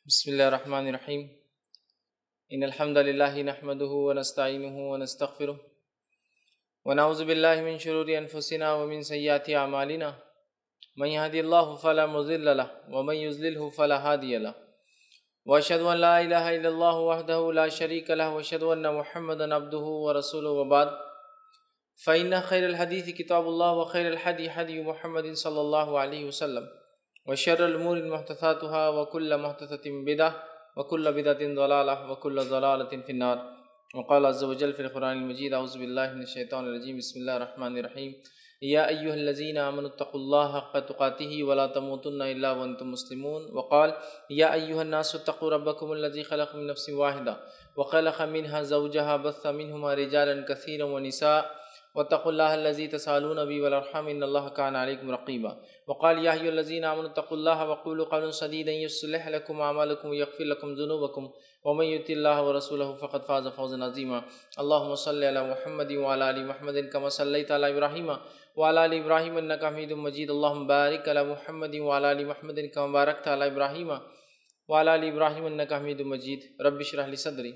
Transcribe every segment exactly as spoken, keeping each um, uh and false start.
بسم اللہ الرحمن الرحیم ان الحمد للہ نحمده ونستعینه ونستغفره ونعوذ باللہ من شرور انفسنا ومن سیئات اعمالنا من يهد الله فلا مضل له ومن يضلل فلا هادي له واشهد ان لا اله الا الله وحده لا شريك له واشهد ان محمدا عبده ورسوله وبعد فإن خير الحديث كتاب الله وخير الهدي هدي محمد صلى الله عليه وسلم وشر الأمور محدثاتها وكل محدثة بدعة وكل بدعة ضلالة وكل ضلالة في النار. وقال عز وجل في القرآن المجيد أعوذ بالله من الشيطان الرجيم بسم الله الرحمن الرحيم يا أيها الذين آمنوا اتقوا الله حق تقاته ولا تموتن إلا وأنتم مسلمون. وقال يا أيها الناس اتقوا ربكم الذي خلق من نفس واحدة وخلق منها زوجها بث منهما رجالا كثيرا ونساء واتقوا الله الذي تسألون به والأرحام إن الله كان عليكم رقيبا. وقال يا أيها الذين آمنوا اتقوا الله وقولوا قولا سديدا يصلح لكم أعمالكم ويغفر لكم ذنوبكم ومن يطع الله ورسوله فقد فاز فوزا عظيما. اللهم صل على محمد وعلى آل محمد كما صليت على إبراهيم وعلى آل إبراهيم إنك حميد مجيد. اللهم بارك على محمد وعلى آل محمد كما باركت على إبراهيم وعلى آل إبراهيم إنك حميد مجيد. رب اشرح لي صدري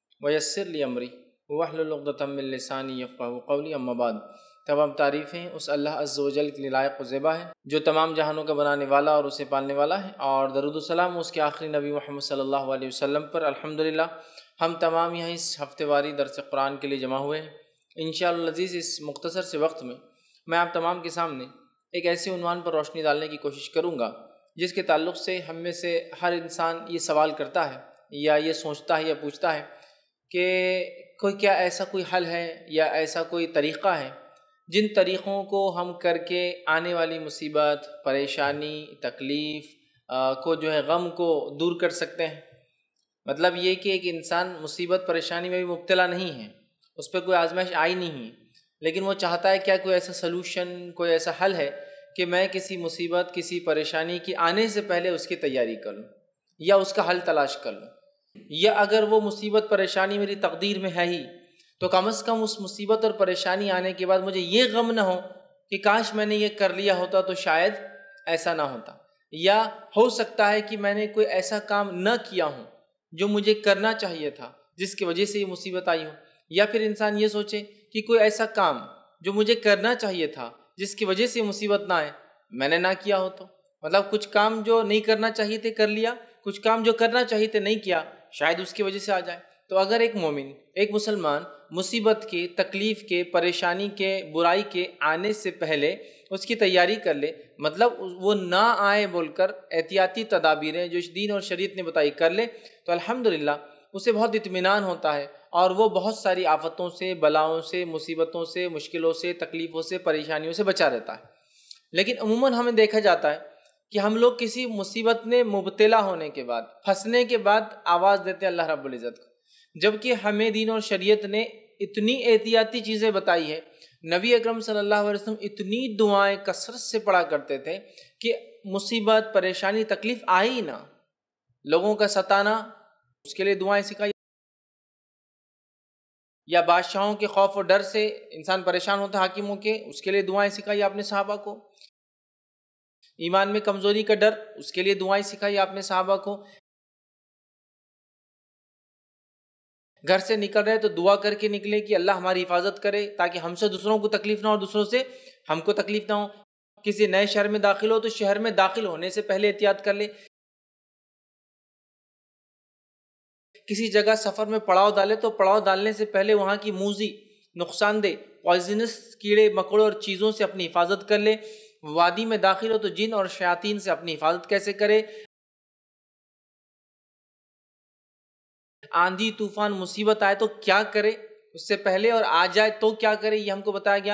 ويسر لي أمري وَاحْلُلْ عُقْدَةً مِّن لِّسَانِي يَفْقَهُوا قَوْلِي. اما بعد. تمام تعریفیں اس اللہ عز و جل کے لیے لائق و زیبا ہے جو تمام جہانوں کا بنانے والا اور اسے پالنے والا ہے، اور درود و سلام اس کے آخری نبی محمد صلی اللہ علیہ وسلم پر. الحمدللہ ہم تمام یہاں اس ہفتے واری درس قرآن کے لیے جمع ہوئے ہیں. انشاءاللہ العزیز اس مختصر سے وقت میں میں آپ تمام کے سامنے ایک ایسے عنوان پر روشنی ڈالنے کی کوشش کروں گا جس کے تعلق سے ہم میں سے ہر انسان یہ سوال کرتا ہے یا یہ سوچتا ہے یا پوچھتا ہے کہ کوئی کیا ایسا کوئی حل ہے یا ایسا کوئی طریقہ ہے جن طریقوں کو ہم کر کے آنے والی مصیبت، پریشانی، تکلیف کو جو ہے غم کو دور کر سکتے ہیں. مطلب یہ کہ ایک انسان مصیبت پریشانی میں بھی مبتلا نہیں ہے، اس پہ کوئی آزمائش آئی نہیں ہے، لیکن وہ چاہتا ہے کیا کوئی ایسا سلوشن، کوئی ایسا حل ہے کہ میں کسی مصیبت، کسی پریشانی کی آنے سے پہلے اس کی تیاری کر لوں یا اس کا حل تلاش کر لوں، یا اگر وہ مصیبت پریشانی میری تقدیر میں ہے ہی تو کم از کم اس مصیبت اور پریشانی آنے کے بعد مجھے یہ غم نہ ہو کہ کاش میں نے یہ کر لیا ہوتا تو شاید ایسا نہ ہوتا، یا ہو سکتا ہے کہ میں نے کوئی ایسا کام نہ کیا ہوں جو مجھے کرنا چاہیے تھا جس کی وجہ سے یہ مصیبت آئی ہو. یا پھر انسان یہ سوچے کہ کوئی ایسا کام جو مجھے کرنا چاہیے تھا جس کی وجہ سے یہ مصیبت نہ آئے میں نے نہ کیا ہو. تو مطلب کچھ کام جو نہیں کرنا چاہیے تھے کر لیا، کچھ کام جو کرنا چاہیے تھے نہیں کیا، شاید اس کی وجہ سے آ جائے. تو اگر ایک مومن، ایک مسلمان مصیبت کے، تکلیف کے، پریشانی کے، برائی کے آنے سے پہلے اس کی تیاری کر لے، مطلب وہ نہ آئے بول کر احتیاطی تدابیریں جو دین اور شریعت نے بتائی کر لے، تو الحمدللہ اسے بہت اطمینان ہوتا ہے اور وہ بہت ساری آفتوں سے، بلاؤں سے، مصیبتوں سے، مشکلوں سے، تکلیفوں سے، پریشانیوں سے بچا رہتا ہے. لیکن عموماً ہمیں دیکھا جاتا ہے کہ ہم لوگ کسی مصیبت میں مبتلا ہونے کے بعد، پھنسنے کے بعد آواز دیتے ہیں اللہ رب العزت کو، جبکہ ہمیں دین اور شریعت نے اتنی احتیاطی چیزیں بتائی ہے. نبی اکرم صلی اللہ علیہ وسلم اتنی دعائیں کثرت سے پڑھا کرتے تھے کہ مصیبت، پریشانی، تکلیف آئی نہ. لوگوں کا ستانا، اس کے لیے دعائیں سکھائی، یا بادشاہوں کے خوف و ڈر سے انسان پریشان ہوتا ہے، حاکموں کے، اس کے لیے دعائیں سکھائی آپ نے صحابہ کو. ایمان میں کمزوری کا ڈر، اس کے لیے دعائیں سکھائی آپ نے صحابہ کو. گھر سے نکل رہے تو دعا کر کے نکلے کہ اللہ ہماری حفاظت کرے تاکہ ہم سے دوسروں کو تکلیف نہ ہو، دوسروں سے ہم کو تکلیف نہ ہو. کسی نئے شہر میں داخل ہو تو شہر میں داخل ہونے سے پہلے احتیاط کر لے. کسی جگہ سفر میں پڑاؤ ڈالے تو پڑاؤ ڈالنے سے پہلے وہاں کی موذی، نقصان دہ، پوائزنس کیڑے مکوڑے اور چیزوں سے اپنی حفاظت کر لے. وادی میں داخل ہو تو جن اور شیاطین سے اپنی حفاظت کیسے کرے. آندھی طوفان مصیبت آئے تو کیا کرے اس سے پہلے، اور آ جائے تو کیا کرے، یہ ہم کو بتایا گیا.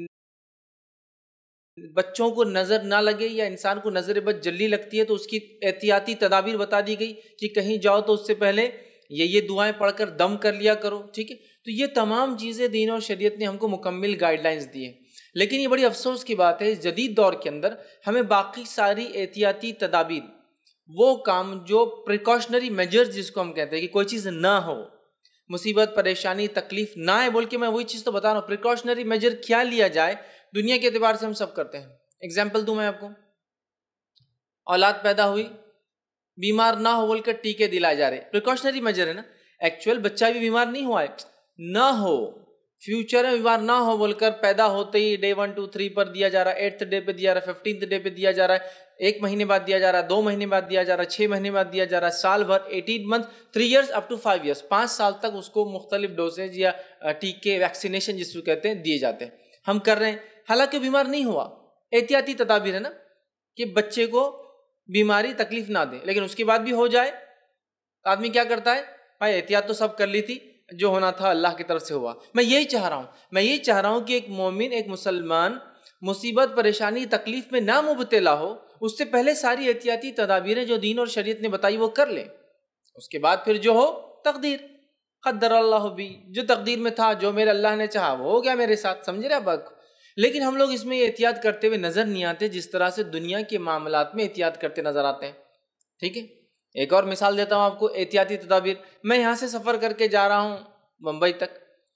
بچوں کو نظر نہ لگے یا انسان کو نظر بد جلدی لگتی ہے تو اس کی احتیاطی تدابیر بتا دی گئی کہ کہیں جاؤ تو اس سے پہلے یہ یہ دعائیں پڑھ کر دم کر لیا کرو. ٹھیک ہے، تو یہ تمام چیزیں دین اور شریعت نے ہم کو مکمل گائیڈ لائنز دی ہیں. لیکن یہ بڑی افسوس کی بات ہے، جدید دور کے اندر ہمیں باقی ساری احتیاطی تدابیر، وہ کام جو پریکاشنری میجرز جس کو ہم کہتے ہیں کہ کوئی چیز نہ ہو، مصیبت، پریشانی، تکلیف نہ آئے بول کے میں وہی چیز تو بتا رہا ہوں. پریکاشنری میجر کیا لیا جائے دنیا کے اعتبار سے ہم سب کرتے ہیں. ایگزامپل دوں میں آپ کو، اولاد پیدا ہوئی، بیمار نہ ہو بول کر ٹیکے دلائے جا رہے, پریکاشنری میجر ہے نا, ایکچوئل بچہ بھی بیمار نہیں ہوا ہے, نہ ہو فیوچر میں بیمار نہ ہو بول کر پیدا ہوتے ہی ڈے ون ٹو تھری پر دیا جا رہا ہے, ایٹتھ ڈے پہ دیا رہا ہے, ففٹینتھ ڈے پہ دیا جا رہا ہے, ایک مہینے بعد دیا جا رہا ہے, دو مہینے بعد دیا جا رہا ہے, چھ مہینے بعد دیا جا رہا ہے, سال بھر, eighteen month, three years up to five years, پانچ سال تک اس کو مختلف ڈوزیج یا ٹیکے ویکسینیشن جس کو کہتے ہیں دیے جاتے ہیں. ہم کر رہے ہیں, حالانکہ بیمار نہیں ہوا, احتیاطی تدابیر ہے نا کہ بچے کو بیماری تکلیف نہ دے, لیکن اس کے بعد بھی ہو جائے تو آدمی کیا کرتا ہے, بھائی احتیاط تو سب کر لی تھی, جو ہونا تھا اللہ کی طرف سے ہوا. میں یہی چاہ رہا ہوں میں یہی چاہ رہا ہوں کہ ایک مومن, ایک مسلمان مصیبت, پریشانی, تکلیف میں نہ مبتلا ہو, اس سے پہلے ساری احتیاطی تدابیریں جو دین اور شریعت نے بتائی وہ کر لے. اس کے بعد پھر جو ہو تقدیر, قدر اللہ بھی, جو تقدیر میں تھا, جو میرے اللہ نے چاہا وہ ہو گیا میرے ساتھ. سمجھ رہے آپ بات کو؟ لیکن ہم لوگ اس میں احتیاط کرتے ہوئے نظر نہیں آتے جس طرح سے دنیا کے معاملات میں احتیاط کرتے نظر آتے ہیں. ٹھیک ہے, ایک اور مثال دیتا ہوں آپ کو احتیاطی تدابیر. میں یہاں سے سفر کر کے جا رہا ہوں بمبئی تک,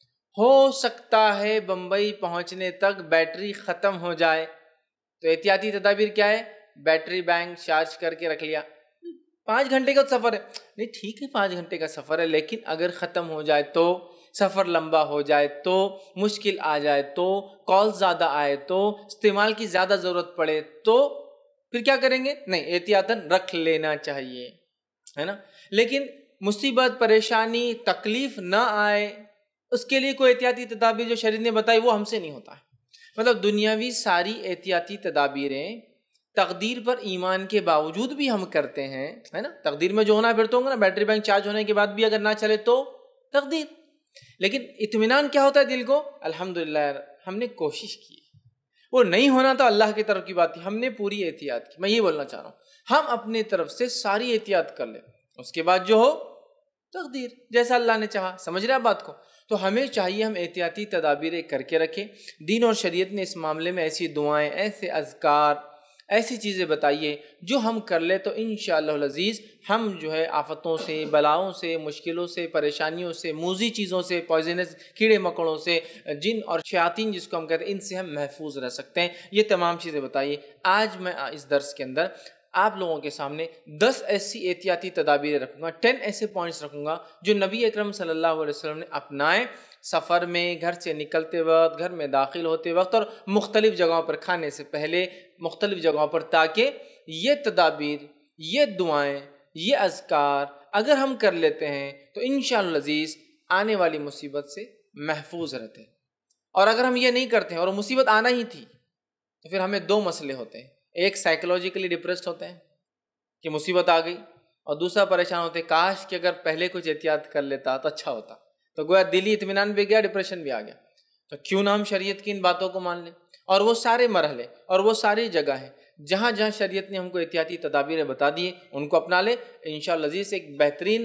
ہو سکتا ہے بمبئی پہنچنے تک بیٹری ختم ہو جائے, تو احتیاطی تدابیر کیا ہے, بیٹری بینک چارج کر کے رکھ لیا. پانچ گھنٹے کا سفر ہے, نہیں ٹھیک ہے پانچ گھنٹے کا سفر ہے, لیکن اگر ختم ہو جائے تو, سفر لمبا ہو جائے تو, مشکل آ جائے تو, کال زیادہ آئے تو, استعمال کی زیادہ ضرورت پڑے تو پھر کیا کریں گے؟ نہیں, احتیاطاً رکھ لینا چاہیے, ہے نا. لیکن مصیبت, پریشانی, تکلیف نہ آئے, اس کے لیے کوئی احتیاطی تدابیر جو شریعت نے بتائی وہ ہم سے نہیں ہوتا ہے. مطلب دنیاوی ساری احتیاطی تدابیریں تقدیر پر ایمان کے باوجود بھی ہم کرتے ہیں, ہے نا. تقدیر میں جو ہونا ہے پھر تو ہوگا نا, بیٹری بینک چارج ہونے کے بعد بھی اگر نہ چلے تو تقدیر. لیکن اطمینان کیا ہوتا ہے دل کو, الحمدللہ ہم نے کوشش کی, وہ نہیں ہونا تو اللہ کی طرف کی بات تھی, ہم نے پوری احتیاط کی. میں یہ بولنا چاہ رہا ہوں, ہم اپنے طرف سے ساری احتیاط کر لیں, اس کے بعد جو ہو تقدیر, جیسا اللہ نے چاہا. سمجھ رہے آپ بات کو؟ تو ہمیں چاہیے ہم احتیاطی تدابیریں کر کے رکھیں. دین اور شریعت نے اس معاملے میں ایسی دعائیں, ایسے اذکار, ایسی چیزیں بتائیے جو ہم کر لیں تو انشاءاللہ العزیز ہم جو ہے آفتوں سے, بلاؤں سے, مشکلوں سے, پریشانیوں سے, موذی چیزوں سے, پوائزنس کیڑے مکوڑوں سے, جن اور شیاطین جس کو ہم کہتے ہیں, ان سے ہم محفوظ رہ سکتے ہیں. یہ تمام چیزیں بتائیے. آج میں اس درس کے اندر آپ لوگوں کے سامنے دس ایسی احتیاطی تدابیریں رکھوں گا, ٹین ایسے پوائنٹس رکھوں گا جو نبی اکرم صلی اللہ علیہ وسلم نے اپنائے سفر میں, گھر سے نکلتے وقت, گھر میں داخل ہوتے وقت, اور مختلف جگہوں پر کھانے سے پہلے, مختلف جگہوں پر, تاکہ یہ تدابیر, یہ دعائیں, یہ اذکار اگر ہم کر لیتے ہیں تو انشاءاللہ العزیز آنے والی مصیبت سے محفوظ رہتے ہیں. اور اگر ہم یہ نہیں کرتے ہیں اور مصیبت آنا ہی تھی تو پھر ہمیں دو مسئلے ہوتے ہیں. ایک سائیکولوجیکلی ڈپریسڈ ہوتے ہیں کہ مصیبت آ گئی, اور دوسرا پریشان ہوتے ہیں کاش کہ اگر پہلے کچھ احتیاط کر لیتا تو اچھا ہوتا. تو گویا دلی اطمینان بھی گیا, ڈپریشن بھی آ گیا. تو کیوں نہ ہم شریعت کی ان باتوں کو مان لیں, اور وہ سارے مرحلے اور وہ ساری جگہ ہیں جہاں جہاں شریعت نے ہم کو احتیاطی تدابیریں بتا دی ہیں, ان کو اپنا لیں. انشاءاللہ عزیز ایک بہترین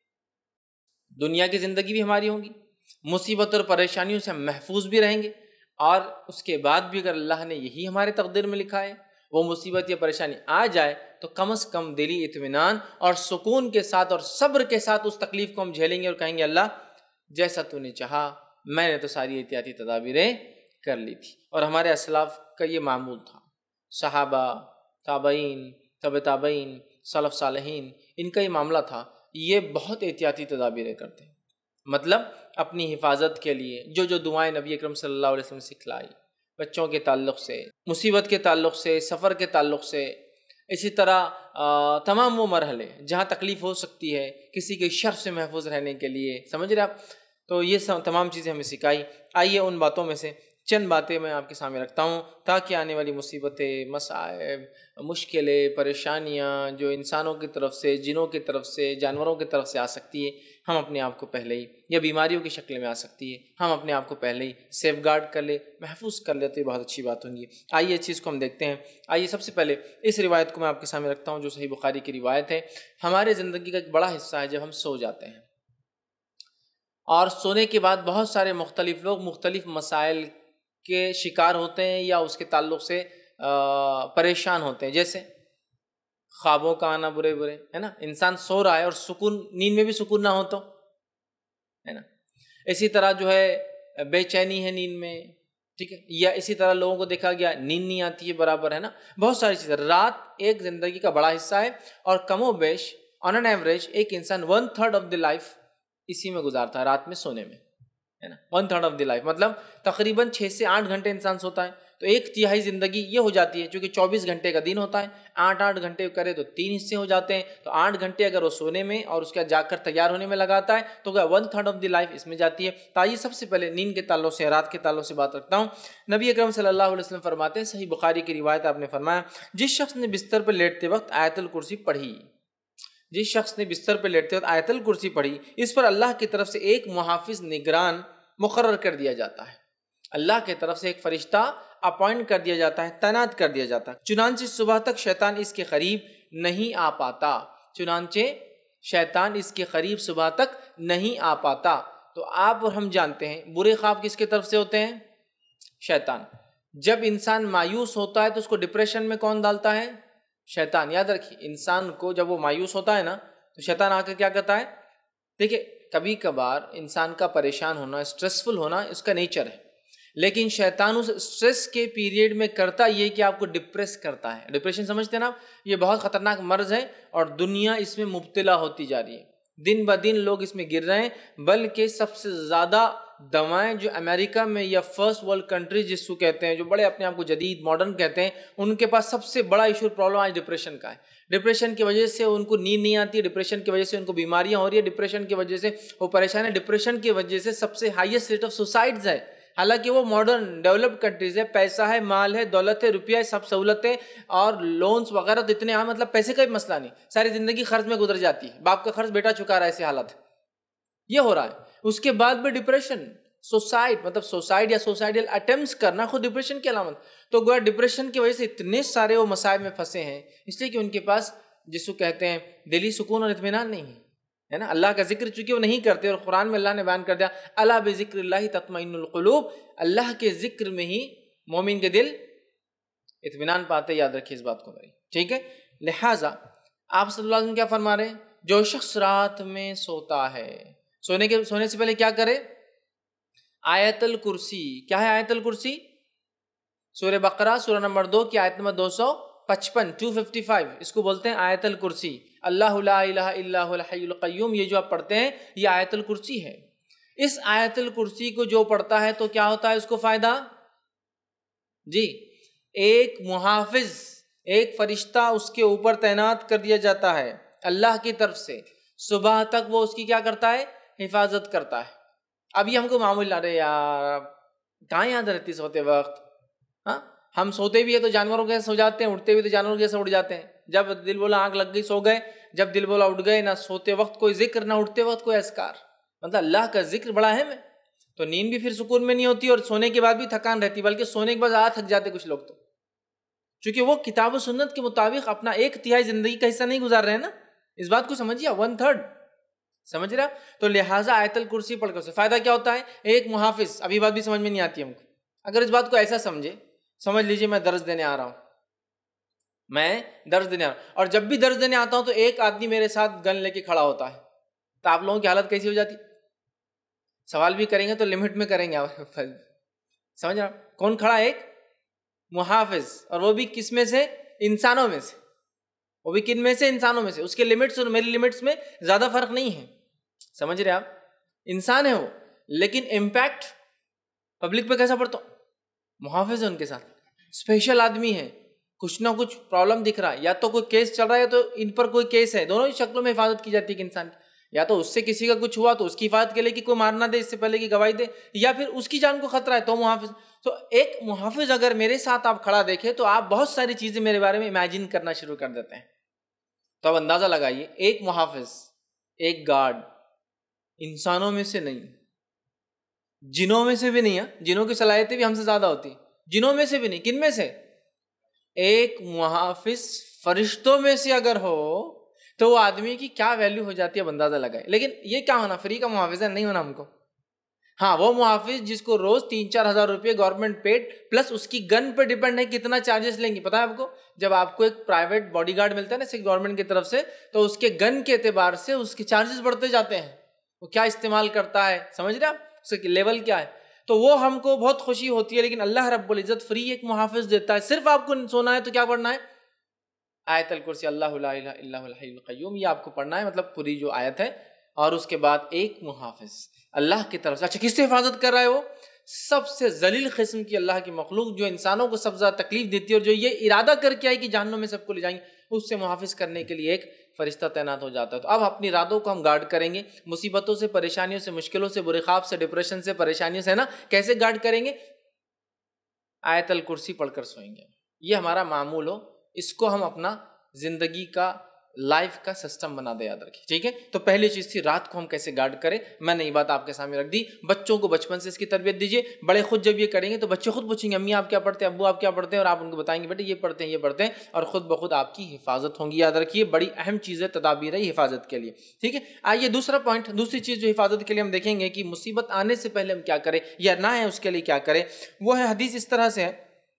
دنیا کی زندگی بھی ہماری ہوگی, مصیبت اور پریشانیوں سے ہم محفوظ بھی رہیں گے, اور اس کے بعد بھی اگر اللہ نے یہی ہمارے تقدیر میں لکھا ہے, وہ مصیبت یا پریشانی آ جائے تو کم از کم دلی اطمینان اور سکون کے ساتھ اور صبر کے ساتھ اس تکلیف کو ہم جھیلیں گے اور کہیں گے اللہ جیسا تو نے چاہا, میں نے تو ساری احتیاطی تدابیریں کر لی تھی. اور ہمارے اسلاف کا یہ معمول تھا, صحابہ, تابعین, تبع تابعین, سلف صالحین, ان کا یہ معاملہ تھا. یہ بہت احتیاطی تدابیریں کرتے ہیں, مطلب اپنی حفاظت کے لیے جو جو دعائیں نبی اکرم صلی اللہ علیہ وسلم نے سکھلائی, بچوں کے تعلق سے, مصیبت کے تعلق سے, سفر کے تعلق سے, اسی طرح تمام وہ مرحلے جہاں تکلیف ہو سکتی ہے کسی کے شر سے محفوظ رہنے کے لیے. سمجھ رہے آپ؟ تو یہ تمام چیزیں ہمیں سکھائی. آئیے ان باتوں میں سے چند باتیں میں آپ کے سامنے رکھتا ہوں تاکہ آنے والی مصیبتیں, مصائب, مشکلیں, پریشانیاں جو انسانوں کی طرف سے, جنوں کی طرف سے, جانوروں کی طرف سے آ سکتی ہے, ہم اپنے آپ کو پہلے ہی, یا بیماریوں کی شکل میں آ سکتی ہے, ہم اپنے آپ کو پہلے ہی سیف گارڈ کر لیں, محفوظ کر لیں, تو یہ بہت اچھی بات ہوں گی. آئیے اس چیز کو ہم دیکھتے ہیں. آئیے سب سے پہلے اس روایت کو میں آپ کے سامنے رکھتا ہوں جو صحیح بخاری کی روایت ہے. ہمارے زندگی کا ایک بڑا حصہ ہے جب ہم سو جاتے ہیں, اور سونے کے بعد بہت سارے مختلف لوگ مختلف مسائل کے شکار ہوتے ہیں یا اس کے تعلق سے پریشان ہوتے ہیں, جیسے خوابوں کا آنا برے برے, ہے نا. انسان سو رہا ہے اور سکون, نیند میں بھی سکون نہ ہو تو, ہے نا. اسی طرح جو ہے بے چینی ہے نیند میں, ٹھیک ہے. یا اسی طرح لوگوں کو دیکھا گیا نیند نہیں آتی ہے برابر، ہے نا. بہت ساری چیزیں. رات ایک زندگی کا بڑا حصہ ہے اور کم و بیش آن این ایوریج ایک انسان one third of the life اسی میں گزارتا ہے، رات میں سونے میں، ہے نا. One third of the life مطلب تقریباً چھ سے آٹھ گھنٹے انسان سوتا ہے. تو ایک تہائی زندگی یہ ہو جاتی ہے، چونکہ چوبیس گھنٹے کا دن ہوتا ہے، آٹھ آٹھ گھنٹے کرے تو تین حصے ہو جاتے ہیں. تو آٹھ گھنٹے اگر وہ سونے میں اور اس کا جاگ کر تیار ہونے میں لگاتا ہے تو one third of the life اس میں جاتی ہے. تو آئیے سب سے پہلے نیند کے تعلق سے، رات کے تعلق سے بات رکھتا ہوں. نبی اکرم صلی اللہ علیہ وسلم فرماتے ہیں، صحیح بخاری کی روایت، آپ نے فرمایا جس شخص نے بستر پر لیٹتے وقت آیت الکرسی پڑھی جس شخص نے بستر پر لیٹتے وقت آیت الکرسی پڑھی اس پر اللہ کی طرف سے ایک محافظ نگران مقرر کر دیا جاتا ہے. اللہ کی طرف سے ایک فرشتہ اپوائنٹ کر دیا جاتا ہے، تعینات کر دیا جاتا ہے. چنانچہ صبح تک شیطان اس کے قریب نہیں آ پاتا چنانچہ شیطان اس کے قریب صبح تک نہیں آ پاتا. تو آپ اور ہم جانتے ہیں برے خواب کس کی طرف سے ہوتے ہیں؟ شیطان. جب انسان مایوس ہوتا ہے تو اس کو ڈپریشن میں کون ڈالتا ہے؟ شیطان. یاد رکھیے، انسان کو جب وہ مایوس ہوتا ہے نا تو شیطان آ کر کیا کرتا ہے؟ دیکھیں، کبھی کبھار انسان کا پریشان ہونا، اسٹریسفل ہونا اس کا نیچر ہے، لیکن شیطان اس اسٹریس کے پیریڈ میں کرتا یہ کہ آپ کو ڈپریس کرتا ہے. ڈپریشن سمجھتے ہیں نا، یہ بہت خطرناک مرض ہے اور دنیا اس میں مبتلا ہوتی جا رہی ہے. دن بہ دن لوگ اس میں گر رہے ہیں، بلکہ سب سے زیادہ دوائیں جو امریکہ میں یا فرسٹ ورلڈ کنٹریز جس کو کہتے ہیں، جو بڑے اپنے آپ کو جدید ماڈرن کہتے ہیں، ان کے پاس سب سے بڑا ایشو پرابلم آج ڈپریشن کا ہے. ڈپریشن کی وجہ سے ان کو نیند نہیں آتی ہے، ڈپریشن کی وجہ سے ان کو بیماریاں ہو رہی ہے، ڈپریشن کی وجہ سے وہ پریشان ہے، ڈپریشن کی وجہ سے سب سے ہائیسٹ ریٹ آف سوسائڈز ہے. حالانکہ وہ ماڈرن ڈیولپڈ کنٹریز ہے، پیسہ ہے، مال ہے، دولت ہے، روپیہ ہے، سب سہولتیں اور لونز وغیرہ تو اتنے عام، مطلب پیسے کا بھی مسئلہ نہیں، ساری زندگی خرچ میں گزر جاتی ہے، باپ کا خرچ بیٹا چکا رہا ہے. ایسی حالت یہ ہو رہا ہے. اس کے بعد بھی ڈپریشن، سوسائڈ مطلب سوسائڈ یا سوسائڈل اٹیمپٹس کرنا خود ڈپریشن کی علامت. تو گویا ڈپریشن کی وجہ سے اتنے سارے وہ مصائب میں پھنسے ہیں، اس لیے کہ ان کے پاس جس کو کہتے ہیں دلی سکون اور اطمینان نہیں ہے، ہے نا. اللہ کا ذکر چونکہ وہ نہیں کرتے، اور قرآن میں اللہ نے بیان کر دیا الا بذکر اللہ تطمئن القلوب، اللہ کے ذکر میں ہی مومن کے دل اطمینان پاتے. یاد رکھیے اس بات کو میری، ٹھیک ہے. لہٰذا آپ صلی اللہ علیہ وسلم کیا فرما رہے ہیں؟ جو شخص رات میں سوتا ہے، سونے کے سونے سے پہلے کیا کرے؟ آیت الکرسی. کیا ہے آیت الکرسی؟ سورہ بقرہ سورہ نمبر دو کی آیت نمبر دو سو پچپن ٹو ففٹی فائیو، اس کو بولتے ہیں آیت الکرسی. اللہ لا الہ الا هو الحی القیوم، یہ جو آپ پڑھتے ہیں یہ آیت الکرسی ہے. اس آیت الکرسی کو جو پڑھتا ہے تو کیا ہوتا ہے اس کو فائدہ؟ جی، ایک محافظ، ایک فرشتہ اس کے اوپر تعینات کر دیا جاتا ہے اللہ کی طرف سے. صبح تک وہ اس کی کیا کرتا ہے؟ حفاظت کرتا ہے. اب یہ ہم کو معمول لا رہے یار، کہاں یاد رہتی سوتے وقت؟ ہاں، ہم سوتے بھی ہے تو جانوروں کے سو جاتے ہیں، اٹھتے بھی تو جانوروں کے سو اٹھ جاتے ہیں. جب دل بولا آنکھ لگ گئی سو گئے، جب دل بولا اٹھ گئے. نہ سوتے وقت کوئی ذکر، نہ اٹھتے وقت کوئی اذکار. مطلب اللہ کا ذکر بڑا اہم ہے. تو نیند بھی پھر سکون میں نہیں ہوتی اور سونے کے بعد بھی تھکان رہتی، بلکہ سونے کے بعد زیادہ تھک جاتے کچھ لوگ تو، چونکہ وہ کتاب و سنت کے مطابق اپنا ایک تہائی زندگی کا حصہ نہیں گزار رہے ہیں نا. اس بات کو سمجھیے، ون تھرڈ سمجھ رہے آپ. تو لہٰذا آیت الکرسی پڑھ کر سے فائدہ کیا ہوتا ہے؟ ایک محافظ. ابھی بات بھی سمجھ میں نہیں آتی ہم کو. اگر اس بات کو ایسا سمجھے، سمجھ لیجیے میں درس دینے آ رہا ہوں، میں درس دینے آ رہا ہوں اور جب بھی درس دینے آتا ہوں تو ایک آدمی میرے ساتھ گن لے کے کھڑا ہوتا ہے، تو آپ لوگوں کی حالت کیسی ہو جاتی؟ سوال بھی کریں گے تو لمٹ میں کریں گے آپ. سمجھ رہا؟ کون کھڑا؟ ایک محافظ. اور وہ بھی کس میں سے؟ انسانوں میں سے. وہ بھی کن میں سے؟ انسانوں میں سے. اس کے لمٹس اور میری لمٹس میں زیادہ فرق نہیں ہے. سمجھ رہے آپ؟ انسان ہے وہ، لیکن امپیکٹ پبلک پہ کیسا پڑتا؟ محافظ ہے ان کے ساتھ، اسپیشل آدمی ہے. کچھ نہ کچھ پرابلم دکھ رہا ہے، یا تو کوئی کیس چل رہا ہے تو ان پر کوئی کیس ہے. دونوں ہی شکلوں میں حفاظت کی جاتی ہے کہ انسان کی، یا تو اس سے کسی کا کچھ ہوا تو اس کی حفاظت کے لیے کہ کوئی مار نہ دے اس سے پہلے کی گواہی دے، یا پھر اس کی جان کو خطرہ ہے تو محافظ. تو ایک محافظ اگر میرے ساتھ آپ کھڑا دیکھیں تو آپ بہت ساری چیزیں میرے بارے میں امیجن کرنا شروع کر دیتے ہیں. تو اب اندازہ لگائیے، ایک محافظ، ایک گارڈ، انسانوں میں سے نہیں، جنوں میں سے بھی نہیں ہے. جنوں کی صلاحیتیں بھی ہم سے زیادہ ہوتی ہیں، جنوں میں سے بھی نہیں. کن میں سے؟ ایک محافظ فرشتوں میں سے اگر ہو تو وہ آدمی کی کیا ویلیو ہو جاتی ہے اندازہ لگائے. لیکن یہ کیا ہونا؟ فری کا محافظ ہے نہیں ہونا ہم کو. ہاں، وہ محافظ جس کو روز تین چار ہزار روپے گورنمنٹ پیڈ پلس اس کی گن پہ ڈیپینڈ ہے کتنا چارجز لیں گی. پتا ہے آپ کو، جب آپ کو ایک پرائیویٹ باڈی گارڈ ملتا ہے نا گورنمنٹ کی طرف سے، تو اس کے گن کے اعتبار سے اس کے چارجز بڑھتے جاتے ہیں. وہ کیا استعمال کرتا ہے، سمجھ رہے آپ، اس کا لیول کیا ہے. تو وہ ہم کو بہت خوشی ہوتی ہے، لیکن اللہ رب العزت فری ایک محافظ دیتا ہے، صرف آپ کو سونا ہے تو کیا پڑھنا ہے؟ آیت الکرسی، اللہ لا الہ الا هو الحی القیوم، یہ آپ کو پڑھنا ہے، مطلب پوری جو آیت ہے، اور اس کے بعد ایک محافظ اللہ کی طرف سے۔ اچھا کس سے حفاظت کر رہا ہے وہ؟ سب سے ذلیل قسم کی اللہ کی مخلوق جو انسانوں کو سب سے زیادہ تکلیف دیتی ہے اور جو یہ ارادہ کر کے آئی کہ جہنم میں سب کو لے جائیں گے، اس سے محافظ کرنے کے لیے ایک فرشتہ تعینات ہو جاتا ہے۔ تو اب اپنی ارادوں کو ہم گارڈ کریں گے، مصیبتوں سے، پریشانیوں سے، مشکلوں سے، برے خواب سے، ڈپریشن سے، پریشانیوں سے، ہے نا، کیسے گارڈ کریں گے؟ آیت الکرسی پڑھ کر سوئیں گے، یہ ہمارا معمول ہو، اس کو ہم اپنا زندگی کا، لائف کا سسٹم بنا دے، یاد رکھیے، ٹھیک ہے؟ تو پہلی چیز تھی رات کو ہم کیسے گارڈ کریں، میں نے یہ بات آپ کے سامنے رکھ دی۔ بچوں کو بچپن سے اس کی تربیت دیجیے، بڑے خود جب یہ کریں گے تو بچے خود پوچھیں گے امی آپ کیا پڑھتے ہیں، ابو آپ کیا پڑھتے ہیں، اور آپ ان کو بتائیں گے بیٹے یہ پڑھتے ہیں یہ پڑھتے ہیں، اور خود بخود آپ کی حفاظت ہوں گی، یاد رکھیے بڑی اہم چیز ہے، تدابیر ہے حفاظت کے لیے، ٹھیک ہے؟ آئیے دوسرا پوائنٹ، دوسری چیز جو حفاظت کے لیے ہم دیکھیں گے کہ مصیبت آنے سے پہلے ہم کیا کریں یا نہ ہے اس کے لیے کیا کریں، وہ ہے حدیث اس طرح سے ہے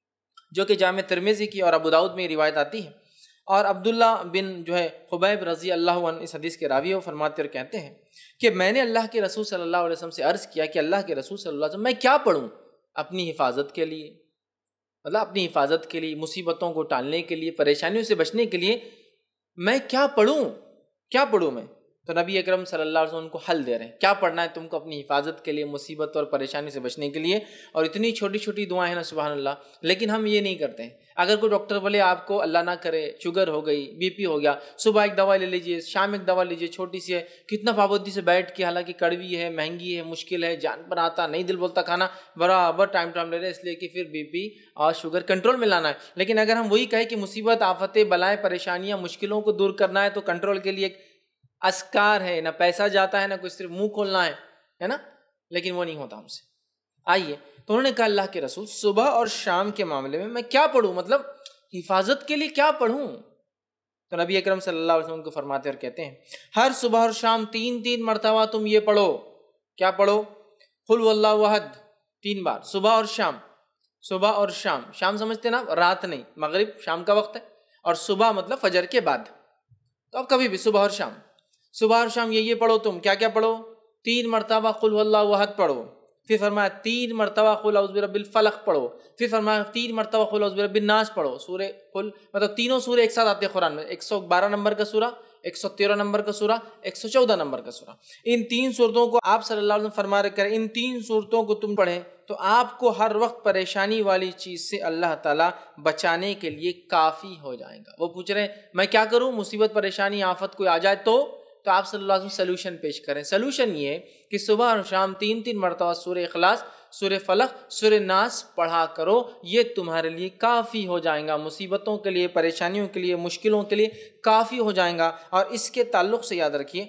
جو کہ جامع ترمذی کی اور ابو داؤد میں روایت آتی ہے، اور عبداللہ بن جو ہے خبیب رضی اللہ عنہ اس حدیث کے راوی، وہ فرماتے اور کہتے ہیں کہ میں نے اللہ کے رسول صلی اللہ علیہ وسلم سے عرض کیا کہ اللہ کے رسول صلی اللہ علیہ وسلم میں کیا پڑھوں اپنی حفاظت کے لیے، مطلب اپنی حفاظت کے لیے، مصیبتوں کو ٹالنے کے لیے، پریشانیوں سے بچنے کے لیے میں کیا پڑھوں، کیا پڑھوں میں؟ تو نبی اکرم صلی اللہ علیہ وسلم ان کو حل دے رہے ہیں، کیا پڑھنا ہے تم کو اپنی حفاظت کے لیے، مصیبت اور پریشانی سے بچنے کے لیے، اور اتنی چھوٹی چھوٹی دعائیں ہیں نا سبحان اللہ، لیکن ہم یہ نہیں کرتے ہیں۔ اگر کوئی ڈاکٹر بولے آپ کو اللہ نہ کرے شوگر ہو گئی، بی پی ہو گیا، صبح ایک دوا لے لیجئے، شام ایک دوا لیجئے، چھوٹی سی ہے، کتنا پابندی سے بیٹھ کے، حالانکہ کڑوی ہے، مہنگی ہے، مشکل ہے، جان پر آتا نہیں، دل بولتا کھانا، برابر ٹائم ٹائم لے رہے، اس لیے کہ پھر بی پی اور شوگر کنٹرول میں لانا ہے۔ لیکن اگر ہم وہی کہیں کہ مصیبت، آفتیں، بلائیں، پریشانیاں، مشکلوں کو دور کرنا ہے تو کنٹرول کے لیے ایک اسکار ہے، نہ پیسہ جاتا ہے، نہ کوئی صرف منہ کھولنا ہے، ہے نا، لیکن وہ نہیں ہوتا ہم سے۔ آئیے تو انہوں نے کہا اللہ کے رسول صبح اور شام کے معاملے میں میں کیا پڑھوں، مطلب حفاظت کے لیے کیا پڑھوں؟ تو نبی اکرم صلی اللہ علیہ وسلم کو فرماتے اور کہتے ہیں ہر صبح اور شام تین تین مرتبہ تم یہ پڑھو، کیا پڑھو؟ قل هو اللہ احد، تین بار صبح اور شام، صبح اور شام، شام سمجھتے نا رات نہیں، مغرب شام کا وقت ہے، اور صبح مطلب فجر کے بعد، تو اب کبھی بھی صبح اور شام، صبح اور شام یہ یہ پڑھو، تم کیا کیا پڑھو؟ تین مرتبہ قل هو اللہ احد پڑھو، پھر فرمایا تین مرتبہ قل اعوذ برب الفلق پڑھو، پھر فرمایا تین مرتبہ قل اعوذ برب الناس پڑھو، سورہ قل، مطلب تینوں سورے ایک ساتھ آتے ہیں قرآن میں، ایک سو بارہ نمبر کا سورہ، ایک سو تیرہ نمبر کا سورہ، ایک سو چودہ نمبر کا سورہ، ان تین صورتوں کو آپ صلی اللہ علیہ وسلم فرما رہے کریں، ان تین صورتوں کو تم پڑھیں تو آپ کو ہر وقت پریشانی والی چیز سے اللہ تعالیٰ بچانے کے لیے کافی ہو جائے گا۔ وہ پوچھ رہے ہیں میں کیا کروں، مصیبت، پریشانی، آفت کوئی آ جائے تو تو آپ صلی اللہ علیہ وسلم سلوشن پیش کریں۔ سلوشن یہ کہ صبح اور شام تین تین مرتبہ سورہ اخلاص، سورہ فلق، سورہ ناس پڑھا کرو، یہ تمہارے لیے کافی ہو جائیں گا، مصیبتوں کے لیے، پریشانیوں کے لیے، مشکلوں کے لیے کافی ہو جائیں گا۔ اور اس کے تعلق سے یاد رکھیے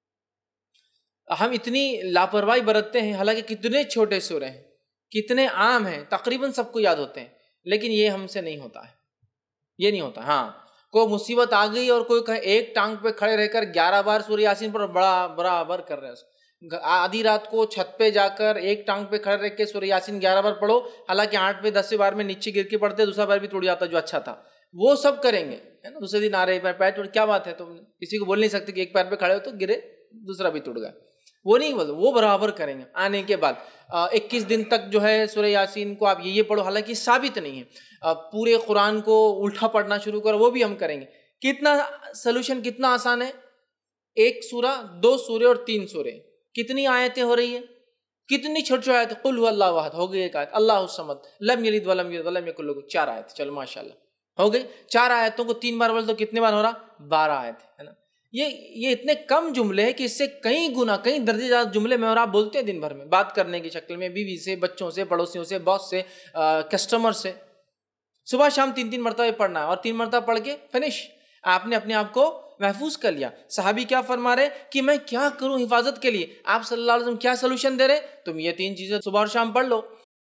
ہم اتنی لاپرواہی برتتے ہیں، حالانکہ کتنے چھوٹے سورے ہیں، کتنے عام ہیں، تقریباً سب کو یاد ہوتے ہیں، لیکن یہ ہم سے نہیں ہوتا ہے، یہ نہیں ہوتا۔ ہاں کوئی مصیبت آ گئی اور کوئی کہے ایک ٹانگ پہ کھڑے رہ کر گیارہ بار سورہ یاسین پر بڑا برابر کر رہے ہیں، آدھی رات کو چھت پہ جا کر ایک ٹانگ پہ کھڑے رہ کے سورہ یاسین گیارہ بار پڑھو، حالانکہ آٹھ پہ دسویں بار میں نیچے گر کے پڑھتے، دوسرا بار بھی ٹوٹ جاتا جو اچھا تھا، وہ سب کریں گے، ہے نا، دوسرے دن آ رہے پیر ٹوٹ، کیا بات ہے، تم کسی کو بول نہیں سکتے کہ ایک پیر پہ کھڑے ہو تو گرے دوسرا بھی ٹوٹ گیا، وہ نہیں بولتے، وہ برابر کریں گے۔ آنے کے بعد اکیس دن تک جو ہے سورہ یاسین کو آپ یہ یہ پڑھو، حالانکہ ثابت نہیں ہے، پورے قرآن کو الٹا پڑھنا شروع کرو، وہ بھی ہم کریں گے۔ کتنا سلوشن، کتنا آسان ہے، ایک سورہ، دو سورے اور تین سورے، کتنی آیتیں ہو رہی ہیں، کتنی چھوٹی چھوٹی آیتیں، قل هو اللہ احد ہو گئی ایک آیت، اللہ الصمد، لم یلد ولم یولد ولم یکن لہ، چار آیت، چلو ماشاءاللہ ہو گئی، چار آیتوں کو تین بار بول تو کتنے بار ہو رہا؟ بارہ آیت، ہے نا۔ یہ یہ اتنے کم جملے ہیں کہ اس سے کئی گنا، کئی درجے زیادہ جملے میں اور آپ بولتے ہیں دن بھر میں، بات کرنے کی شکل میں، بیوی سے، بچوں سے، پڑوسیوں سے، باس سے، کسٹمر سے، صبح شام تین تین مرتبہ پڑھنا ہے، اور تین مرتبہ پڑھ کے فنش، آپ نے اپنے آپ کو محفوظ کر لیا۔ صحابی کیا فرما رہے کہ میں کیا کروں حفاظت کے لیے، آپ صلی اللہ علیہ وسلم کیا سلوشن دے رہے، تم یہ تین چیزیں صبح اور شام پڑھ لو،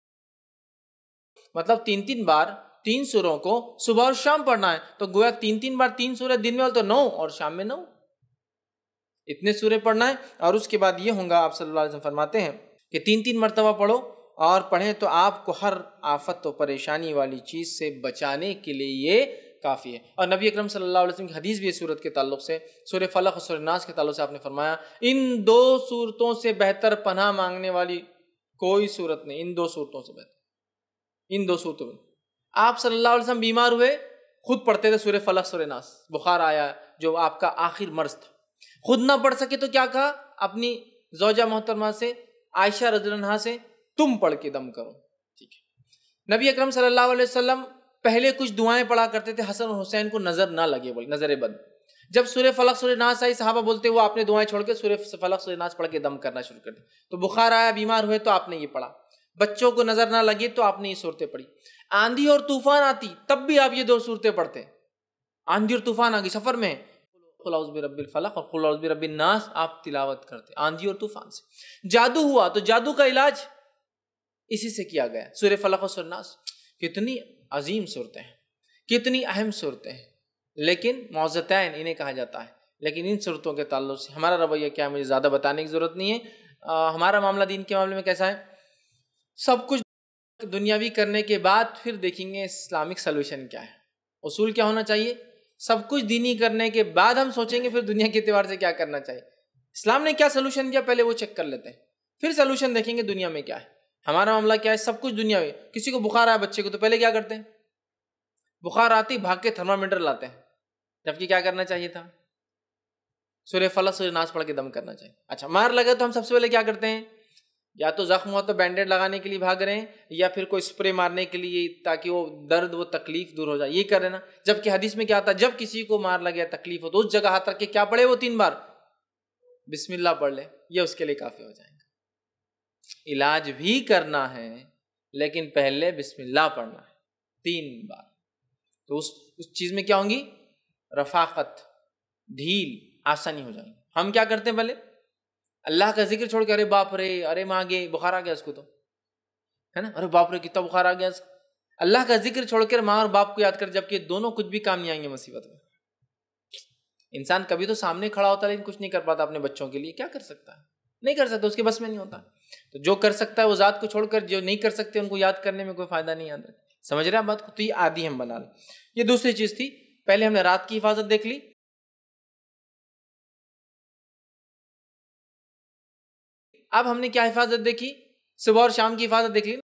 مطلب تین تین بار تین سوروں کو صبح اور شام پڑھنا ہے، تو گویا تین تین بار تین سورے دن میں ہو تو نو، اور شام میں نو، اتنے سورے پڑھنا ہے۔ اور اس کے بعد یہ ہوں گا، آپ صلی اللہ علیہ وسلم فرماتے ہیں کہ تین تین مرتبہ پڑھو اور پڑھیں تو آپ کو ہر آفت و پریشانی والی چیز سے بچانے کے لیے یہ کافی ہے۔ اور نبی اکرم صلی اللہ علیہ وسلم کی حدیث بھی اس صورت کے تعلق سے، سورہ فلق اور سورہ ناس کے تعلق سے آپ نے فرمایا ان دو صورتوں سے بہتر پناہ مانگنے والی کوئی صورت نہیں، ان دو صورتوں سے بہتر، ان دو صورتوں میں۔ آپ صلی اللہ علیہ وسلم بیمار ہوئے، خود پڑھتے تھے سورہ فلق سورہ ناس، بخار آیا جو آپ کا آخر مرض تھا، خود نہ پڑھ سکے تو کیا کہا اپنی زوجہ محترمہ سے، عائشہ رضی اللہ عنہا سے، تم پڑھ کے دم کرو، ٹھیک ہے۔ نبی اکرم صلی اللہ علیہ وسلم پہلے کچھ دعائیں پڑھا کرتے تھے حسن اور حسین کو نظر نہ لگے، بولے نظر بد۔ جب سورہ فلق سورہ ناس آئی، صحابہ بولتے وہ آپ نے دعائیں چھوڑ کے سورہ فلق سورہ ناس پڑھ کے دم کرنا شروع کر دیا۔ تو بخار آیا، بیمار ہوئے تو آپ نے یہ پڑھا، بچوں کو نظر نہ لگے تو آپ نے یہ صورتیں پڑھی۔ آندھی اور طوفان آتی تب بھی آپ یہ دو صورتیں پڑھتے، آندھی اور طوفان آ گئی سفر میں، قل اعوذ برب الفلق اور قل اعوذ برب الناس آپ تلاوت کرتے آندھی اور طوفان سے۔ جادو ہوا تو جادو کا علاج اسی سے کیا گیا، سورہ فلق اور سورہ ناس۔ کتنی عظیم صورتیں ہیں، کتنی اہم صورتیں ہیں، لیکن معوذتین انہیں کہا جاتا ہے۔ لیکن ان صورتوں کے تعلق سے ہمارا رویہ کیا ہے مجھے زیادہ بتانے کی ضرورت نہیں ہے۔ آ, ہمارا معاملہ دین کے معاملے میں کیسا ہے، سب کچھ دنیاوی کرنے کے بعد پھر دیکھیں گے اسلامک سلوشن کیا ہے، اصول کیا ہونا چاہیے۔ سب کچھ دینی کرنے کے بعد ہم سوچیں گے پھر دنیا کے اعتبار سے کیا کرنا چاہیے، اسلام نے کیا سلوشن دیا پہلے وہ چیک کر لیتے ہیں، پھر سلوشن دیکھیں گے دنیا میں کیا ہے۔ ہمارا معاملہ کیا ہے، سب کچھ دنیاوی، کسی کو بخار آیا بچے کو تو پہلے کیا کرتے ہیں، بخار آتی بھاگ کے تھرمامیٹر لاتے ہیں، جبکہ کیا کرنا چاہیے تھا، سورہ فلق سورہ ناس پڑھ کے دم کرنا چاہیے۔ اچھا مار لگا تو ہم سب سے پہلے کیا کرتے ہیں، یا تو زخم ہوا تو بینڈیڈ لگانے کے لیے بھاگ رہے ہیں، یا پھر کوئی اسپرے مارنے کے لیے تاکہ وہ درد وہ تکلیف دور ہو جائے، یہ کر رہے نا۔ جبکہ حدیث میں کیا آتا ہے، جب کسی کو مار لگے تکلیف ہو تو اس جگہ ہاتھ رکھ کے کیا پڑھے وہ تین بار بسم اللہ پڑھ لے، یہ اس کے لیے کافی ہو جائے گا۔ علاج بھی کرنا ہے لیکن پہلے بسم اللہ پڑھنا ہے تین بار، تو اس اس چیز میں کیا ہوں گی، رفاقت، ڈھیل، آسانی ہو جائے گی۔ ہم کیا کرتے ہیں، پہلے اللہ کا ذکر چھوڑ کے ارے باپ رے، ارے ماں گے بخار آ گیا اس کو تو ہے نا، ارے باپ رے کتنا بخار آ گیا اس کو۔ اللہ کا ذکر چھوڑ کر ماں اور باپ کو یاد کر، جبکہ دونوں کچھ بھی کام نہیں آئیں گے مصیبت میں۔ انسان کبھی تو سامنے کھڑا ہوتا لیکن کچھ نہیں کر پاتا اپنے بچوں کے لیے، کیا کر سکتا ہے، نہیں کر سکتا، اس کے بس میں نہیں ہوتا۔ تو جو کر سکتا ہے وہ ذات کو چھوڑ کر جو نہیں کر سکتے ان کو یاد کرنے میں کوئی فائدہ نہیں آتا، سمجھ رہے ہیں بات کو۔ تو یہ عادی ہم بنا لیں۔ یہ دوسری چیز تھی، پہلے ہم نے رات کی حفاظت دیکھ لی، اب ہم نے کیا حفاظت دیکھی، صبح اور شام کی حفاظت دیکھ لی۔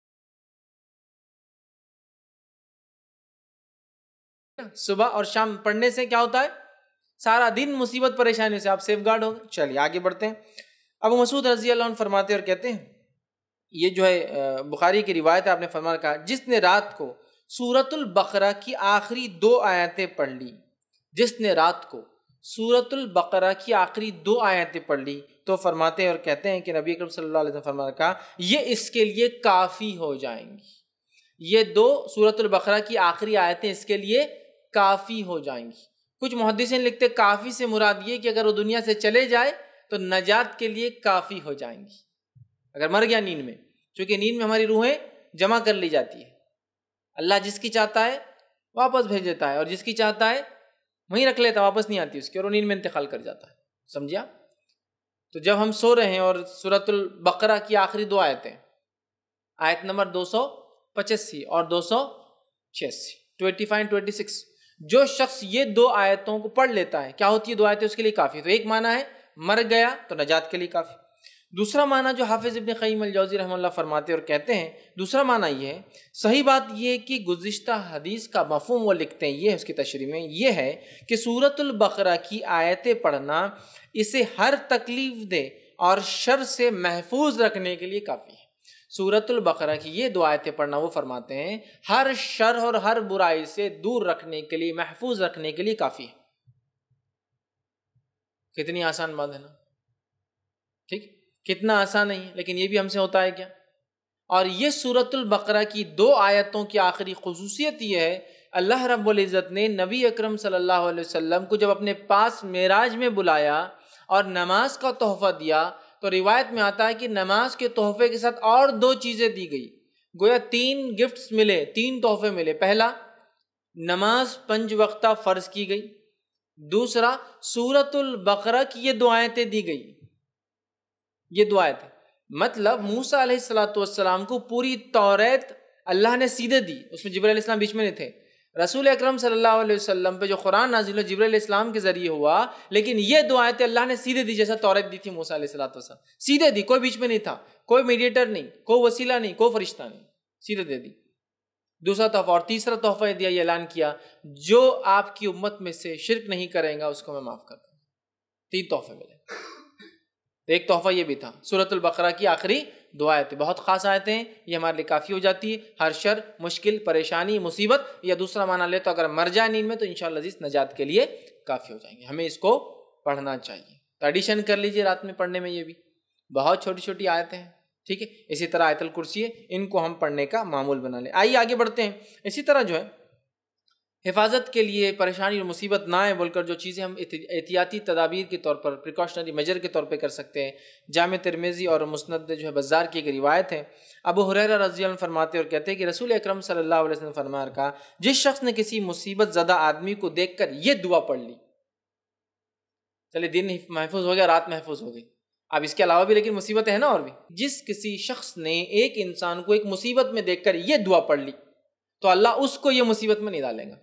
صبح اور شام پڑھنے سے کیا ہوتا ہے، سارا دن مصیبت پریشانی سے آپ سیف گارڈ ہو گئے۔ چلیے آگے بڑھتے ہیں۔ ابو مسعود رضی اللہ عنہ فرماتے اور کہتے ہیں، یہ جو ہے بخاری کی روایت ہے، آپ نے فرمایا کہا جس نے رات کو سورۃ البقرہ کی آخری دو آیتیں پڑھ لی، جس نے رات کو سورۃ البقرہ کی آخری دو آیتیں پڑھ لی، تو فرماتے ہیں اور کہتے ہیں کہ نبی اکرم صلی اللہ علیہ وسلم فرمایا کہا یہ اس کے لیے کافی ہو جائیں گی، یہ دو سورۃ البقرہ کی آخری آیتیں اس کے لیے کافی ہو جائیں گی۔ کچھ محدثین لکھتے کافی سے مراد یہ کہ اگر وہ دنیا سے چلے جائے تو نجات کے لیے کافی ہو جائیں گی، اگر مر گیا نیند میں، چونکہ نیند میں ہماری روحیں جمع کر لی جاتی ہے، اللہ جس کی چاہتا ہے واپس بھیج دیتا ہے اور جس کی چاہتا ہے وہیں رکھ لیتا، واپس نہیں آتی اس کی، اور وہ نیند میں انتقال کر جاتا ہے، سمجھا۔ تو جب ہم سو رہے ہیں اور سورۃ البقرہ کی آخری دو آیتیں، آیت نمبر دو سو پچاسی اور دو سو چھیاسی، ٹوینٹی فائیو ٹوینٹی سکس، جو شخص یہ دو آیتوں کو پڑھ لیتا ہے، کیا ہوتی ہے دو آیتیں اس کے لیے کافی۔ تو ایک معنی ہے مر گیا تو نجات کے لیے کافی، دوسرا معنی جو حافظ ابن قیم الجوزی رحمہ اللہ فرماتے اور کہتے ہیں، دوسرا معنی یہ ہے، صحیح بات یہ ہے کہ گزشتہ حدیث کا مفہوم وہ لکھتے ہیں، یہ ہے اس کی تشریح میں، یہ ہے کہ سورۃ البقرہ کی آیتیں پڑھنا اسے ہر تکلیف دہ اور شر سے محفوظ رکھنے کے لیے کافی ہے۔ سورۃ البقرہ کی یہ دو آیتیں پڑھنا، وہ فرماتے ہیں ہر شر اور ہر برائی سے دور رکھنے کے لیے، محفوظ رکھنے کے لیے کافی ہے۔ کتنی آسان بات ہے نا، ٹھیک، کتنا آسان نہیں ہے، لیکن یہ بھی ہم سے ہوتا ہے کیا۔ اور یہ سورۃ البقرہ کی دو آیتوں کی آخری خصوصیت یہ ہے، اللہ رب العزت نے نبی اکرم صلی اللہ علیہ وسلم کو جب اپنے پاس معراج میں بلایا اور نماز کا تحفہ دیا، تو روایت میں آتا ہے کہ نماز کے تحفے کے ساتھ اور دو چیزیں دی گئی، گویا تین گفٹس ملے، تین تحفے ملے۔ پہلا، نماز پنج وقتہ فرض کی گئی، دوسرا سورۃ البقرہ کی یہ دو آیتیں دی گئی، یہ دو آیتیں، مطلب موسیٰ علیہ الصلوۃ والسلام کو پوری توریت اللہ نے سیدھے دی، اس میں جبرائیل علیہ السلام بیچ میں نہیں تھے، رسول اکرم صلی اللہ علیہ وسلم پہ جو قرآن نازل ہوا جبرائیل علیہ السلام کے ذریعے ہوا، لیکن یہ دو آیتیں اللہ نے سیدھے دی جیسا توریت دی تھی موسیٰ علیہ السلام، سیدھے دی، کوئی بیچ میں نہیں تھا، کوئی میڈیٹر نہیں، کوئی وسیلہ نہیں، کوئی فرشتہ نہیں، سیدھے دے دی۔ دوسرا تحفہ اور تیسرا تحفہ یہ دیا، یہ اعلان کیا جو آپ کی امت میں سے شرک نہیں کرے گا اس کو میں معاف کر دوں۔ تین تحفے ملے۔ ایک تحفہ یہ بھی تھا سورۃ البقرہ کی آخری دو آیتیں، بہت خاص آیتیں ہیں، یہ ہمارے لیے کافی ہو جاتی ہے ہر شر، مشکل، پریشانی، مصیبت، یا دوسرا معنی لے تو اگر مر جائے نیند میں تو انشاءاللہ عزیز نجات کے لیے کافی ہو جائیں گے۔ ہمیں اس کو پڑھنا چاہیے، تو ایڈیشن کر لیجئے رات میں پڑھنے میں، یہ بھی بہت چھوٹی چھوٹی آیتیں ہیں، ٹھیک ہے۔ اسی طرح آیت الکرسی ہے، ان کو ہم پڑھنے کا معمول بنا لیں۔ آئیے آگے بڑھتے ہیں۔ اسی طرح جو ہے حفاظت کے لیے پریشانی اور مصیبت نہ آئے بول کر جو چیزیں ہم احتیاطی تدابیر کے طور پر، پریکاشنری میجر کے طور پہ کر سکتے ہیں، جامع ترمذی اور مسند جو ہے بزار کی ایک روایت ہے، ابو ہریرہ رضی اللہ عنہ فرماتے اور کہتے ہیں کہ رسول اکرم صلی اللہ علیہ وسلم فرمایا کہا، جس شخص نے کسی مصیبت زدہ آدمی کو دیکھ کر یہ دعا پڑھ لی، چلے دن محفوظ ہو گیا، رات محفوظ ہو گئی، اب اس کے علاوہ بھی لیکن مصیبتیں ہیں نا اور بھی، جس کسی شخص نے ایک انسان کو ایک مصیبت میں دیکھ کر یہ دعا پڑھ لی تو اللہ اس کو یہ مصیبت میں نہیں ڈالے گا۔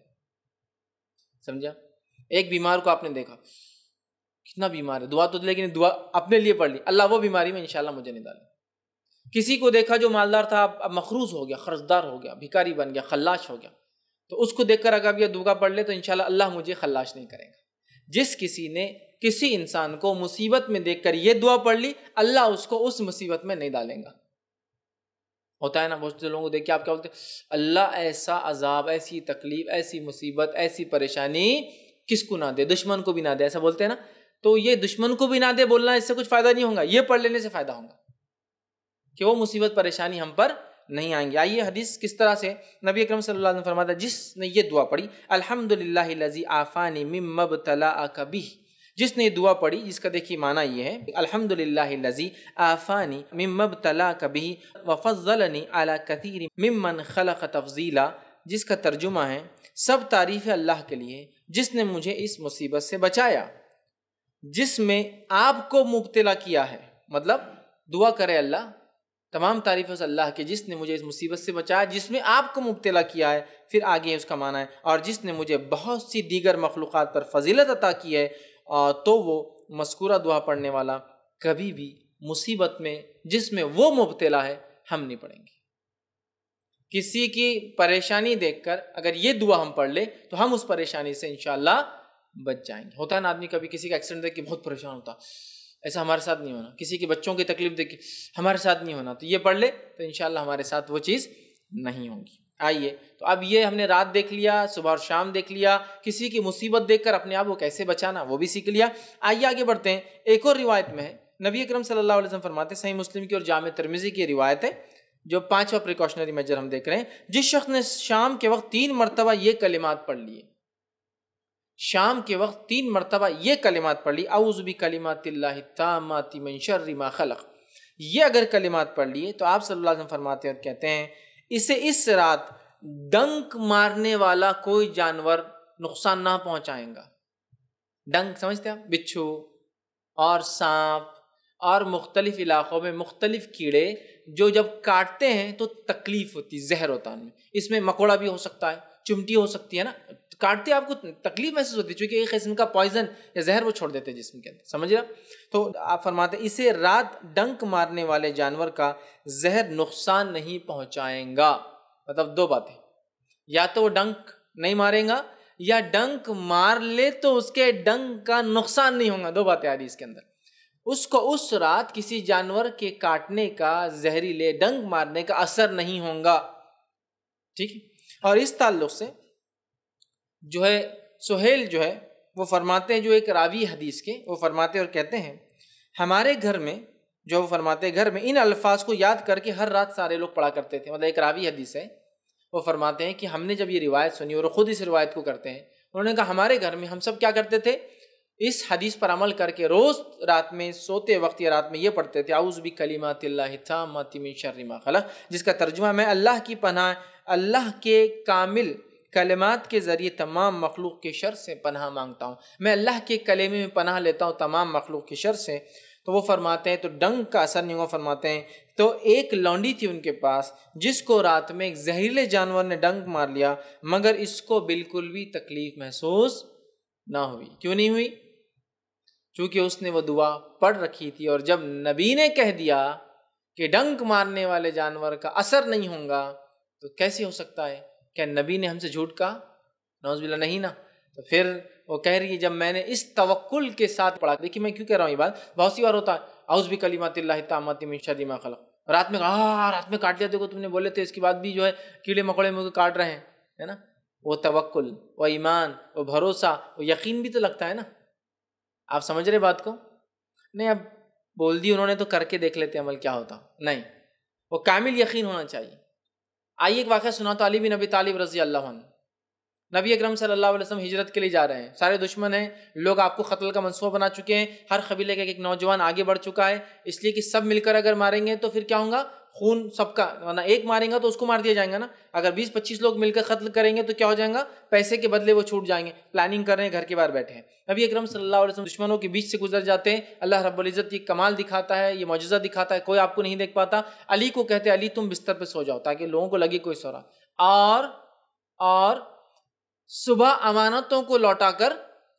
سمجھا؟ ایک بیمار کو آپ نے دیکھا کتنا بیمار ہے، دعا تو لیکن دعا اپنے لیے پڑھ لی، اللہ وہ بیماری میں انشاءاللہ مجھے نہیں ڈالے۔ کسی کو دیکھا جو مالدار تھا اب مخروض ہو گیا، قرضدار ہو گیا، بھکاری بن گیا، خلاش ہو گیا، تو اس کو دیکھ کر اگر یہ دعا پڑھ لے تو انشاءاللہ اللہ مجھے خلاش نہیں کرے گا۔ جس کسی نے کسی انسان کو مصیبت میں دیکھ کر یہ دعا پڑھ لی، اللہ اس کو اس مصیبت میں نہیں ڈالے گا۔ ہوتا ہے نا بہت سے لوگوں کو دیکھ کے آپ کیا بولتے ہیں، اللہ ایسا عذاب، ایسی تکلیف، ایسی مصیبت، ایسی پریشانی کس کو نہ دے، دشمن کو بھی نہ دے، ایسا بولتے ہیں نا۔ تو یہ دشمن کو بھی نہ دے بولنا اس سے کچھ فائدہ نہیں ہوگا، یہ پڑھ لینے سے فائدہ ہوگا کہ وہ مصیبت پریشانی ہم پر نہیں آئیں گی۔ آئیے حدیث کس طرح سے نبی اکرم صلی اللہ علیہ وسلم فرماتا ہے، جس نے یہ دعا پڑھی الحمدللہ الذی عافانی مما ابتلاک بہ، جس نے دعا پڑھی، جس کا دیکھیے معنی یہ ہے الحمدللہ الذی عافانی مما ابتلاک بہ وفضلنی علی کثیر ممن خلق تفضیلا، جس کا ترجمہ ہے سب تعریف ہے اللہ کے لیے جس نے مجھے اس مصیبت سے بچایا جس میں آپ کو مبتلا کیا ہے، مطلب دعا کرے اللہ تمام تعریف ہے اللہ کے جس نے مجھے اس مصیبت سے بچایا جس میں آپ کو مبتلا کیا ہے، پھر آگے اس کا معنی ہے اور جس نے مجھے بہت سی دیگر مخلوقات پر فضیلت عطا کی ہے، تو وہ مذکورہ دعا پڑھنے والا کبھی بھی مصیبت میں جس میں وہ مبتلا ہے ہم نہیں پڑھیں گے۔ کسی کی پریشانی دیکھ کر اگر یہ دعا ہم پڑھ لے تو ہم اس پریشانی سے انشاءاللہ بچ جائیں گے۔ ہوتا ہے نا آدمی کبھی کسی کا ایکسیڈنٹ دیکھ کے بہت پریشان ہوتا، ایسا ہمارے ساتھ نہیں ہونا، کسی کے بچوں کی تکلیف دیکھ کے ہمارے ساتھ نہیں ہونا، تو یہ پڑھ لے تو انشاءاللہ ہمارے ساتھ وہ چیز نہیں ہوگی۔ آئیے تو اب یہ ہم نے رات دیکھ لیا، صبح اور شام دیکھ لیا، کسی کی مصیبت دیکھ کر اپنے آپ کو کیسے بچانا وہ بھی سیکھ لیا۔ آئیے آگے بڑھتے ہیں۔ ایک اور روایت میں ہے نبی اکرم صلی اللہ علیہ وسلم فرماتے ہیں، صحیح مسلم کی اور جامع ترمذی کی روایت ہے، جو پانچواں پریکاشنری میجر ہم دیکھ رہے ہیں، جس شخص نے شام کے وقت تین مرتبہ یہ کلمات پڑھ لیے، شام کے وقت تین مرتبہ یہ کلمات پڑھ لی، اعوذ بکلمات اللہ التامات من شر ما خلق، یہ اگر کلمات پڑھ لیے تو آپ صلی اللہ علیہ وسلم فرماتے ہیں اور کہتے ہیں اسے اس رات ڈنک مارنے والا کوئی جانور نقصان نہ پہنچائیں گا۔ ڈنک سمجھتے ہیں آپ؟ بچھو اور سانپ اور مختلف علاقوں میں مختلف کیڑے جو جب کاٹتے ہیں تو تکلیف ہوتی، زہر ہوتا ہے ان میں، اس میں مکوڑا بھی ہو سکتا ہے، چمٹی ہو سکتی ہے نا، کاٹتے آپ کو تکلیف محسوس ہوتی ہے چونکہ ایک قسم کا پوائزن یا زہر وہ چھوڑ دیتے جسم کے اندر، سمجھ رہا؟ تو آپ فرماتے ہیں اسے رات ڈنک مارنے والے جانور کا زہر نقصان نہیں پہنچائیں گا۔ مطلب دو باتیں، یا تو وہ ڈنک نہیں مارے گا یا ڈنک مار لے تو اس کے ڈنک کا نقصان نہیں ہوگا، دو باتیں آ رہی اس کے اندر۔ اس کو اس رات کسی جانور کے کاٹنے کا، زہریلے ڈنک مارنے کا اثر نہیں ہوگا، ٹھیک ہے۔ اور اس تعلق سے جو ہے سہیل جو ہے وہ فرماتے ہیں، جو ایک راوی حدیث کے وہ فرماتے اور کہتے ہیں ہمارے گھر میں جو وہ فرماتے گھر میں ان الفاظ کو یاد کر کے ہر رات سارے لوگ پڑھا کرتے تھے۔ مطلب ایک راوی حدیث ہے، وہ فرماتے ہیں کہ ہم نے جب یہ روایت سنی اور خود اس روایت کو کرتے ہیں، انہوں نے کہا ہمارے گھر میں ہم سب کیا کرتے تھے، اس حدیث پر عمل کر کے روز رات میں سوتے وقت یا رات میں یہ پڑھتے تھے اعوذ بکلمات اللہ التامات من شر ما خلق، جس کا ترجمہ میں اللہ کی پناہ، اللہ کے کامل کلمات کے ذریعے تمام مخلوق کے شر سے پناہ مانگتا ہوں، میں اللہ کے کلمے میں پناہ لیتا ہوں تمام مخلوق کے شر سے۔ تو وہ فرماتے ہیں تو ڈنک کا اثر نہیں ہوا. فرماتے ہیں تو ایک لونڈی تھی ان کے پاس جس کو رات میں ایک زہریلے جانور نے ڈنک مار لیا مگر اس کو بالکل بھی تکلیف محسوس نہ ہوئی. کیوں نہیں ہوئی؟ چونکہ اس نے وہ دعا پڑھ رکھی تھی. اور جب نبی نے کہہ دیا کہ ڈنک مارنے والے جانور کا اثر نہیں ہوگا تو کیسے ہو سکتا ہے؟ کیا نبی نے ہم سے جھوٹ کہا؟ نعوذ باللہ نہیں نا. تو پھر وہ کہہ رہی ہے جب میں نے اس توکل کے ساتھ پڑھا. دیکھیے میں کیوں کہہ رہا ہوں یہ بات، بہت سی بار ہوتا ہے اعوذ بکلمات اللہ التامات من شر ما خلق، رات میں کہا رات میں کاٹ لیا، دیکھو تم نے بولے تھے، اس کے بعد بھی جو ہے کیڑے مکوڑے مجھے کاٹ رہے ہیں، ہے نا. وہ توکل، وہ ایمان، وہ بھروسہ، وہ یقین بھی تو لگتا ہے نا. آپ سمجھ رہے بات کو؟ نہیں اب بول دی انہوں نے تو کر کے دیکھ لیتے عمل کیا ہوتا. نہیں، وہ کامل یقین ہونا چاہیے. آئیے ایک واقعہ سناتا. علی بن ابی طالب رضی اللہ عنہ، نبی اکرم صلی اللہ علیہ وسلم ہجرت کے لیے جا رہے ہیں، سارے دشمن ہیں، لوگ آپ کو قتل کا منصوبہ بنا چکے ہیں، ہر قبیلے کا ایک نوجوان آگے بڑھ چکا ہے، اس لیے کہ سب مل کر اگر ماریں گے تو پھر کیا ہوگا؟ خون سب کا، ورنہ ایک ماریں گا تو اس کو مار دیا جائے گا نا. اگر بیس پچیس لوگ مل کر قتل کریں گے تو کیا ہو جائے گا؟ پیسے کے بدلے وہ چھوٹ جائیں گے. پلاننگ کر رہے ہیں، گھر کے باہر بیٹھے ہیں. نبی اکرم صلی اللہ علیہ وسلم دشمنوں کے بیچ سے گزر جاتے ہیں. اللہ رب العزت یہ کمال دکھاتا ہے، یہ معجزہ دکھاتا ہے، کوئی آپ کو نہیں دیکھ پاتا. علی کو کہتے ہیں علی تم بستر پہ سو جاؤ تاکہ لوگوں کو لگے کوئی سو رہا. اور اور صبح امانتوں کو لوٹا کر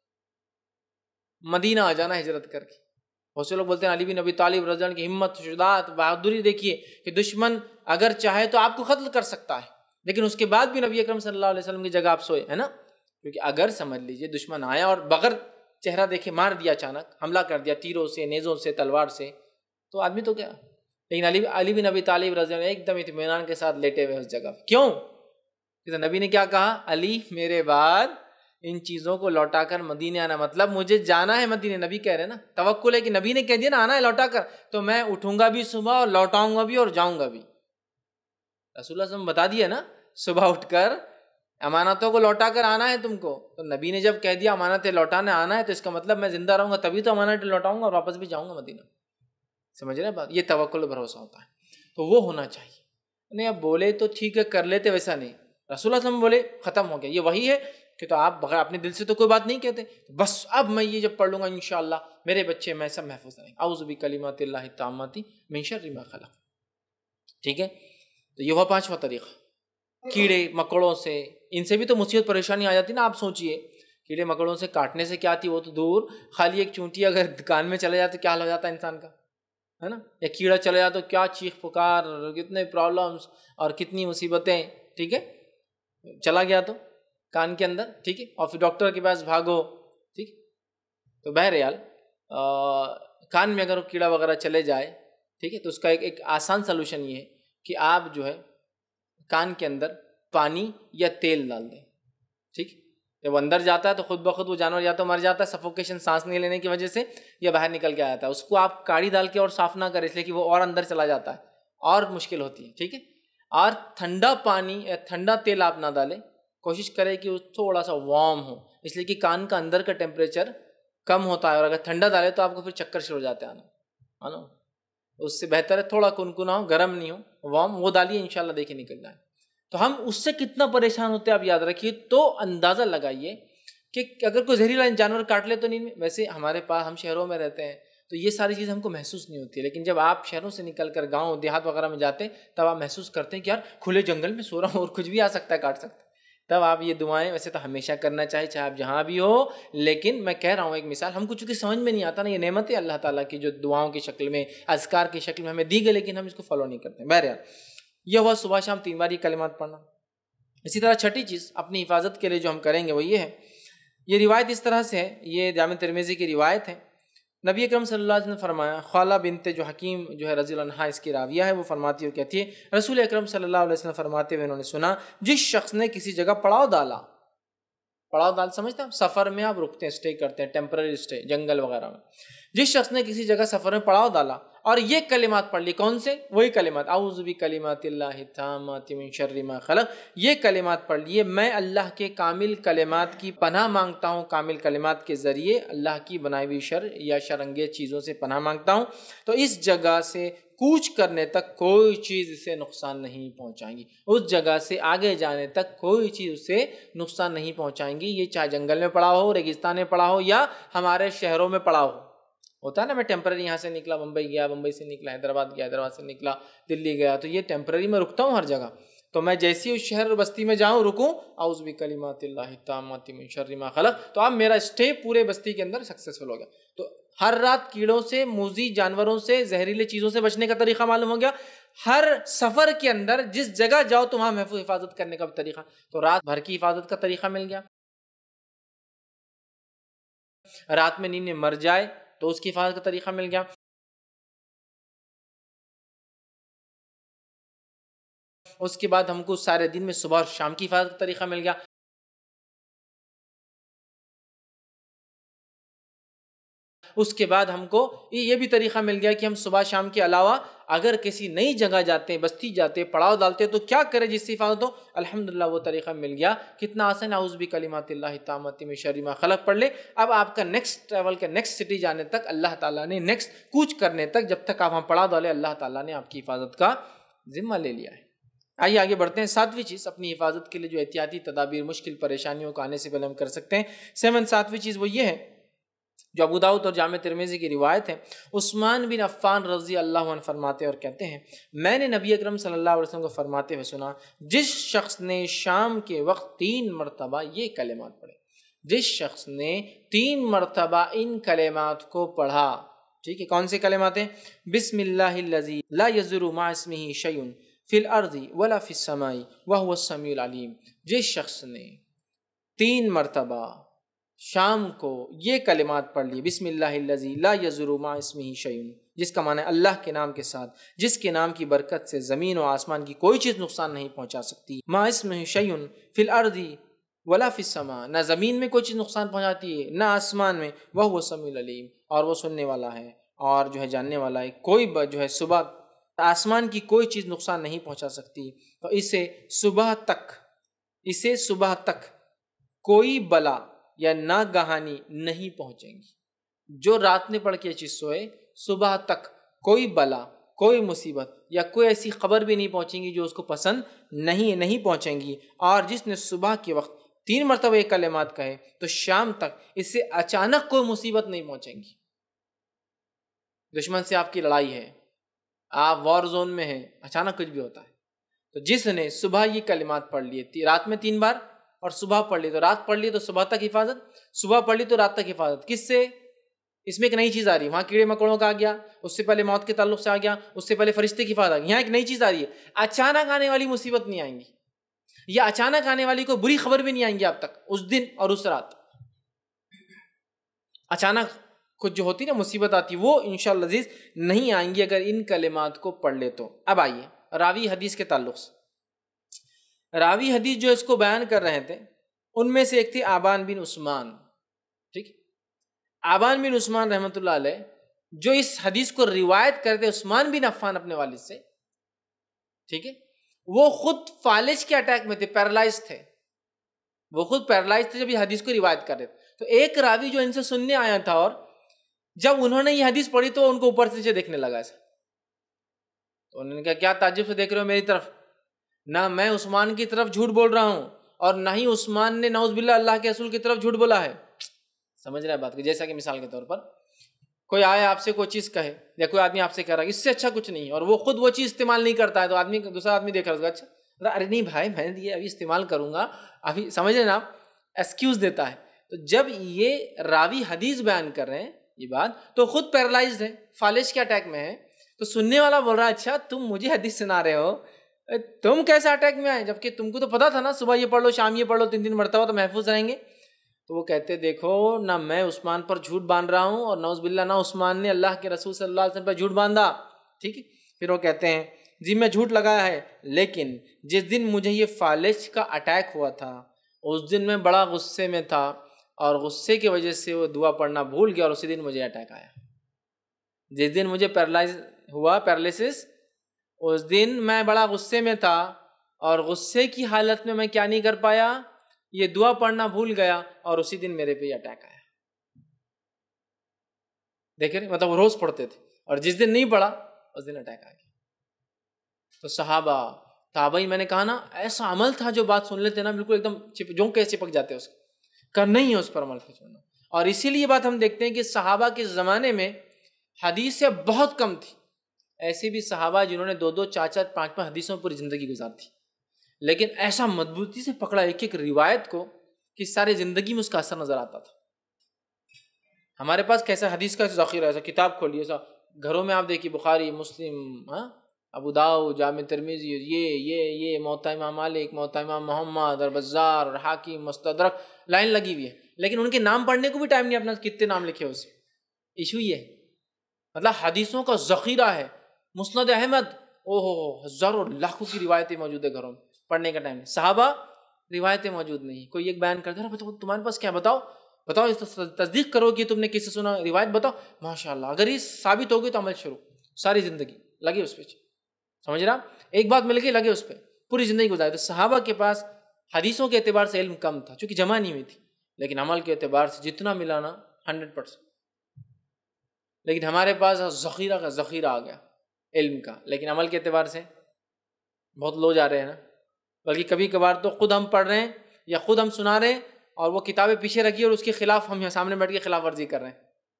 مدینہ آ جانا ہجرت کر کے. بہت سے لوگ بولتے ہیں علی بن ابی طالب رضی اللہ عنہ کی ہمت، شجاعت، بہادری دیکھیے کہ دشمن اگر چاہے تو آپ کو قتل کر سکتا ہے، لیکن اس کے بعد بھی نبی اکرم صلی اللہ علیہ وسلم کی جگہ آپ سوئے، ہے نا. کیونکہ اگر سمجھ لیجئے دشمن آیا اور بغیر چہرہ دیکھے مار دیا، اچانک حملہ کر دیا تیروں سے، نیزوں سے، تلوار سے، تو آدمی تو کیا. لیکن علی علی بن ابی طالب رضی اللہ عنہ ایک دم اطمینان کے ساتھ لیٹے ہوئے اس جگہ. کیوں؟ نبی نے کیا کہا؟ علی میرے بعد ان چیزوں کو لوٹا کر مدینے آنا، مطلب مجھے جانا ہے مدینے. نبی کہہ رہے ہیں نا، توکل ہے کہ نبی نے کہہ دیا نا آنا ہے لوٹا کر، تو میں اٹھوں گا بھی صبح اور لوٹاؤں گا بھی اور جاؤں گا بھی. رسول اللہ صلی اللہ علیہ وسلم بتا دیا نا صبح اٹھ کر امانتوں کو لوٹا کر آنا ہے تم کو. تو نبی نے جب کہہ دیا امانتیں لوٹانے آنا ہے تو اس کا مطلب میں زندہ رہوں گا تبھی تو امانتیں لوٹاؤں گا اور واپس بھی جاؤں گا مدینہ. سمجھ رہے ہیں بات؟ یہ توکل و بھروسہ ہوتا ہے، تو وہ ہونا چاہیے. نہیں اب بولے تو ٹھیک ہے کر لیتے، ویسا نہیں. رسول اللہ صلی اللہ علیہ وسلم بولے ختم ہو گیا. یہ وہی ہے کہ تو آپ بغیر اپنے دل سے تو کوئی بات نہیں کہتے، بس اب میں یہ جب پڑھ لوں گا انشاءاللہ میرے بچے میں سب محفوظ رہیں گے. اعوذ بکلمات اللہ التامات من شر ما خلق. ٹھیک ہے، تو یہ ہوا پانچواں طریقہ. کیڑے مکوڑوں سے، ان سے بھی تو مصیبت پریشانی آ جاتی نا. آپ سوچئے کیڑے مکوڑوں سے کاٹنے سے کیا تھی وہ تو دور، خالی ایک چونٹی اگر کان میں چلے جاتے کیا حال ہو جاتا ہے انسان کا، ہے نا. یا کیڑا چلے جاتا تو کیا چیخ پکار، کتنے پرابلمس اور کتنی مصیبتیں. ٹھیک ہے، چلا گیا تو کان کے اندر، ٹھیک ہے، اور پھر ڈاکٹر کے پاس بھاگو. ٹھیک، تو بہرحال کان میں اگر کیڑا وغیرہ چلے جائے، ٹھیک ہے، تو اس کا ایک ایک آسان سلوشن یہ ہے کہ آپ جو ہے کان کے اندر پانی یا تیل ڈال دیں. ٹھیک، جب اندر جاتا ہے تو خود بخود وہ جانور یا تو مر جاتا ہے سفوکیشن، سانس نہیں لینے کی وجہ سے، یا باہر نکل کے آتا ہے. اس کو آپ کاڑی ڈال کے اور صاف نہ کریں اس لیے کہ وہ اور اندر چلا جاتا ہے اور مشکل ہوتی ہے. ٹھیک ہے، اور ٹھنڈا پانی یا ٹھنڈا تیل آپ نہ ڈالیں، کوشش کریں کہ وہ تھوڑا سا وارم ہو، اس لیے کہ کان کا اندر کا ٹیمپریچر کم ہوتا ہے اور اگر ٹھنڈا ڈالے تو آپ کو پھر چکر شروع ہو جاتے ہیں آنا، ہے نا. اس سے بہتر ہے تھوڑا کنکنا ہو، گرم نہیں ہو، وارم، وہ ڈالیے انشاءاللہ دیکھیں نکل جائے. تو ہم اس سے کتنا پریشان ہوتے ہیں آپ یاد رکھیے. تو اندازہ لگائیے کہ اگر کوئی زہریلا جانور کاٹ لے تو نہیں. ویسے ہمارے پاس، ہم شہروں میں رہتے ہیں تو یہ ساری چیزیں ہم کو محسوس نہیں ہوتی، لیکن جب آپ شہروں سے نکل کر گاؤں دیہات وغیرہ میں جاتے ہیں تب آپ محسوس کرتے ہیں کہ یار کھلے جنگل میں سو رہا ہوں اور کچھ بھی آ سکتا ہے، کاٹ سکتا ہے. تب آپ یہ دعائیں ویسے تو ہمیشہ کرنا چاہیے چاہے آپ جہاں بھی ہو. لیکن میں کہہ رہا ہوں ایک مثال، ہم کو چونکہ سمجھ میں نہیں آتا نا، یہ نعمت ہے اللہ تعالیٰ کی جو دعاؤں کی شکل میں، اذکار کی شکل میں ہمیں دی گئی، لیکن ہم اس کو فالو نہیں کرتے. بہرحال یہ ہوا صبح شام تین بار یہ کلمات پڑھنا. اسی طرح چھٹی چیز اپنی حفاظت کے لیے جو ہم کریں گے وہ یہ ہے، یہ روایت اس طرح سے ہے، یہ جامع ترمذی کی روایت ہے. نبی اکرم صلی اللہ علیہ وسلم نے فرمایا، خالہ بنت جو حکیم جو ہے رضی اللہ عنہا اس کی راویہ ہے، وہ فرماتی ہے، کہتی ہے رسول اکرم صلی اللہ علیہ وسلم فرماتے ہوئے انہوں نے سنا، جس شخص نے کسی جگہ پڑاؤ ڈالا، پڑاؤ ڈال سمجھتے ہیں سفر میں آپ رکتے ہیں، اسٹے کرتے ہیں، ٹیمپرری اسٹے جنگل وغیرہ میں. جس شخص نے کسی جگہ سفر میں پڑاؤ ڈالا اور یہ کلمات پڑھ لی، کون سے؟ وہی کلمات، اعوذ بکلمات اللہ التامات من شر ما خلق. یہ کلمات پڑھ لیے، میں اللہ کے کامل کلمات کی پناہ مانگتا ہوں، کامل کلمات کے ذریعے اللہ کی بنائی ہوئی شر یا شرانگیز چیزوں سے پناہ مانگتا ہوں، تو اس جگہ سے کوچ کرنے تک کوئی چیز اسے نقصان نہیں پہنچائیں گی، اس جگہ سے آگے جانے تک کوئی چیز اسے نقصان نہیں پہنچائیں گی. یہ چاہے جنگل میں پڑا ہو، ریگستان میں پڑا ہو یا ہمارے شہروں میں پڑا ہو. ہوتا ہے نا، میں ٹیمپرری یہاں سے نکلا بمبئی گیا، بمبئی سے نکلا حیدرآباد گیا، حیدرآباد سے نکلا دلی گیا، تو یہ ٹیمپرری میں رکتا ہوں ہر جگہ. تو میں جیسی اس شہر اور بستی میں جاؤں رکوں، اعوذ بکلمات اللہ التامات من شر ما خلق، تو اب میرا اسٹے پورے بستی کے اندر سکسیسفل ہو گیا. تو ہر رات کیڑوں سے، موذی جانوروں سے، زہریلے چیزوں سے بچنے کا طریقہ معلوم ہو گیا. ہر سفر کے اندر جس جگہ جاؤ تو وہاں محفوظ حفاظت کرنے کا طریقہ، تو رات بھر کی حفاظت کا طریقہ مل گیا. رات میں نیند میں مر جائے تو اس کی حفاظت کا طریقہ مل گیا. اس کے بعد ہم کو سارے دن میں صبح اور شام کی حفاظت کا طریقہ مل گیا. اس کے بعد ہم کو یہ بھی طریقہ مل گیا کہ ہم صبح شام کے علاوہ اگر کسی نئی جگہ جاتے ہیں، بستی جاتے ہیں، پڑاؤ ڈالتے ہیں، تو کیا کریں جس سے حفاظت ہو. الحمدللہ وہ طریقہ مل گیا. کتنا آسان. اعوذ بکلمات اللہ التامات من شر ما خلق پڑھ لے. اب آپ کا نیکسٹ ٹریول کے نیکسٹ سٹی جانے تک اللہ تعالیٰ نے، نیکسٹ کوچ کرنے تک، جب تک آپ وہاں پڑاؤ ڈالے، اللہ تعالیٰ نے آپ کی حفاظت کا ذمہ لے لیا ہے. آئیے آگے بڑھتے ہیں. ساتویں چیز اپنی حفاظت کے لیے جو احتیاطی تدابیر مشکل پریشانیوں کو آنے سے پہلے ہم کر سکتے ہیں. سیون ساتویں چیز وہ یہ ہے جو ابو داؤد اور جامع ترمذی کی روایت ہے. عثمان بن عفان رضی اللہ عنہ فرماتے اور کہتے ہیں، میں نے نبی اکرم صلی اللہ علیہ وسلم کو فرماتے ہوئے سنا، جس شخص نے شام کے وقت تین مرتبہ یہ کلمات پڑھے، جس شخص نے تین مرتبہ ان کلمات کو پڑھا. ٹھیک ہے، کون سے کلمات ہیں؟ بسم اللہ الذی لا یضر مع اسمہ شیء فی الارض ولا فی السماء وہو السمیع العلیم. جس شخص نے تین مرتبہ شام کو یہ کلمات پڑھ لی، بسم اللہ الذی لا یضر مع اسمہ شیء، جس کا معنی ہے اللہ کے نام کے ساتھ جس کے نام کی برکت سے زمین و آسمان کی کوئی چیز نقصان نہیں پہنچا سکتی، مع اسمہ شیء فی الارض ولا فی السماء، نہ زمین میں کوئی چیز نقصان پہنچاتی ہے نہ آسمان میں، وہو السمیع العلیم، اور وہ سننے والا ہے اور جو ہے جاننے والا ہے. کوئی جو ہے صبح آسمان کی کوئی چیز نقصان نہیں پہنچا سکتی. تو اسے صبح تک اسے صبح تک کوئی بلا یا ناگہانی نہیں پہنچیں گی. جو رات میں پڑھ کے چیز سوئے، صبح تک کوئی بلا، کوئی مصیبت یا کوئی ایسی خبر بھی نہیں پہنچیں گی جو اس کو پسند نہیں نہیں پہنچیں گی. اور جس نے صبح کے وقت تین مرتبہ یہ کلمات کہے تو شام تک اس سے اچانک کوئی مصیبت نہیں پہنچیں گی. دشمن سے آپ کی لڑائی ہے، آپ وار زون میں ہیں، اچانک کچھ بھی ہوتا ہے، تو جس نے صبح یہ کلمات پڑھ لیے، رات میں تین بار اور صبح پڑھ لی، تو رات پڑھ لی تو صبح تک حفاظت، صبح پڑھ لی تو رات تک حفاظت. کس سے؟ اس میں ایک نئی چیز آ رہی ہے. وہاں کیڑے مکوڑوں کا آ گیا، اس سے پہلے موت کے تعلق سے آ گیا، اس سے پہلے فرشتے کی حفاظت آ گئی. یہاں ایک نئی چیز آ رہی ہے، اچانک آنے والی مصیبت نہیں آئیں گی، یا اچانک آنے والی کوئی بری خبر بھی نہیں آئیں گی آپ تک اس دن اور اس رات. اچانک کچھ جو ہوتی نا مصیبت آتی، وہ انشاءاللہ عزیز نہیں آئیں گی اگر ان کلمات کو پڑھ لے تو. اب آئیے راوی حدیث کے تعلق سے، راوی حدیث جو اس کو بیان کر رہے تھے ان میں سے ایک تھے آبان بن عثمان. ٹھیک، آبان بن عثمان رحمۃ اللہ علیہ جو اس حدیث کو روایت کرتے عثمان بن عفان اپنے والد سے. ٹھیک ہے، وہ خود فالج کے اٹیک میں تھے، پیرالائز تھے، وہ خود پیرالائز تھے جب یہ حدیث کو روایت کر رہے تھے. تو ایک راوی جو ان سے سننے آیا تھا، اور جب انہوں نے یہ حدیث پڑھی تو ان کو اوپر سے نیچے دیکھنے لگا ایسا. تو انہوں نے کہا کیا تعجب سے دیکھ رہے ہو میری طرف؟ نہ میں عثمان کی طرف جھوٹ بول رہا ہوں اور نہ ہی عثمان نے نعوذ باللہ اللہ کے رسول کی طرف جھوٹ بولا ہے. سمجھ رہے ہیں بات کو؟ جیسا کہ مثال کے طور پر کوئی آئے آپ سے کوئی چیز کہے، یا کوئی آدمی آپ سے کہہ رہا ہے اس سے اچھا کچھ نہیں ہے، اور وہ خود وہ چیز استعمال نہیں کرتا ہے، تو آدمی دوسرا آدمی دیکھ رہا ہے اچھا، ارے نہیں بھائی میں یہ ابھی استعمال کروں گا ابھی، سمجھ رہے نا آپ، ایکسکیوز دیتا ہے. تو جب یہ راوی حدیث بیان کر رہے ہیں یہ بات، تو خود پیرالائزڈ ہے، فالج کے اٹیک میں ہے. تو سننے والا بول رہا ہے اچھا تم مجھے حدیث سنا رہے ہو، تم کیسا اٹیک میں آئے، جبکہ تم کو تو پتا تھا نا صبح یہ پڑھ لو شام یہ پڑھ لو تین تین مرتبہ تو محفوظ رہیں گے. تو وہ کہتے دیکھو نہ میں عثمان پر جھوٹ باندھ رہا ہوں، اور نعوذ باللہ نہ عثمان نے اللہ کے رسول صلی اللہ علیہ وسلم پر جھوٹ باندھا. ٹھیک ہے، پھر وہ کہتے ہیں جی میں جھوٹ لگایا ہے، لیکن جس دن مجھے یہ فالج کا اٹیک ہوا تھا اس دن میں بڑا غصے میں تھا، اور غصے کی وجہ سے وہ دعا پڑھنا بھول گیا، اور اسی دن مجھے اٹیک آیا. جس دن مجھے پیرالائز ہوا، پیرالیسس، اس دن میں بڑا غصے میں تھا، اور غصے کی حالت میں میں کیا نہیں کر پایا، یہ دعا پڑھنا بھول گیا، اور اسی دن میرے پہ یہ اٹیک آیا. دیکھ رہے مطلب وہ روز پڑھتے تھے، اور جس دن نہیں پڑھا اس دن اٹیک آ گیا. تو صحابہ تابعین، میں نے کہا نا ایسا عمل تھا جو بات سن لیتے نا بالکل ایک دم چپ جو کیسے چپک جاتے اس کو، کرنا ہی ہے اس پر عمل چھوڑنا. اور اسی لیے بات ہم دیکھتے ہیں کہ صحابہ کے زمانے میں حدیثیں بہت کم تھی. ایسے بھی صحابہ جنہوں نے دو دو چار چار پانچ پانچ حدیثوں میں پوری زندگی گزار دی، لیکن ایسا مضبوطی سے پکڑا ایک ایک روایت کو کہ ساری زندگی میں اس کا اثر نظر آتا تھا. ہمارے پاس کیسا حدیث کا ذخیرہ، ایسا کتاب کھولیے، ایسا گھروں میں آپ دیکھیے بخاری، مسلم، ہاں ابو داؤد، جامع ترمذی، یہ یہ یہ موطا امام مالک، موطا امام محمد اور بزار اور حاکم، مستدرک، لائن لگی ہوئی ہے، لیکن ان کے نام پڑھنے کو بھی ٹائم نہیں اپنا، کتنے نام لکھے اس میں. ایشو یہ ہے، مطلب حدیثوں کا ذخیرہ ہے. مسند احمد، او ہو ہو ہزاروں لاکھوں کی روایتیں موجود ہے گھروں میں، پڑھنے کا ٹائم نہیں. صحابہ روایتیں موجود نہیں. کوئی ایک بیان کرتا ہے، بتاؤ تمہارے پاس کیا، بتاؤ بتاؤ اس تصدیق کرو کہ تم نے کس سے سنا، روایت بتاؤ. ماشاء اللہ، اگر یہ ثابت ہو گئی تو عمل شروع، ساری زندگی لگے اس پہ. سمجھ رہا، ایک بات مل گئی لگے اس پہ، پوری زندگی گزاری. تو صحابہ کے پاس حدیثوں کے اعتبار سے علم کم تھا چونکہ جمع نہیں ہوئی تھی، لیکن عمل کے اعتبار سے جتنا ملانا ہنڈریڈ پرسینٹ. لیکن ہمارے پاس ذخیرہ کا ذخیرہ آ گیا علم کا، لیکن عمل کے اعتبار سے بہت لو جا رہے ہیں نا. بلکہ کبھی کبھار تو خود ہم پڑھ رہے ہیں یا خود ہم سنا رہے ہیں اور وہ کتابیں پیچھے رکھی اور اس کے خلاف ہم یہاں سامنے بیٹھ کے خلاف ورزی کر رہے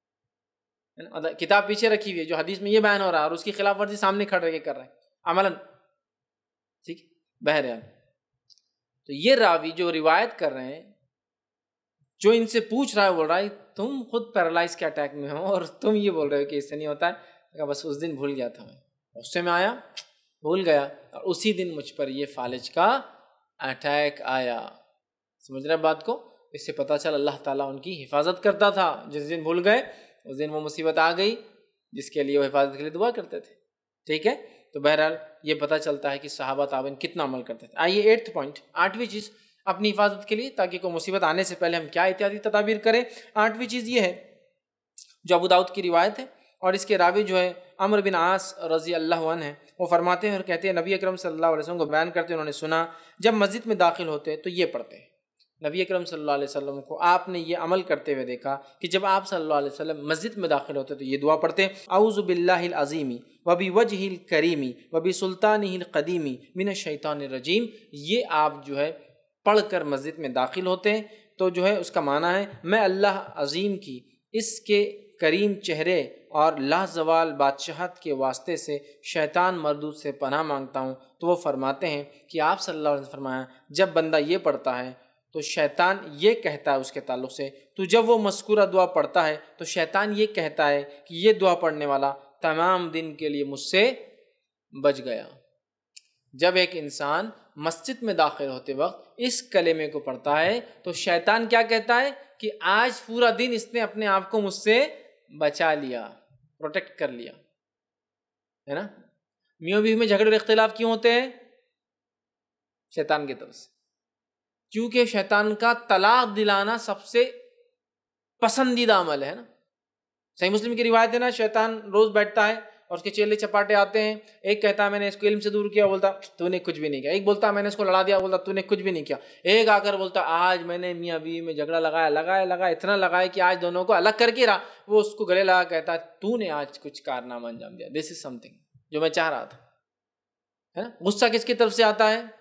ہیں. کتاب پیچھے رکھی ہوئی ہے جو حدیث میں یہ بیان ہو رہا ہے اور اس کی خلاف ورزی سامنے کھڑے کے کر رہے ہیں عملاً. ٹھیک ہے، بہرحال تو یہ راوی جو روایت کر رہے ہیں، جو ان سے پوچھ رہا ہے بول رہا ہے تم خود پیرالائز کے اٹیک میں ہو اور تم یہ بول رہے ہو کہ اس سے نہیں ہوتا ہے. بس اس دن بھول گیا تھا، میں غصے میں آیا بھول گیا، اور اسی دن مجھ پر یہ فالج کا اٹیک آیا. سمجھ رہے بات کو؟ اس سے پتہ چل اللہ تعالیٰ ان کی حفاظت کرتا تھا. جس دن بھول گئے اس دن وہ مصیبت آ گئی جس کے لیے وہ حفاظت کے لیے دعا کرتے تھے. ٹھیک ہے، تو بہرحال یہ پتہ چلتا ہے کہ صحابہ تابعین کتنا عمل کرتے تھے. آئیے ایٹھ پوائنٹ، آٹھویں چیز اپنی حفاظت کے لیے، تاکہ کوئی مصیبت آنے سے پہلے ہم کیا احتیاطی تدابیر کریں. آٹھویں چیز یہ ہے جو ابو داؤد کی روایت ہے، اور اس کے راوی جو ہے عمرو بن عاص رضی اللہ عنہ ہیں. وہ فرماتے ہیں اور کہتے ہیں نبی اکرم صلی اللہ علیہ وسلم کو بیان کرتے ہیں، انہوں نے سنا جب مسجد میں داخل ہوتے تو یہ پڑھتے ہیں. نبی اکرم صلی اللہ علیہ وسلم کو آپ نے یہ عمل کرتے ہوئے دیکھا کہ جب آپ صلی اللہ علیہ وسلم مسجد میں داخل ہوتے تو یہ دعا پڑھتے ہیں، اعوذ باللہ العظیم وبوجہہ الکریم وبسلطانہ القدیم من الشیطان الرجیم. یہ آپ جو ہے پڑھ کر مسجد میں داخل ہوتے ہیں تو جو ہے اس کا معنی ہے میں اللہ عظیم کی اس کے کریم چہرے اور لازوال بادشاہت کے واسطے سے شیطان مردود سے پناہ مانگتا ہوں. تو وہ فرماتے ہیں کہ آپ صلی اللہ علیہ وسلم فرمایا جب بندہ یہ پڑھتا ہے تو شیطان یہ کہتا ہے اس کے تعلق سے، تو جب وہ مذکورہ دعا پڑھتا ہے تو شیطان یہ کہتا ہے کہ یہ دعا پڑھنے والا تمام دن کے لیے مجھ سے بچ گیا. جب ایک انسان مسجد میں داخل ہوتے وقت اس کلمے کو پڑھتا ہے تو شیطان کیا کہتا ہے کہ آج پورا دن اس نے اپنے آپ کو مجھ سے بچا لیا، پروٹیکٹ کر لیا، ہے نا. میاں بیوی میں جھگڑے اور اختلاف کیوں ہوتے ہیں؟ شیطان کی طرف سے. کیونکہ شیطان کا طلاق دلانا سب سے پسندیدہ عمل ہے نا. صحیح مسلم کی روایت ہے نا، شیطان روز بیٹھتا ہے اور اس کے چیلے چپاٹے آتے ہیں. ایک کہتا ہے میں نے اس کو علم سے دور کیا، بولتا تو نے کچھ بھی نہیں کیا. ایک بولتا ہے میں نے اس کو لڑا دیا، بولتا تو نے کچھ بھی نہیں کیا. ایک آ کر بولتا آج میں نے میاں بیوی میں جھگڑا لگایا لگایا لگایا اتنا لگایا کہ آج دونوں کو الگ کر کے رہا. وہ اس کو گلے لگا کہتا ہے تو نے آج کچھ کارنامہ انجام دیا. دس از سم تھنگ جو میں چاہ رہا تھا، ہے نا. غصہ کس کی طرف سے آتا ہے؟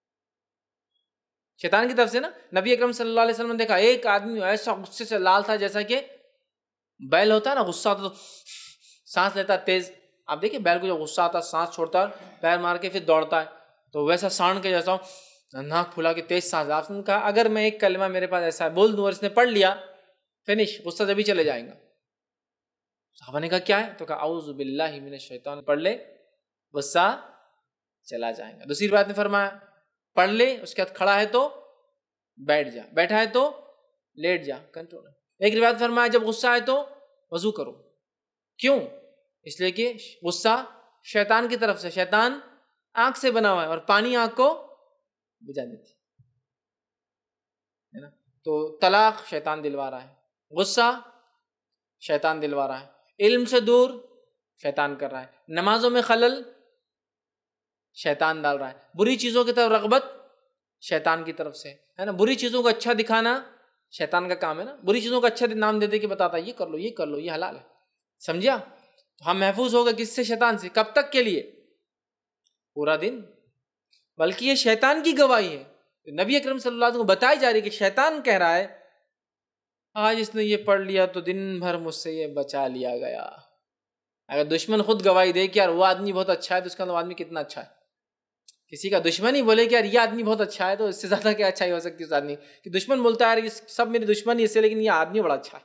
شیطان کی طرف سے نا. نبی اکرم صلی اللہ علیہ وسلم نے دیکھا ایک آدمی ایسا غصے سے لال تھا جیسا کہ بیل ہوتا ہے نا، غصہ تو سانس لیتا تیز. آپ دیکھیں بیل کو جو غصہ آتا سانس چھوڑتا ہے پیر مار کے پھر دوڑتا ہے، تو ویسا سانڈ کے جیسا ناک پھلا کے تیز سانس. آپ نے کہا اگر میں ایک کلمہ میرے پاس ایسا ہے بول دوں اور اس نے پڑھ لیا فنش، غصہ جبھی چلے جائیں گا. صحابہ نے کہا کیا ہے؟ تو کہا اعوذ باللہ من الشیطان، پڑھ لے غصہ چلا جائے گا. دوسری بات نے فرمایا پڑھ لے، اس کے بعد کھڑا ہے تو بیٹھ جا، بیٹھا ہے تو لیٹ جا، کنٹرول. ایک روایت فرمایا جب غصہ آئے تو وضو کرو. کیوں؟ اس لیے کہ غصہ شیطان کی طرف سے، شیطان آنکھ سے بنا ہوا ہے اور پانی آنکھ کو بجھا دیتی ہے نا. تو طلاق شیطان دلوا رہا ہے، غصہ شیطان دلوا رہا ہے، علم سے دور شیطان کر رہا ہے، نمازوں میں خلل شیطان ڈال رہا ہے، بری چیزوں کی طرف رغبت شیطان کی طرف سے ہے نا. بری چیزوں کو اچھا دکھانا شیطان کا کام ہے نا. بری چیزوں کا اچھا نام دے دے کے بتاتا ہے یہ کر لو یہ کر لو یہ حلال ہے. سمجھا؟ تو ہم محفوظ ہوگا کس سے؟ شیطان سے. کب تک کے لیے؟ پورا دن. بلکہ یہ شیطان کی گواہی ہے. نبی اکرم صلی اللہ علیہ وسلم کو بتائی جا رہی ہے کہ شیطان کہہ رہا ہے آج اس نے یہ پڑھ لیا تو دن بھر مجھ سے یہ بچا لیا گیا. اگر دشمن خود گواہی دے کہ یار وہ آدمی بہت اچھا ہے تو اس کا مطلب آدمی کتنا اچھا ہے. کسی کا دشمن ہی بولے کہ یار یہ آدمی بہت اچھا ہے تو اس سے زیادہ کیا اچھائی ہو سکتی ہے اس آدمی کہ دشمن بولتا ہے یار سب میرے دشمن ہی اس سے لیکن یہ آدمی بڑا اچھا ہے.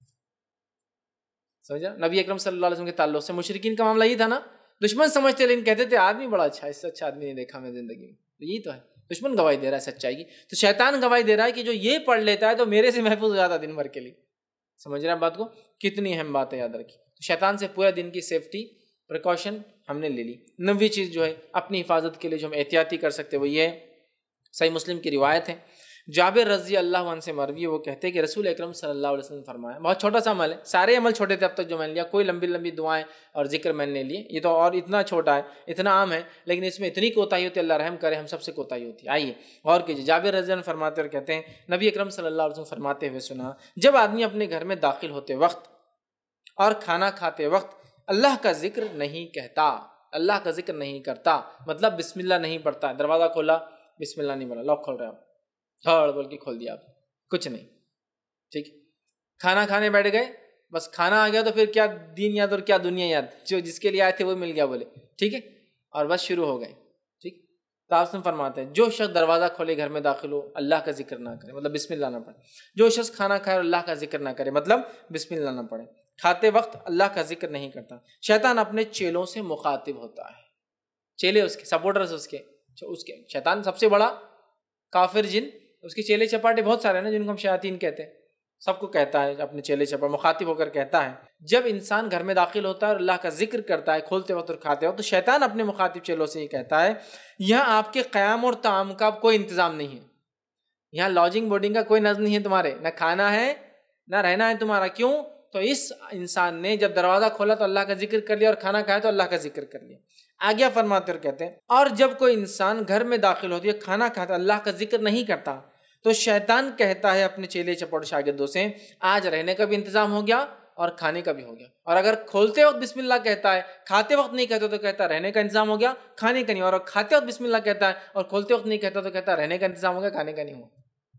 سمجھا؟ نبی اکرم صلی اللہ علیہ وسلم کے تعلق سے مشرکین کا معاملہ یہ تھا نا, دشمن سمجھتے لیکن کہتے تھے آدمی بڑا اچھا ہے, اس سے اچھا آدمی نہیں دیکھا میں زندگی میں. تو یہی تو ہے, دشمن گواہی دے رہا ہے سچائی کی, تو شیطان گواہی دے رہا ہے کہ جو یہ پڑھ لیتا ہے تو میرے سے محفوظ ہو جاتا ہے دن بھر کے لیے. سمجھ رہے ہیں بات کو؟ کتنی اہم بات ہے یاد رکھی. تو شیطان سے پورے دن کی سیفٹی پریکاشن ہم نے لے لی. نویں چیز جو ہے اپنی حفاظت کے لیے جو ہم احتیاطی کر سکتے وہ یہ ہے, صحیح مسلم کی روایت ہے, جابر رضی اللہ عنہ سے مروی ہے, وہ کہتے ہیں کہ رسول اکرم صلی اللہ علیہ وسلم نے فرمایا, بہت چھوٹا سا عمل ہے, سارے عمل چھوٹے تھے اب تک جو میں نے لیا, کوئی لمبی لمبی دعائیں اور ذکر میں نے لیے, یہ تو اور اتنا چھوٹا ہے, اتنا عام ہے, لیکن اس میں اتنی کوتاہی ہوتی ہے, اللہ رحم کرے ہم سب سے کوتاہی ہوتی ہے. آئیے غور کیجیے, جابر رضی اللہ عنہ فرماتے اور کہتے ہیں نبی اکرم صلی اللہ علیہ وسلم فرماتے ہوئے سنا, جب آدمی اپنے گھر میں داخل ہوتے وقت اور کھانا کھاتے وقت اللہ کا ذکر نہیں کہتا, اللہ کا ذکر نہیں کرتا, مطلب بسم اللہ نہیں پڑھتا, دروازہ کھولا بسم اللہ نہیں بولا, لاک کھول رہے آپ دھڑ بول کے کھول دیا آپ, کچھ نہیں, ٹھیک. کھانا کھانے بیٹھ گئے, بس کھانا آ گیا تو پھر کیا دین یاد اور کیا دنیا یاد, جو جس کے لیے آئے تھے وہ مل گیا بولے, ٹھیک ہے, اور بس شروع ہو گئے, ٹھیک. تو آپ سے فرماتے ہیں جو شخص دروازہ کھولے گھر میں داخل ہو اللہ کا ذکر نہ کرے, مطلب بسم اللہ نہ پڑھے, جو شخص کھانا کھائے اور اللہ کا ذکر نہ کرے, مطلب بسم اللہ نہ پڑھے, کھاتے وقت اللہ کا ذکر نہیں کرتا, شیطان اپنے چیلوں سے مخاطب ہوتا ہے. چیلے اس کے سپورٹرز, اس کے اس کے شیطان سب سے بڑا کافر جن, اس کے چیلے چپاٹے بہت سارے ہیں نا جن کو ہم شیاطین کہتے ہیں, سب کو کہتا ہے اپنے چیلے چپاٹے, مخاطب ہو کر کہتا ہے. جب انسان گھر میں داخل ہوتا ہے اور اللہ کا ذکر کرتا ہے کھولتے وقت اور کھاتے وقت, تو شیطان اپنے مخاطب چیلوں سے یہ کہتا ہے یہاں آپ کے قیام اور طعام کا کوئی انتظام نہیں ہے, یہاں لاجنگ بورڈنگ کا کوئی نظم نہیں ہے تمہارے, نہ کھانا ہے نہ رہنا ہے تمہارا. کیوں؟ تو اس انسان نے جب دروازہ کھولا تو اللہ کا ذکر کر لیا اور کھانا کھایا تو اللہ کا ذکر کر لیا. آگے فرماتے اور کہتے ہیں اور جب کوئی انسان گھر میں داخل ہوتی ہے کھانا کھاتا اللہ کا ذکر نہیں کرتا تو شیطان کہتا ہے اپنے چیلے چپوٹ شاگردوں سے آج رہنے کا بھی انتظام ہو گیا اور کھانے کا بھی ہو گیا. اور اگر کھولتے وقت بسم اللہ کہتا ہے, کھاتے وقت نہیں کہتا تو کہتا رہنے کا انتظام ہو گیا, کھانے کا نہیں. اور کھاتے وقت بسم اللہ کہتا ہے اور کھولتے وقت نہیں کہتا تو کہتا رہنے کا انتظام ہو گیا, کھانے کا نہیں ہوا.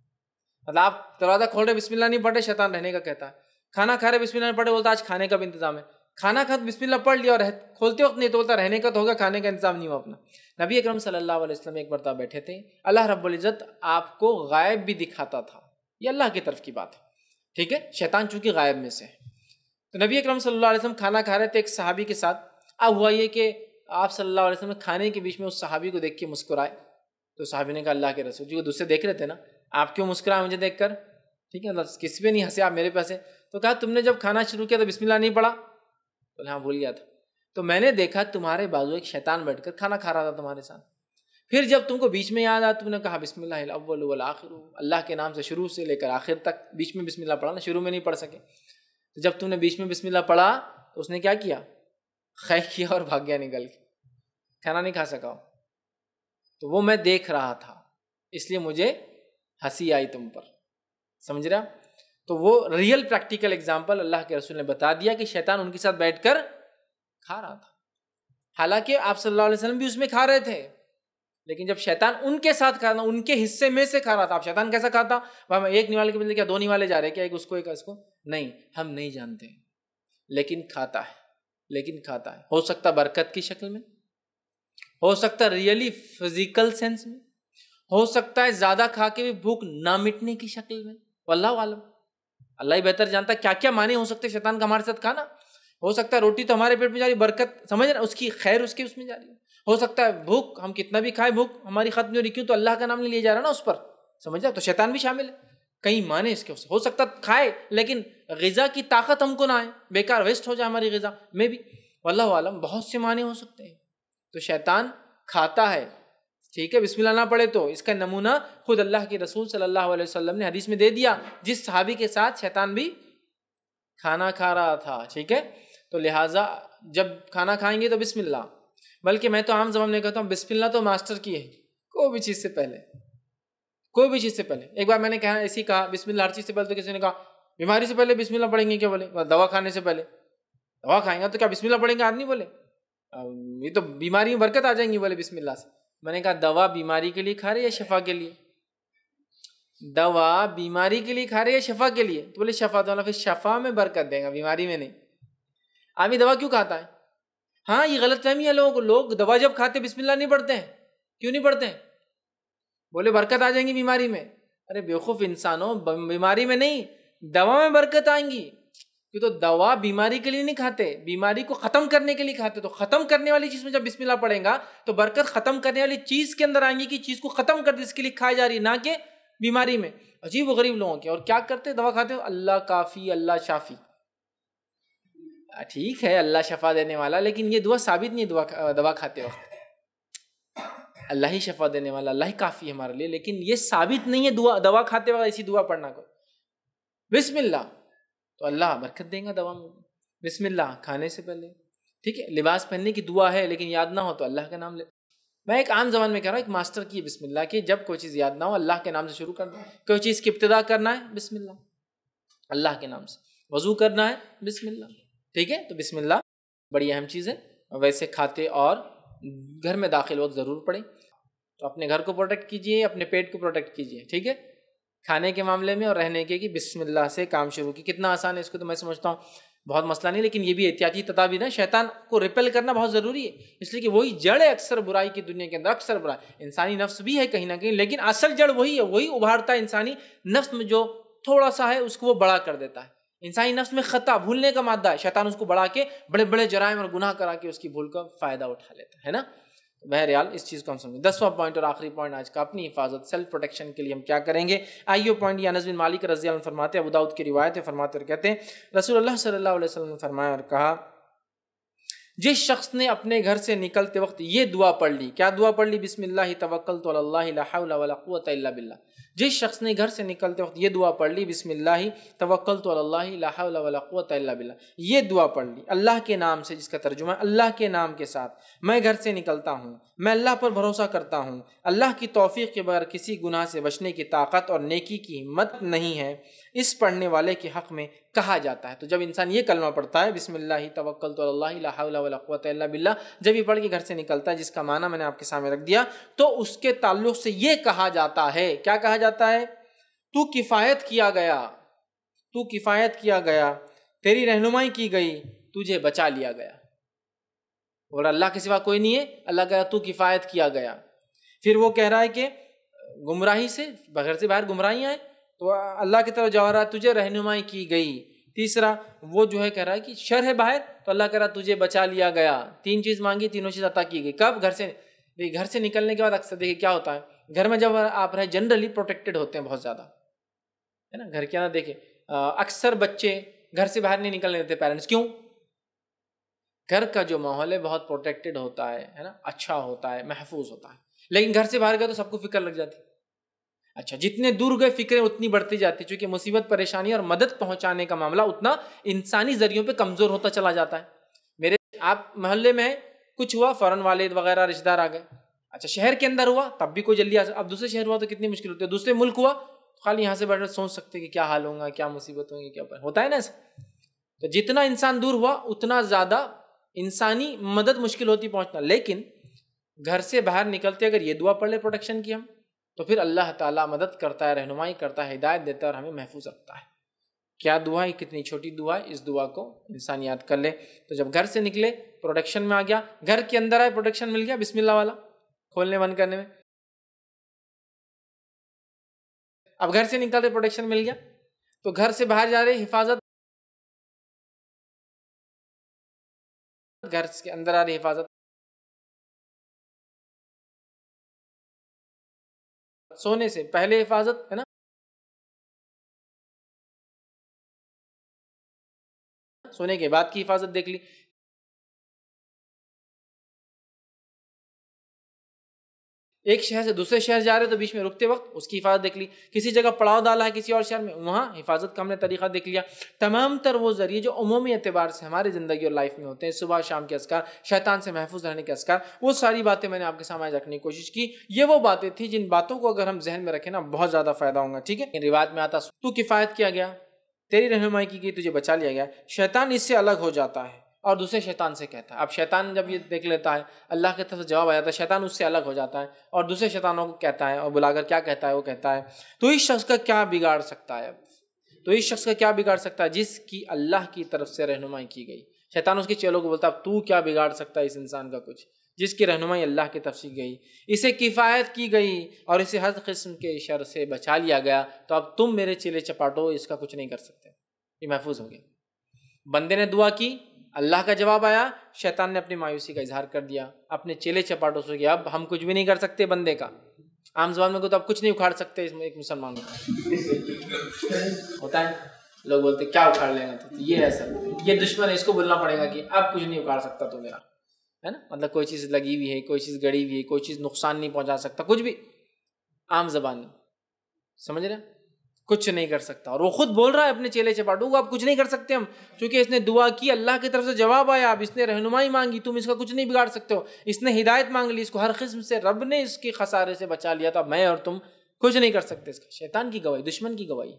مطلب آپ دروازہ کھول رہے بسم اللہ نہیں پڑھے, شیطان رہنے کا کہتا ہے, کھانا کھا رہے بسم اللہ نہیں پڑھے, بولتا آج کھانے کا بھی انتظام ہے, کھانا کھا بسم اللہ پڑھ لیا اور کھولتے وقت نہیں تو بولتا رہنے کا تو ہوگا, کھانے کا انتظام نہیں ہوا اپنا. نبی اکرم صلی اللہ علیہ وسلم ایک مرتبہ بیٹھے تھے, اللہ رب العزت آپ کو غائب بھی دکھاتا تھا, یہ اللہ کی طرف کی بات ہے, ٹھیک ہے, شیطان چونکہ غائب میں سے ہے. تو نبی اکرم صلی اللہ علیہ وسلم کھانا کھا رہے تھے ایک صحابی کے ساتھ. اب ہوا یہ کہ آپ صلی اللہ علیہ وسلم کھانے کے بیچ میں اس صحابی کو دیکھ کے مسکرائے, تو صحابی نے کہا اللہ کے رسول جی, وہ دوسرے دیکھ رہے تھے نا, آپ کیوں مسکرائے مجھے دیکھ کر, ٹھیک ہے, مطلب کسی پہ نہیں ہنسے آپ, میرے پاس ہے. تو کہا تم نے جب کھانا شروع کیا تو بسم اللہ نہیں پڑھا, بولے ہاں بھول گیا تھا. تو میں نے دیکھا تمہارے بازو ایک شیطان بیٹھ کر کھانا کھا رہا تھا تمہارے ساتھ, پھر جب تم کو بیچ میں یاد آیا تم نے کہا بسم اللہ الاول والآخر, اللہ کے نام سے شروع سے لے کر آخر تک, بیچ میں بسم اللہ پڑھا نا, شروع میں نہیں پڑھ سکے. تو جب تم نے بیچ میں بسم اللہ پڑھا تو اس نے کیا کیا, خے کیا اور بھاگ گیا نکل کے, کھانا نہیں کھا سکا. تو وہ میں دیکھ رہا تھا اس لیے مجھے ہنسی آئی تم پر, سمجھ رہا. تو وہ ریئل پریکٹیکل ایگزامپل اللہ کے رسول نے بتا دیا کہ شیطان ان کے ساتھ بیٹھ کر کھا رہا تھا, حالانکہ آپ صلی اللہ علیہ وسلم بھی اس میں کھا رہے تھے, لیکن جب شیطان ان کے ساتھ کھا رہا تھا, ان کے حصے میں سے کھا رہا تھا. اب شیطان کیسا کھاتا, ایک نیوالے کے بدلے کیا دو نیوالے جا رہے, کیا ایک اس کو ایک اس کو, نہیں, ہم نہیں جانتے, لیکن کھاتا ہے, لیکن کھاتا ہے. ہو سکتا برکت کی شکل میں, ہو سکتا ریئلی فزیکل سینس میں, ہو سکتا ہے زیادہ کھا کے بھی بھوک نہ مٹنے کی شکل میں, واللہ عالم, اللہ ہی بہتر جانتا ہے کیا کیا معنی ہو سکتے شیطان کا ہمارے ساتھ کھانا. ہو سکتا ہے روٹی تو ہمارے پیٹ میں جا رہی, برکت سمجھ رہے, اس کی خیر اس کے اس میں جا رہی ہے. ہو سکتا ہے بھوک ہم کتنا بھی کھائیں بھوک ہماری ختم نہیں ہو رہی, کیوں, تو اللہ کا نام نہیں لیا جا رہا نا اس پر, سمجھ رہا. تو شیطان بھی شامل ہے, کئی معنی اس کے. ہو سکتا کھائے لیکن غذا کی طاقت ہم کو نہ آئے, بیکار ویسٹ ہو جائے ہماری غذا میں بھی, واللہ عالم, بہت سے معنی ہو سکتے ہیں. تو شیطان کھاتا ہے, ٹھیک ہے, بسم اللہ نہ پڑھے. تو اس کا نمونہ خود اللہ کے رسول صلی اللہ علیہ وسلم نے حدیث میں دے دیا, جس صحابی کے ساتھ شیطان بھی کھانا کھا رہا تھا, ٹھیک ہے. تو لہٰذا جب کھانا کھائیں گے تو بسم اللہ, بلکہ میں تو عام زبان میں کہتا ہوں بسم اللہ تو ماسٹر کی ہے, کوئی بھی چیز سے پہلے, کوئی بھی چیز سے پہلے. ایک بار میں نے کہا ایسی کہا بسم اللہ ہر چیز سے پہلے, تو کسی نے کہا بیماری سے پہلے بسم اللہ پڑھیں گے کیا, بولے دوا کھانے سے پہلے, دوا کھائیں گا تو کیا بسم اللہ پڑھیں گے آدمی, بولے یہ تو بیماری میں برکت آ جائیں گی, بولے بسم اللہ سے. میں نے کہا دوا بیماری کے لیے کھا رہے یا شفا کے لیے, دوا بیماری کے لیے کھا رہے یا شفا کے لیے, تو بولے شفا, تو پھر شفا میں برکت دے گا بیماری میں نہیں. آدمی دوا کیوں کھاتا ہے, ہاں یہ غلط فہمی ہے لوگوں کو، لوگ دوا جب کھاتے بسم اللہ نہیں پڑھتے ہیں. کیوں نہیں پڑھتے ہیں؟ بولے برکت آ جائیں گی بیماری میں. ارے بیوقوف انسانوں، بیماری میں نہیں، دوا میں برکت آئیں گی. کہ تو دوا بیماری کے لیے نہیں کھاتے، بیماری کو ختم کرنے کے لیے کھاتے. تو ختم کرنے والی چیز میں جب بسم اللہ پڑھیں گا تو برکت ختم کرنے والی چیز کے اندر آئیں گی، کہ چیز کو ختم کر دے، اس کے لیے کھائی جا رہی، نہ کہ بیماری میں. عجیب و غریب لوگوں کے. اور کیا کرتے؟ دوا کھاتے ہو اللہ کافی اللہ شافی. ٹھیک ہے اللہ شفا دینے والا، لیکن یہ دعا ثابت نہیں ہے. دعا دوا کھاتے وقت اللہ ہی شفا دینے والا، اللہ ہی کافی ہے ہمارے لیے، لیکن یہ ثابت نہیں ہے دعا دوا کھاتے وقت ایسی دعا پڑھنا کو. بسم اللہ تو اللہ برکت دیں گا دوا میں. بسم اللہ کھانے سے پہلے، ٹھیک ہے. لباس پہننے کی دعا ہے لیکن یاد نہ ہو تو اللہ کا نام لے. میں ایک عام زبان میں کہہ رہا ہوں، ایک ماسٹر کی بسم اللہ کی، جب کوئی چیز یاد نہ ہو اللہ کے نام سے شروع کر دو. کوئی چیز کی ابتدا کرنا ہے بسم اللہ، اللہ کے نام سے. وضو کرنا ہے بسم اللہ، ٹھیک ہے. تو بسم اللہ بڑی اہم چیز ہے. ویسے کھاتے اور گھر میں داخل وقت ضرور پڑھیں. تو اپنے گھر کو پروٹیکٹ کیجئے، اپنے پیٹ کو پروٹیکٹ کیجئے، ٹھیک ہے. کھانے کے معاملے میں اور رہنے کے کہ بسم اللہ سے کام شروع کی. کتنا آسان ہے اس کو تو میں سمجھتا ہوں بہت مسئلہ نہیں، لیکن یہ بھی احتیاطی تدابیر ہے. شیطان کو ریپیل کرنا بہت ضروری ہے، اس لیے کہ وہی جڑ ہے اکثر برائی کی دنیا کے اندر. اکثر برائی انسانی نفس بھی ہے کہیں نہ کہیں، لیکن اصل جڑ وہی ہے. وہی ابھارتا ہے انسانی نفس میں جو تھوڑا سا ہے اس کو وہ بڑا کر دیتا ہے. انسانی نفس میں خطا، بھولنے کا مادہ ہے، شیطان اس کو بڑھا کے بڑے بڑے جرائم اور گناہ کرا کے اس کی بھول کا فائدہ اٹھا لیتا ہے نا. بہرحال اس چیز کو ہم سمجھیں. دسواں پوائنٹ اور آخری پوائنٹ آج کا، اپنی حفاظت، سیلف پروٹیکشن کے لیے ہم کیا کریں گے. آئیو پوائنٹ یہ انس بن مالک رضی اللہ عنہ فرماتے ہیں، ابو داؤد کی روایت ہے، فرماتے اور کہتے ہیں رسول اللہ صلی اللہ علیہ وسلم نے فرمایا اور کہا، جس شخص نے اپنے گھر سے نکلتے وقت یہ دعا پڑھ لی. کیا دعا پڑھ لی؟ بسم اللہ توکلت علی اللہ لا حول ولا قوۃ الا باللہ. جس شخص نے گھر سے نکلتے وقت یہ دعا پڑھ لی، بسم اللہ توکلت علی اللہ لا حول ولا قوۃ الا باللہ، یہ دعا پڑھ لی اللہ کے نام سے، جس کا ترجمہ ہے اللہ کے نام کے ساتھ میں گھر سے نکلتا ہوں، میں اللہ پر بھروسہ کرتا ہوں، اللہ کی توفیق کے بغیر کسی گناہ سے بچنے کی طاقت اور نیکی کی ہمت نہیں ہے، اس پڑھنے والے کے حق میں کہا جاتا ہے. تو جب انسان یہ کلمہ پڑھتا ہے بسم اللہ توکلت علی اللہ لا حول ولا قوۃ الا باللہ، جب یہ پڑھ کے گھر سے نکلتا ہے، جس کا معنی میں نے آپ کے سامنے رکھ دیا، تو اس کے تعلق سے یہ کہا جاتا ہے، کیا کہا جاتا ہے؟ تو کفایت کیا گیا، تو کفایت کیا گیا، تیری رہنمائی کی گئی، تجھے بچا لیا گیا. اور اللہ کے سوا کوئی نہیں ہے، اللہ کہہ رہا تو کفایت کیا گیا. پھر وہ کہہ رہا ہے کہ گمراہی سے، بغیر سے باہر گمراہیاں ہیں تو اللہ کی طرف جا رہا ہے، تجھے رہنمائی کی گئی. تیسرا وہ جو ہے کہہ رہا ہے کہ شر ہے باہر، تو اللہ کہہ رہا تجھے بچا لیا گیا. تین چیز مانگی، تینوں چیز عطا کی گئی. کب؟ گھر سے. گھر سے نکلنے کے بعد اکثر دیکھیں کیا ہوتا ہے، گھر میں جب آپ رہے جنرلی پروٹیکٹڈ ہوتے ہیں بہت زیادہ، ہے نا. گھر کے اندر دیکھیں اکثر بچے گھر سے باہر نہیں نکلنے دیتے پیرنٹس. کیوں؟ گھر کا جو ماحول ہے بہت پروٹیکٹڈ ہوتا ہے ہے نا، اچھا ہوتا ہے، محفوظ ہوتا ہے. لیکن گھر سے باہر گئے تو سب کو فکر لگ جاتی. اچھا جتنے دور گئے فکریں اتنی بڑھتی جاتی، چونکہ مصیبت پریشانی اور مدد پہنچانے کا معاملہ اتنا انسانی ذریعوں پہ کمزور ہوتا چلا جاتا ہے. میرے آپ محلے میں کچھ ہوا، فوراً والد وغیرہ رشتہ دار آ گئے. اچھا شہر کے اندر ہوا تب بھی کوئی جلدی آ سکتا، اب دوسرے شہر ہوا تو کتنی مشکل ہوتی ہے. دوسرے ملک ہوا تو خالی یہاں سے بیٹھ کر سوچ سکتے کہ کیا حال ہوگا، کیا مصیبت ہوگی، کیا ہوتا ہے نا ایسا. تو جتنا انسان دور ہوا اتنا زیادہ انسانی مدد مشکل ہوتی پہنچنا. لیکن گھر سے باہر نکلتے اگر یہ دعا پڑھ لے پروٹیکشن کی ہم، تو پھر اللہ تعالیٰ مدد کرتا ہے، رہنمائی کرتا ہے، ہدایت دیتا ہے اور ہمیں محفوظ رکھتا ہے. کیا دعا ہے، کتنی چھوٹی دعا ہے. اس دعا کو انسان یاد کر لے. تو جب گھر سے نکلے پروٹیکشن میں آ گیا، گھر کے اندر آئے پروٹیکشن مل گیا بسم اللہ والا کھولنے بند کرنے میں. اب گھر سے نکل رہے پروٹیکشن مل گیا، تو گھر سے باہر جا رہے حفاظت، گھر کے اندر آ رہی حفاظت. سونے سے پہلے حفاظت ہے نا، سونے کے بعد کی حفاظت دیکھ لی. ایک شہر سے دوسرے شہر جا رہے تو بیچ میں رکتے وقت اس کی حفاظت دیکھ لی. کسی جگہ پڑاؤ ڈالا ہے کسی اور شہر میں، وہاں حفاظت کا ہم نے طریقہ دیکھ لیا. تمام تر وہ ذریعے جو عمومی اعتبار سے ہماری زندگی اور لائف میں ہوتے ہیں، صبح شام کے اذکار، شیطان سے محفوظ رہنے کے اذکار، وہ ساری باتیں میں نے آپ کے سامنے رکھنے کی کوشش کی. یہ وہ باتیں تھیں جن باتوں کو اگر ہم ذہن میں رکھیں نا بہت زیادہ فائدہ ہوگا. ٹھیک ہے. روایت میں آتا تو کفایت کیا گیا، تیری رہنمائی کی گئی، تجھے بچا لیا گیا. شیطان اس سے الگ ہو جاتا ہے اور دوسرے شیطان سے کہتا ہے. اب شیطان جب یہ دیکھ لیتا ہے اللہ کی طرف سے جواب آ جاتا ہے، شیطان اس سے الگ ہو جاتا ہے اور دوسرے شیطانوں کو کہتا ہے اور بلا کر کیا کہتا ہے، وہ کہتا ہے تو اس شخص کا کیا بگاڑ سکتا ہے. اب تو اس شخص کا کیا بگاڑ سکتا ہے جس کی اللہ کی طرف سے رہنمائی کی گئی. شیطان اس کے چیلوں کو بولتا اب تو کیا بگاڑ سکتا ہے اس انسان کا کچھ، جس کی رہنمائی اللہ کی طرف سے گئی، اسے کفایت کی گئی اور اسے ہر قسم کے شر سے بچا لیا گیا، تو اب تم میرے چیلے چپاٹو اس کا کچھ نہیں کر سکتے، یہ محفوظ ہو گیا۔ بندے نے دعا کی، اللہ کا جواب آیا، شیطان نے اپنی مایوسی کا اظہار کر دیا، اپنے چیلے چپاٹوں سے کہ اب ہم کچھ بھی نہیں کر سکتے بندے کا، عام زبان میں کو تو اب کچھ نہیں اکھاڑ سکتے اس میں ایک مسلمان ہوتا ہے، لوگ بولتے کیا اکھاڑ لیں گے، تو یہ ہے سر، یہ دشمن ہے، اس کو بولنا پڑے گا کہ اب کچھ نہیں اکھاڑ سکتا تو میرا، ہے نا، مطلب کوئی چیز لگی ہوئی ہے، کوئی چیز گڑی ہوئی ہے، کوئی چیز نقصان نہیں پہنچا سکتا، کچھ بھی، عام زبان میں سمجھ رہے ہیں، کچھ نہیں کر سکتا، اور وہ خود بول رہا ہے اپنے چیلے چپاٹوں کو اب کچھ نہیں کر سکتے ہم، چونکہ اس نے دعا کی، اللہ کی طرف سے جواب آیا، اب اس نے رہنمائی مانگی، تم اس کا کچھ نہیں بگاڑ سکتے ہو، اس نے ہدایت مانگ لی، اس کو ہر قسم سے رب نے اس کے خسارے سے بچا لیا، تو اب میں اور تم کچھ نہیں کر سکتے اس کا، شیطان کی گواہی، دشمن کی گواہی،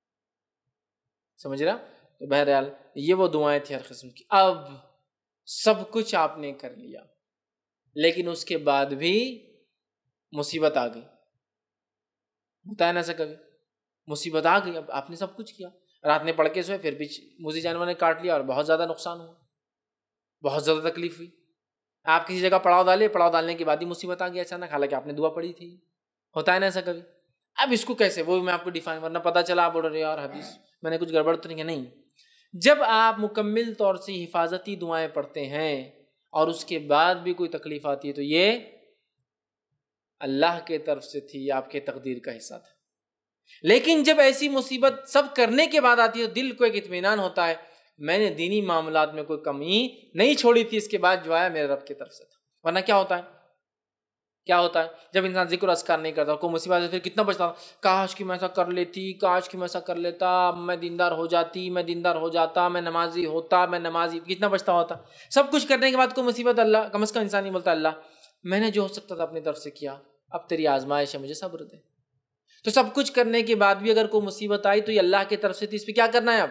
سمجھ رہا؟ تو بہرحال یہ وہ دعائیں تھیں ہر قسم کی۔ اب سب کچھ آپ نے کر لیا، لیکن اس کے بعد بھی مصیبت آ گئی، ہوتا ہے نا ایسا کبھی، مصیبت آ گئی، اب آپ نے سب کچھ کیا، رات میں پڑھ کے سوئے، پھر بھی موذی جانور نے کاٹ لیا اور بہت زیادہ نقصان ہوا، بہت زیادہ تکلیف ہوئی، آپ کسی جگہ پڑاؤ ڈالے، پڑاؤ ڈالنے کے بعد ہی مصیبت آ گئی اچانک، حالانکہ آپ نے دعا پڑھی تھی، ہوتا ہے نا ایسا کبھی۔ اب اس کو کیسے، وہ میں آپ کو ڈیفائن، ورنہ پتہ چلا آپ بول رہے یار حدیث میں نے کچھ گڑبڑ تو نہیں کیا، نہیں، جب آپ مکمل طور سے حفاظتی دعائیں پڑھتے ہیں اور اس کے بعد بھی کوئی تکلیف آتی ہے تو یہ اللہ کے طرف سے تھی، آپ کے تقدیر کا حصہ تھا۔ لیکن جب ایسی مصیبت سب کرنے کے بعد آتی ہے، دل کو ایک اطمینان ہوتا ہے، میں نے دینی معاملات میں کوئی کمی نہیں چھوڑی تھی، اس کے بعد جو آیا میرے رب کی طرف سے تھا۔ ورنہ کیا ہوتا ہے، کیا ہوتا ہے جب انسان ذکر و اذکار نہیں کرتا، کوئی مصیبت ہے، پھر کتنا بچتا، کاش کہ میں ایسا کر لیتی، کاش کہ میں ایسا کر لیتا، میں دیندار ہو جاتی، میں دیندار ہو جاتا، میں نمازی ہوتا، میں نمازی، کتنا بچتا ہوتا۔ سب کچھ کرنے کے بعد کوئی مصیبت، اللہ کم از کم انسان نہیں بولتا اللہ میں نے جو ہو سکتا تھا اپنی طرف سے کیا، اب تیری آزمائش ہے، مجھے صبر دے۔ تو سب کچھ کرنے کے بعد بھی اگر کوئی مصیبت آئی تو یہ اللہ کی طرف سے تھی، اس پہ کیا کرنا ہے، اب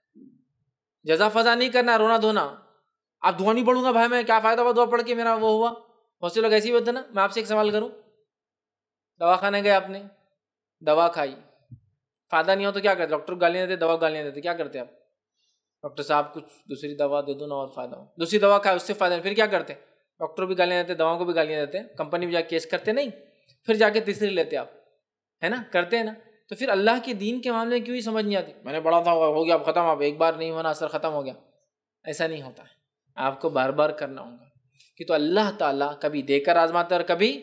جزا فضا نہیں کرنا، رونا دھونا، اب دعا نہیں پڑھوں گا بھائی میں، کیا فائدہ ہوا دعا پڑھ کے میرا وہ ہوا۔ بہت سے لوگ ایسے ہی ہوتے نا۔ میں آپ سے ایک سوال کروں، دوا کھانے گئے، آپ نے دوا کھائی، فائدہ نہیں ہو تو کیا کرتے؟ ڈاکٹر گالیاں دیتے، دوا گالیاں دیتے، کیا کرتے آپ؟ ڈاکٹر صاحب کچھ دوسری دوا دے دو نا اور فائدہ ہو، دوسری دوا کھائے اس سے فائدہ نہیں، پھر کیا کرتے؟ ڈاکٹر بھی گالیاں دیتے، دواؤں کو بھی گالیاں دیتے، کمپنی بھی جا کے کیس کرتے نہیں، پھر جا کے تیسری لیتے آپ، ہے نا، کرتے ہیں نا۔ تو پھر اللہ کے دین کے معاملے میں کیوں ہی سمجھ نہیں آتی، میں نے پڑھا تھا ہو گیا اب ختم، اب ایک بار نہیں ہونا اثر ختم ہو گیا، ایسا نہیں ہوتا ہے، آپ کو بار بار کرنا ہوگا، کہ تو اللہ تعالیٰ کبھی دے کر آزماتا ہے اور کبھی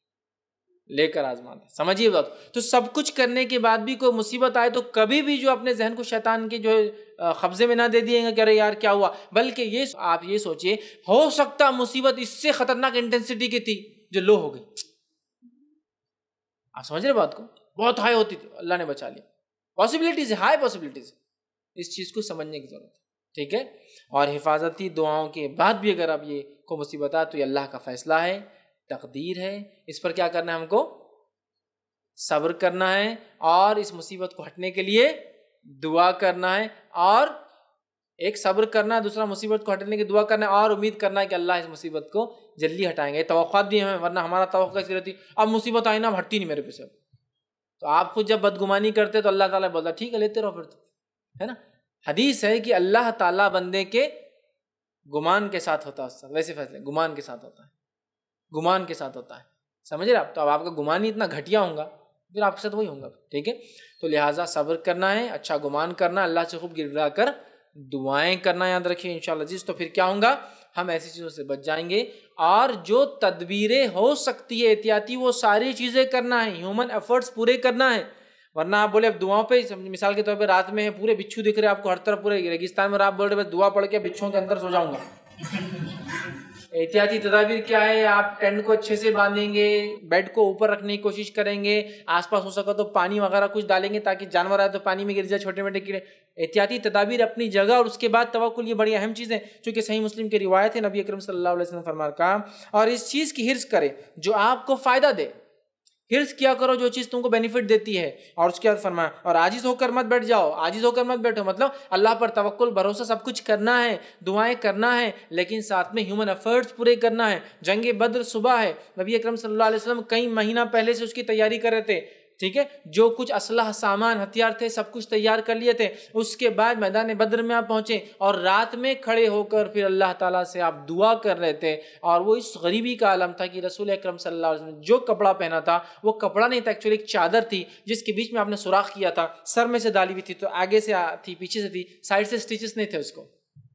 لے کر آزماتا ہے، سمجھیے بات۔ تو سب کچھ کرنے کے بعد بھی کوئی مصیبت آئے تو کبھی بھی جو اپنے ذہن کو شیطان کے جو قبضے میں نہ دے دیے گا کہ ارے یار کیا ہوا، بلکہ یہ آپ یہ سوچئے ہو سکتا مصیبت اس سے خطرناک انٹینسٹی کی تھی جو لو ہو گئی، آپ سمجھ رہے بات کو، بہت ہائی ہوتی تھی، اللہ نے بچا لیا، پاسبلٹیز ہے، ہائی پاسبلٹیز، اس چیز کو سمجھنے کی ضرورت ہے، ٹھیک ہے۔ اور حفاظتی دعاؤں کے بعد بھی اگر اب یہ کو مصیبت آئے تو یہ اللہ کا فیصلہ ہے، تقدیر ہے، اس پر کیا کرنا ہے، ہم کو صبر کرنا ہے، اور اس مصیبت کو ہٹنے کے لیے دعا کرنا ہے، اور ایک صبر کرنا ہے، دوسرا مصیبت کو ہٹنے کی دعا کرنا ہے، اور امید کرنا ہے کہ اللہ اس مصیبت کو جلدی ہٹائیں گے۔ توقعات بھی ہیں، ورنہ ہمارا توقع اس رہتی اب مصیبت آئی نا اب ہٹتی نہیں میرے پہ سے، تو آپ خود جب بدگمانی کرتے تو اللہ تعالیٰ بولتا ٹھیک ہے لیتے رہو پھر تو، ہے نا۔ حدیث ہے کہ اللہ تعالیٰ بندے کے گمان کے ساتھ ہوتا ہے، ویسے فیصلے گمان کے ساتھ ہوتا ہے، گمان کے ساتھ ہوتا ہے، سمجھ رہے آپ؟ تو اب آپ کا گمان ہی اتنا گھٹیا ہوگا پھر آپ کے ساتھ وہی ہوگا، ٹھیک ہے۔ تو لہٰذا صبر کرنا ہے، اچھا گمان کرنا، اللہ سے خوب گر گڑا کر دعائیں کرنا، یاد رکھیے انشاءاللہ عزیز، تو پھر کیا ہوگا، ہم ایسی چیزوں سے بچ جائیں گے، اور جو تدبیریں ہو سکتی ہے احتیاطی وہ ساری چیزیں کرنا ہے، ہیومن ایفرٹس پورے کرنا ہے، ورنہ آپ بولے اب دعاؤں پہ، مثال کے طور پہ رات میں ہے پورے بچھو دکھ رہے آپ کو ہر طرف، پورے ریگستان میں آپ بول رہے بس دعا پڑھ کے بچھوں کے اندر سو جاؤں گا۔ احتیاطی تدابیر کیا ہے، آپ ٹینٹ کو اچھے سے باندھیں گے، بیڈ کو اوپر رکھنے کی کوشش کریں گے، آس پاس ہو سکا تو پانی وغیرہ کچھ ڈالیں گے تاکہ جانور آئے تو پانی میں گر جائے، چھوٹے موٹے کیڑے۔ احتیاطی تدابیر اپنی جگہ، اور اس کے بعد توکل، یہ بڑی اہم چیز ہے، چونکہ صحیح مسلم کی روایت ہے، نبی اکرم صلی اللہ علیہ وسلم فرمایا کہا، اور اس چیز کی حرص کرے جو آپ کو فائدہ دے، حرص کیا کرو جو چیز تم کو بینیفٹ دیتی ہے، اور اس کے بعد فرمایا اور عاجز ہو کر مت بیٹھ جاؤ، عاجز ہو کر مت بیٹھو، مطلب اللہ پر توکل، بھروسہ، سب کچھ کرنا ہے، دعائیں کرنا ہے، لیکن ساتھ میں ہیومن ایفرٹس پورے کرنا ہے۔ جنگ بدر صبح ہے، نبی اکرم صلی اللہ علیہ وسلم کئی مہینہ پہلے سے اس کی تیاری کر رہے تھے، ٹھیک ہے، جو کچھ اسلحہ سامان ہتھیار تھے سب کچھ تیار کر لیے تھے. اس کے بعد میدان بدر میں آپ پہنچے اور رات میں کھڑے ہو کر پھر اللہ تعالیٰ سے آپ دعا کر رہے تھے. اور وہ اس غریبی کا عالم تھا کہ رسول اکرم صلی اللہ علیہ وسلم نے جو کپڑا پہنا تھا وہ کپڑا نہیں تھا، ایکچولی ایک چادر تھی جس کے بیچ میں آپ نے سوراخ کیا تھا، سر میں سے ڈالی ہوئی تھی، تو آگے سے تھی پیچھے سے تھی، سائڈ سے سٹیچز نہیں تھے، اس کو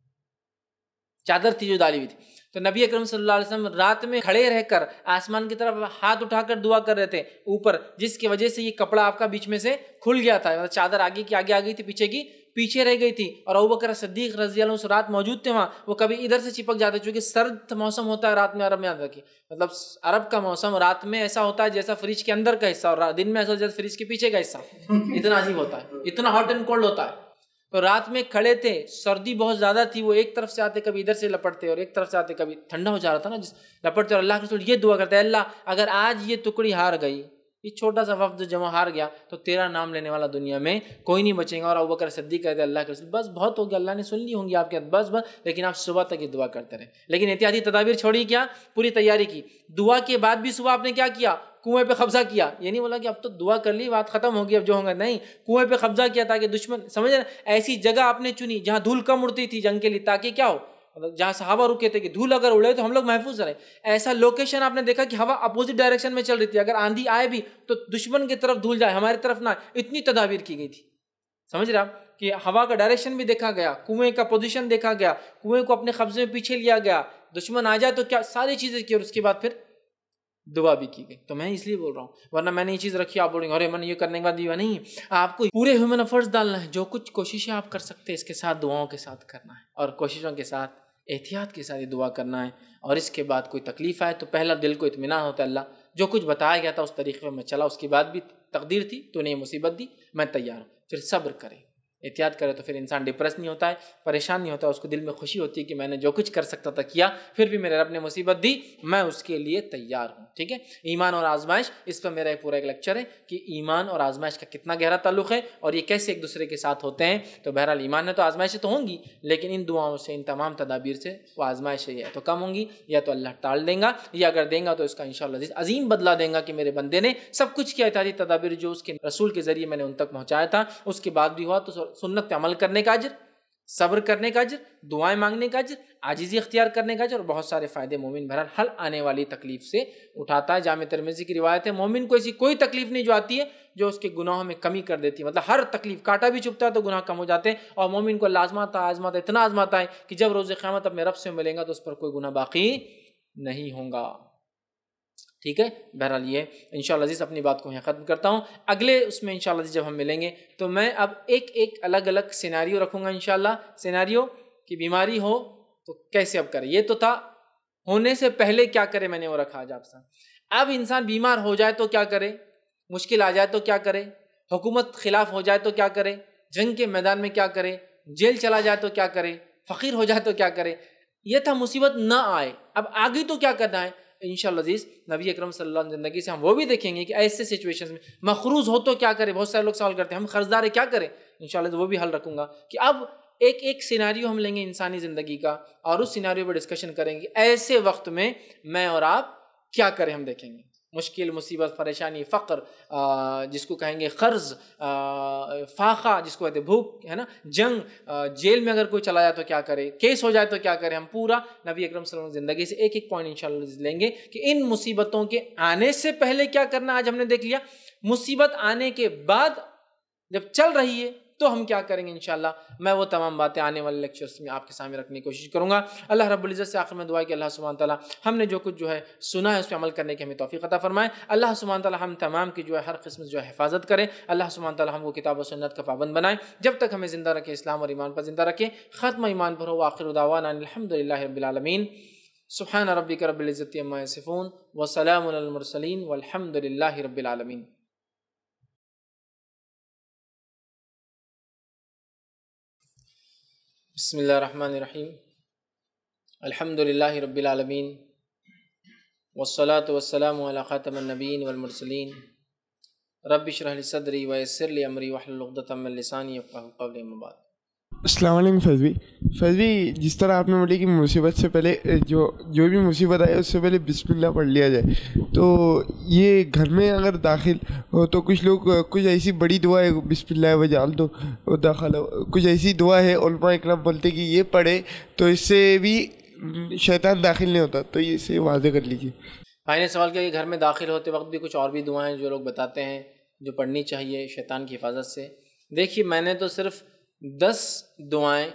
چادر تھی جو ڈالی ہوئی تھی. تو نبی اکرم صلی اللہ علیہ وسلم رات میں کھڑے رہ کر آسمان کی طرف ہاتھ اٹھا کر دعا کر رہے تھے اوپر، جس کی وجہ سے یہ کپڑا آپ کا بیچ میں سے کھل گیا تھا، مطلب چادر آگے کی آگے آ گئی تھی، پیچھے کی پیچھے رہ گئی تھی. اور ابوبکر صدیق رضی اللہ عنہ اس رات موجود تھے وہاں، وہ کبھی ادھر سے چپک جاتے چونکہ سرد موسم ہوتا ہے رات میں عرب میں. یاد رکھیے مطلب عرب کا موسم رات میں ایسا ہوتا ہے جیسا فریج کے اندر کا حصہ اور دن میں ایسا جیسا فریج کے پیچھے کا حصہ، اتنا عجیب ہوتا ہے، اتنا ہاٹ اینڈ کولڈ ہوتا ہے. تو رات میں کھڑے تھے، سردی بہت زیادہ تھی، وہ ایک طرف سے آتے کبھی ادھر سے لپٹتے اور ایک طرف سے آتے کبھی ٹھنڈا ہو جا رہا تھا نا جس لپٹتے، اور اللہ کے رسول یہ دعا کرتے ہیں اللہ اگر آج یہ ٹکڑی ہار گئی، یہ چھوٹا سا وفد جمع ہار گیا تو تیرا نام لینے والا دنیا میں کوئی نہیں بچے گا. اور ابوبکر صدیق کہتے ہیں اللہ کے رسول بس بہت ہو گیا، اللہ نے سن لی ہوں گی آپ کے بس بس، لیکن آپ صبح تک یہ دعا کرتے رہے. لیکن احتیاطی تدابیر چھوڑی، کیا پوری تیاری کی. دعا کے بعد بھی صبح آپ نے کیا کیا؟ کنویں پہ قبضہ کیا. یہ نہیں بولا کہ اب تو دعا کر لی بات ختم ہوگی اب جو ہوگا، نہیں، کنویں پہ قبضہ کیا تاکہ دشمن سمجھ رہے، ایسی جگہ آپ نے چنی جہاں دھول کم اڑتی تھی جنگ کے لیے، تاکہ کیا ہو، جہاں صحابہ رکے تھے کہ دھول اگر اڑے تو ہم لوگ محفوظ رہے. ایسا لوکیشن آپ نے دیکھا کہ ہوا اپوزٹ ڈائریکشن میں چل رہی تھی، اگر آندھی آئے بھی تو دشمن کی طرف دھول جائے، ہماری طرف نہ آئے. اتنی تدابیر کی گئی تھی، سمجھ رہے آپ کہ ہوا کا ڈائریکشن بھی دیکھا گیا، کنویں کا پوزیشن دیکھا گیا، کنویں کو اپنے قبضے میں پیچھے لیا گیا، دشمن آ جائے تو کیا، ساری چیزیں کی. اور اس کے بعد پھر دعا بھی کی گئی. تو میں اس لیے بول رہا ہوں، ورنہ میں نے یہ چیز رکھی آپ بول رہے ہیں ارے میں نے یہ کرنے کے بعد یہ نہیں، آپ کو پورے ہیومن ایفرٹس ڈالنا ہے. جو کچھ کوششیں آپ کر سکتے ہیں اس کے ساتھ دعاؤں کے ساتھ کرنا ہے، اور کوششوں کے ساتھ احتیاط کے ساتھ یہ دعا کرنا ہے. اور اس کے بعد کوئی تکلیف آئے تو پہلا دل کو اطمینان ہوتا ہے اللہ جو کچھ بتایا گیا تھا اس طریقے میں چلا، اس کے بعد بھی تقدیر تھی تو نے مصیبت دی، میں تیار ہوں. پھر صبر کرے، احتیاط کرے، تو پھر انسان ڈپریس نہیں ہوتا ہے، پریشان نہیں ہوتا ہے، اس کو دل میں خوشی ہوتی ہے کہ میں نے جو کچھ کر سکتا تھا کیا، پھر بھی میرے رب نے مصیبت دی، میں اس کے لیے تیار ہوں. ٹھیک ہے، ایمان اور آزمائش، اس پر میرا ایک پورا ایک لیکچر ہے کہ ایمان اور آزمائش کا کتنا گہرا تعلق ہے اور یہ کیسے ایک دوسرے کے ساتھ ہوتے ہیں. تو بہرحال ایمان میں تو آزمائشیں تو ہوں گی، لیکن ان دعاؤں سے، ان تمام تدابیر سے وہ آزمائشیں یا تو کم ہوں گی یا تو اللہ ٹال دیں گا، یا اگر دیں گا تو اس کا انشاءاللہ عظیم بدلہ دیں گا کہ میرے بندے نے سب کچھ کیا، احتیاطی تدابیر جو اس کے رسول کے ذریعے میں نے ان تک پہنچایا تھا، اس کے بعد بھی ہوا تو سنت پہ عمل کرنے کا اجر، صبر کرنے کا اجر، دعائیں مانگنے کا اجر، عاجزی اختیار کرنے کا اجر، اور بہت سارے فائدے مومن بہرحال حل آنے والی تکلیف سے اٹھاتا ہے. جامع ترمذی کی روایت ہے مومن کو ایسی کوئی تکلیف نہیں جو آتی ہے جو اس کے گناہوں میں کمی کر دیتی ہے. مطلب ہر تکلیف، کانٹا بھی چبھتا ہے تو گناہ کم ہو جاتے ہیں، اور مومن کو لازماتا آزماتا اتنا آزماتا ہے کہ جب روز قیامت اپنے رب سے ملیں گا تو اس پر کوئی گناہ باقی نہیں ہوگا. ٹھیک ہے، بہرحال یہ انشاءاللہ عزیز اپنی بات کو یہاں ختم کرتا ہوں. اگلے اس میں انشاءاللہ عزیز جب ہم ملیں گے تو میں اب ایک ایک الگ الگ سیناریو رکھوں گا انشاءاللہ. سیناریو کہ بیماری ہو تو کیسے اب کرے، یہ تو تھا ہونے سے پہلے کیا کرے، میں نے وہ رکھا آج آپ سے. اب انسان بیمار ہو جائے تو کیا کرے، مشکل آ جائے تو کیا کرے، حکومت خلاف ہو جائے تو کیا کرے، جنگ کے میدان میں کیا کرے، جیل چلا جائے تو کیا کرے، فقیر ہو جائے تو کیا کرے. یہ تھا مصیبت نہ آئے، اب آگے تو کیا کرنا ہے. انشاءاللہ عزیز نبی اکرم صلی اللہ علیہ وسلم زندگی سے ہم وہ بھی دیکھیں گے کہ ایسے سچویشنز میں مقروض ہو تو کیا کرے. بہت سارے لوگ سوال کرتے ہیں ہم قرض دار ہیں کیا کریں، انشاءاللہ وہ بھی حل رکھوں گا کہ اب ایک ایک سیناریو ہم لیں گے انسانی زندگی کا اور اس سیناریو پر ڈسکشن کریں گے. ایسے وقت میں میں اور آپ کیا کریں ہم دیکھیں گے. مشکل، مصیبت، پریشانی، فقر، جس کو کہیں گے قرض، فاقہ جس کو کہتے ہیں بھوک ہے نا، جنگ، جیل میں اگر کوئی چلا جائے تو کیا کرے، کیس ہو جائے تو کیا کرے. ہم پورا نبی اکرم صلی اللہ علیہ وسلم زندگی سے ایک ایک پوائنٹ انشاءاللہ لیں گے کہ ان مصیبتوں کے آنے سے پہلے کیا کرنا. آج ہم نے دیکھ لیا مصیبت آنے کے بعد جب چل رہی ہے تو ہم کیا کریں گے. انشاءاللہ میں وہ تمام باتیں آنے والے لیکچرز میں آپ کے سامنے رکھنے کی کوشش کروں گا. اللہ رب العزت سے آخر میں دعا ہے کہ اللہ سبحانہ تعالیٰ ہم نے جو کچھ جو ہے سنا ہے اس پہ عمل کرنے کی ہمیں توفیق عطا فرمائے. اللہ سبحانہ تعالیٰ ہم تمام کی جو ہے ہر قسم جو ہے حفاظت کرے. اللہ سبحانہ تعالیٰ ہم کو کتاب و سنت کا پابند بنائے، جب تک ہمیں زندہ رکھے اسلام اور ایمان پر زندہ رکھے. ختم ایمان پر ہو. آخر دعوانا الحمدللہ رب العالمین. سبحان ربک رب العزت عما یصفون وسلام علی المرسلین والحمدللہ رب العالمین. بسم اللہ الرحمن الرحیم. الحمدللہ رب العالمین والصلاة والسلام علی خاتم النبیین والمرسلین. رب اشرح لی صدری ویسر لی امری واحلل عقدۃ من لسانی یفقہوا قولی. اما بعد. السلام علیکم فیض بھائی. فیض بھائی جس طرح آپ نے بولی کہ مصیبت سے پہلے جو جو بھی مصیبت آئے اس سے پہلے بسم اللہ پڑھ لیا جائے, تو یہ گھر میں اگر داخل ہو تو کچھ لوگ کچھ ایسی بڑی دعا ہے بسم اللہ وجعل دو داخل کچھ ایسی دعا ہے علماء اکرام بولتے کہ یہ پڑھے تو اس سے بھی شیطان داخل نہیں ہوتا, تو یہ اسے واضح کر لیجیے. بھائی نے سوال کیا کہ گھر میں داخل ہوتے وقت بھی کچھ اور بھی دعائیں جو لوگ بتاتے ہیں جو پڑھنی چاہیے شیطان کی حفاظت سے. دیکھیے میں نے تو صرف دس دعائیں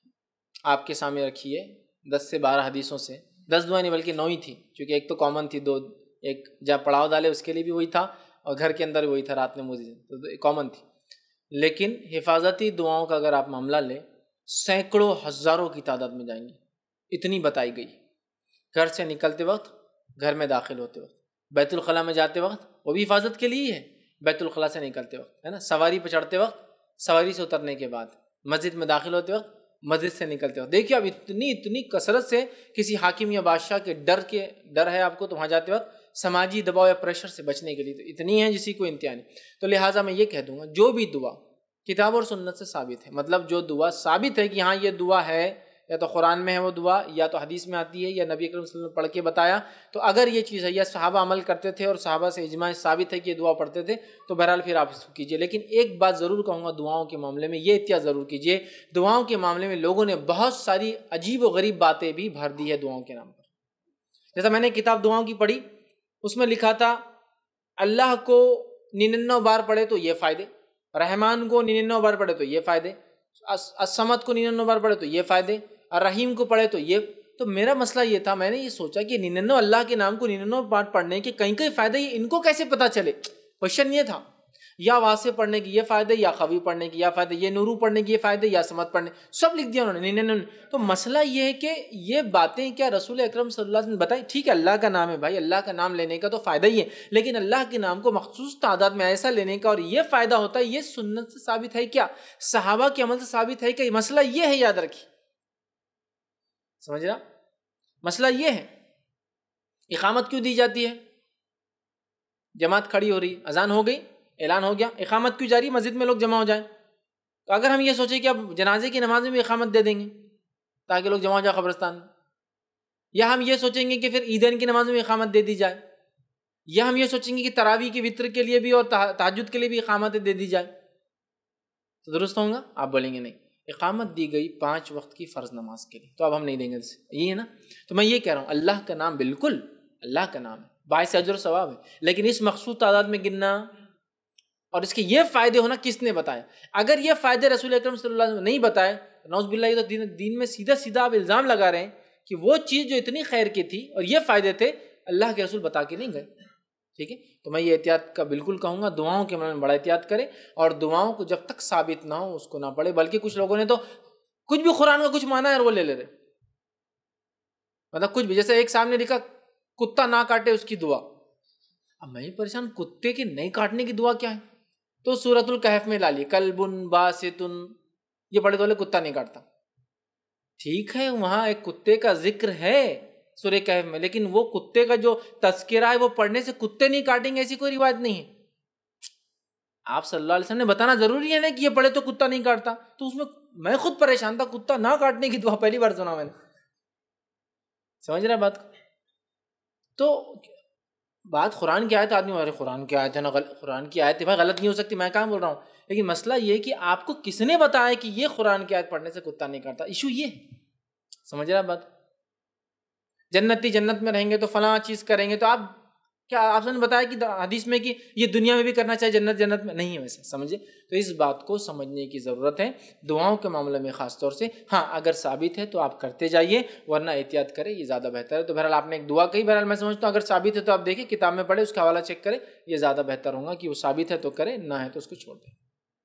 آپ کے سامنے رکھی ہے, دس سے بارہ حدیثوں سے. دس دعائیں نہیں بلکہ نو ہی تھی, چونکہ ایک تو کامن تھی, دو ایک جب پڑاؤ ڈالے اس کے لیے بھی وہی تھا اور گھر کے اندر بھی وہی تھا رات میں موزی, تو کامن تھی. لیکن حفاظتی دعاؤں کا اگر آپ معاملہ لیں سینکڑوں ہزاروں کی تعداد میں جائیں گی, اتنی بتائی گئی. گھر سے نکلتے وقت, گھر میں داخل ہوتے وقت, بیت الخلاء میں جاتے وقت وہ بھی حفاظت کے لیے ہے, بیت الخلاء سے نکلتے وقت ہے نا, سواری پہ چڑھتے وقت, سواری سے اترنے کے بعد, مسجد میں داخل ہوتے وقت, مسجد سے نکلتے وقت. دیکھیے اب اتنی اتنی کثرت سے کسی حاکم یا بادشاہ کے ڈر کے ڈر ہے آپ کو, تو وہاں جاتے وقت سماجی دباؤ یا پریشر سے بچنے کے لیے تو اتنی ہیں جسی کو انتہا نہیں. تو لہٰذا میں یہ کہہ دوں گا جو بھی دعا کتاب اور سنت سے ثابت ہے, مطلب جو دعا ثابت ہے کہ ہاں یہ دعا ہے, یا تو قرآن میں ہے وہ دعا, یا تو حدیث میں آتی ہے, یا نبی اکرم صلی اللہ علیہ وسلم نے پڑھ کے بتایا, تو اگر یہ چیز ہے یا صحابہ عمل کرتے تھے اور صحابہ سے اجماع ثابت ہے کہ یہ دعا پڑھتے تھے, تو بہرحال پھر آپ اس کو کیجیے. لیکن ایک بات ضرور کہوں گا دعاؤں کے معاملے میں, یہ احتیاط ضرور کیجیے, دعاؤں کے معاملے میں لوگوں نے بہت ساری عجیب و غریب باتیں بھی بھر دی ہے دعاؤں کے نام پر. جیسا میں نے کتاب دعاؤں کی پڑھی, اس میں لکھا تھا اللہ کو ننانوے بار پڑھے تو یہ فائدے, رحمان کو ننانوے بار پڑھے تو یہ فائدے, الصمد کو ننانوے بار پڑھے تو یہ فائدے, الرحیم کو پڑھے تو یہ. تو میرا مسئلہ یہ تھا, میں نے یہ سوچا کہ ننانوے اللہ کے نام کو ننانوے بار پڑھنے کے کئی کئی فائدے یہ ان کو کیسے پتہ چلے. کوشچن یہ تھا, یا واسع پڑھنے کی یہ فائدے, یا قوی پڑھنے کی یہ فائدے, یہ نورو پڑھنے کی یہ فائدے, یا سمت پڑھنے, سب لکھ دیا انہوں نے ننانوے. تو مسئلہ یہ ہے کہ یہ باتیں کیا رسول اکرم صلی اللہ علیہ وسلم نے بتائی؟ ٹھیک ہے اللہ کا نام ہے بھائی, اللہ کا نام لینے کا تو فائدہ ہی ہے, لیکن اللہ کے نام کو مخصوص تعداد میں ایسا لینے کا اور یہ فائدہ ہوتا ہے, یہ سنت سے ثابت ہے کیا, صحابہ کے عمل سے ثابت ہے کہ مسئلہ یہ ہے, یاد رکھیے. سمجھ رہا مسئلہ یہ ہے. اقامت کیوں دی جاتی ہے؟ جماعت کھڑی ہو رہی, اذان ہو گئی, اعلان ہو گیا, اقامت کیوں جاری, مسجد میں لوگ جمع ہو جائیں. تو اگر ہم یہ سوچیں کہ اب جنازے کی نماز میں بھی اقامت دے دیں گے تاکہ لوگ جمع ہو جائیں قبرستان میں, یا ہم یہ سوچیں گے کہ پھر عیدین کی نماز میں بھی اقامت دے دی جائے, یا ہم یہ سوچیں گے کہ تراویح کی وطر کے لیے بھی اور تہجد کے لیے بھی اقامت دے دی جائے, تو درست ہوں گا؟ آپ بولیں گے نہیں, اقامت دی گئی پانچ وقت کی فرض نماز کے لیے, تو اب ہم نہیں دیں گے اسے, یہ ہے نا. تو میں یہ کہہ رہا ہوں اللہ کا نام بالکل اللہ کا نام ہے, باعث اجر و ثواب ہے, لیکن اس مخصوص تعداد میں گننا اور اس کے یہ فائدے ہونا کس نے بتایا؟ اگر یہ فائدے رسول اکرم صلی اللہ علیہ وسلم نے نہیں بتائے, نعوذ باللہ, یہ تو دین, دین میں سیدھا سیدھا آپ الزام لگا رہے ہیں کہ وہ چیز جو اتنی خیر کی تھی اور یہ فائدے تھے اللہ کے رسول بتا کے نہیں گئے. ٹھیک ہے, تو میں یہ احتیاط کا بالکل کہوں گا, دعاؤں کے معاملے میں بڑا احتیاط کرے, اور دعاؤں کو جب تک ثابت نہ ہو اس کو نہ پڑھے. بلکہ کچھ لوگوں نے تو کچھ بھی قرآن کا کچھ مانا ہے اور وہ لے لے رہے, مطلب کچھ بھی, جیسے ایک سامنے لکھا کتا نہ کاٹے اس کی دعا. اب میں پریشان, کتے کے نہیں کاٹنے کی دعا کیا ہے؟ تو سورۃ الکہف میں لا لی کلب باسط, یہ پڑھے تو کتا نہیں کاٹتا. ٹھیک ہے وہاں ایک کتے کا ذکر ہے سورہ کہف میں, لیکن وہ کتے کا جو تذکرہ ہے وہ پڑھنے سے کتے نہیں کاٹیں گے ایسی کوئی روایت نہیں ہے. آپ صلی اللہ علیہ وسلم نے بتانا ضروری ہے نا کہ یہ پڑھے تو کتا نہیں کاٹتا, تو اس میں میں خود پریشان تھا, کتا نہ کاٹنے کی دعا پہلی بار سنا میں نے. سمجھ رہا بات؟ تو بات قرآن کی آیت, آدمی ارے قرآن کی آیت ہے نا, قرآن کی آیت ہے بھائی, غلط نہیں ہو سکتی, میں کہاں بول رہا ہوں, لیکن مسئلہ یہ کہ آپ کو کس نے بتایا کہ یہ قرآن کی آیت پڑھنے سے کتا نہیں کاٹتا, ایشو یہ ہے. سمجھ رہا بات؟ جنتی جنت میں رہیں گے تو فلاں چیز کریں گے, تو آپ کیا آپ نے بتایا کہ حدیث میں کہ یہ دنیا میں بھی کرنا چاہیے جنت جنت میں نہیں ہے ویسے, سمجھے؟ تو اس بات کو سمجھنے کی ضرورت ہے دعاؤں کے معاملے میں خاص طور سے. ہاں اگر ثابت ہے تو آپ کرتے جائیے, ورنہ احتیاط کریں, یہ زیادہ بہتر ہے. تو بہرحال آپ نے ایک دعا کہی, بہرحال میں سمجھتا ہوں اگر ثابت ہے تو آپ دیکھیں کتاب میں پڑھیں, اس کا حوالہ چیک کریں, یہ زیادہ بہتر ہوگا کہ وہ ثابت ہے تو کریں, نہ ہے تو اس کو چھوڑ دیں.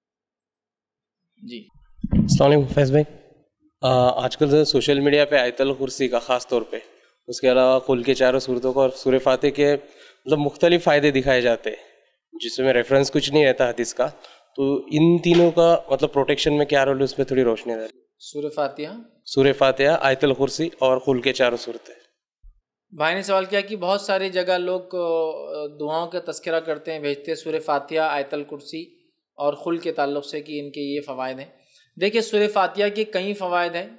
جی السلام علیکم فیض بھائی. آج کل سوشل میڈیا پہ آیت الکرسی کا خاص طور پہ, اس کے علاوہ قل کے چاروں صورتوں کا اور سورہ فاتحہ کے مطلب مختلف فائدے دکھائے جاتے ہیں جس میں ریفرنس کچھ نہیں رہتا حدیث کا, تو ان تینوں کا مطلب پروٹیکشن میں کیا رول ہے, اس پہ تھوڑی روشنی ڈالی. سورہ فاتحہ سورہ فاتحہ, آیت الکرسی اور قل کے چاروں صورتیں. بھائی نے سوال کیا کہ بہت ساری جگہ لوگ دعاؤں کا تذکرہ کرتے ہیں, بھیجتے ہیں سورہ فاتحہ, آیت الکرسی اور قل کے تعلق سے کہ ان کے یہ فوائد ہیں. دیکھیے سورہ فاتحہ کے کئی فوائد ہیں،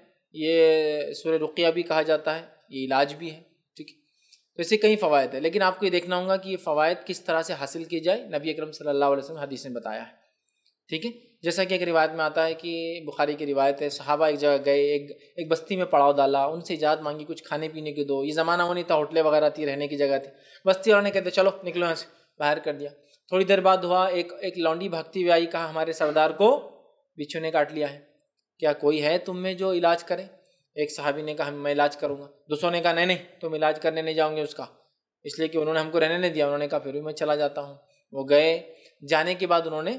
یہ سورہ رقیہ بھی کہا جاتا ہے، یہ علاج بھی ہے، ٹھیک ہے، تو اسے کئی فوائد ہیں، لیکن آپ کو یہ دیکھنا ہوگا کہ یہ فوائد کس طرح سے حاصل کی جائے۔ نبی اکرم صلی اللہ علیہ وسلم حدیث میں بتایا ہے، ٹھیک ہے، جیسا کہ ایک روایت میں آتا ہے کہ بخاری کی روایت ہے، صحابہ ایک جگہ گئے، ایک ایک بستی میں پڑاؤ ڈالا، ان سے اجازت مانگی کچھ کھانے پینے کے دو، یہ زمانہ وہ نہیں تھا ہوٹلیں وغیرہ تھی، رہنے کی جگہ تھی، بستی والوں نے کہتے چلو نکلو یہاں سے، باہر کر دیا۔ تھوڑی دیر بعد ہوا، ایک ایک لونڈی بھاگتی ہوئی آئی، کہا ہمارے سردار کو بچھو نے کاٹ لیا ہے، کیا کوئی ہے تم میں جو علاج کرے؟ ایک صحابی نے کہا میں علاج کروں گا، دوسروں نے کہا نہیں نہیں تم علاج کرنے نہیں جاؤں گے اس کا، اس لیے کہ انہوں نے ہم کو رہنے نہیں دیا، انہوں نے کہا پھر بھی میں چلا جاتا ہوں۔ وہ گئے، جانے کے بعد انہوں نے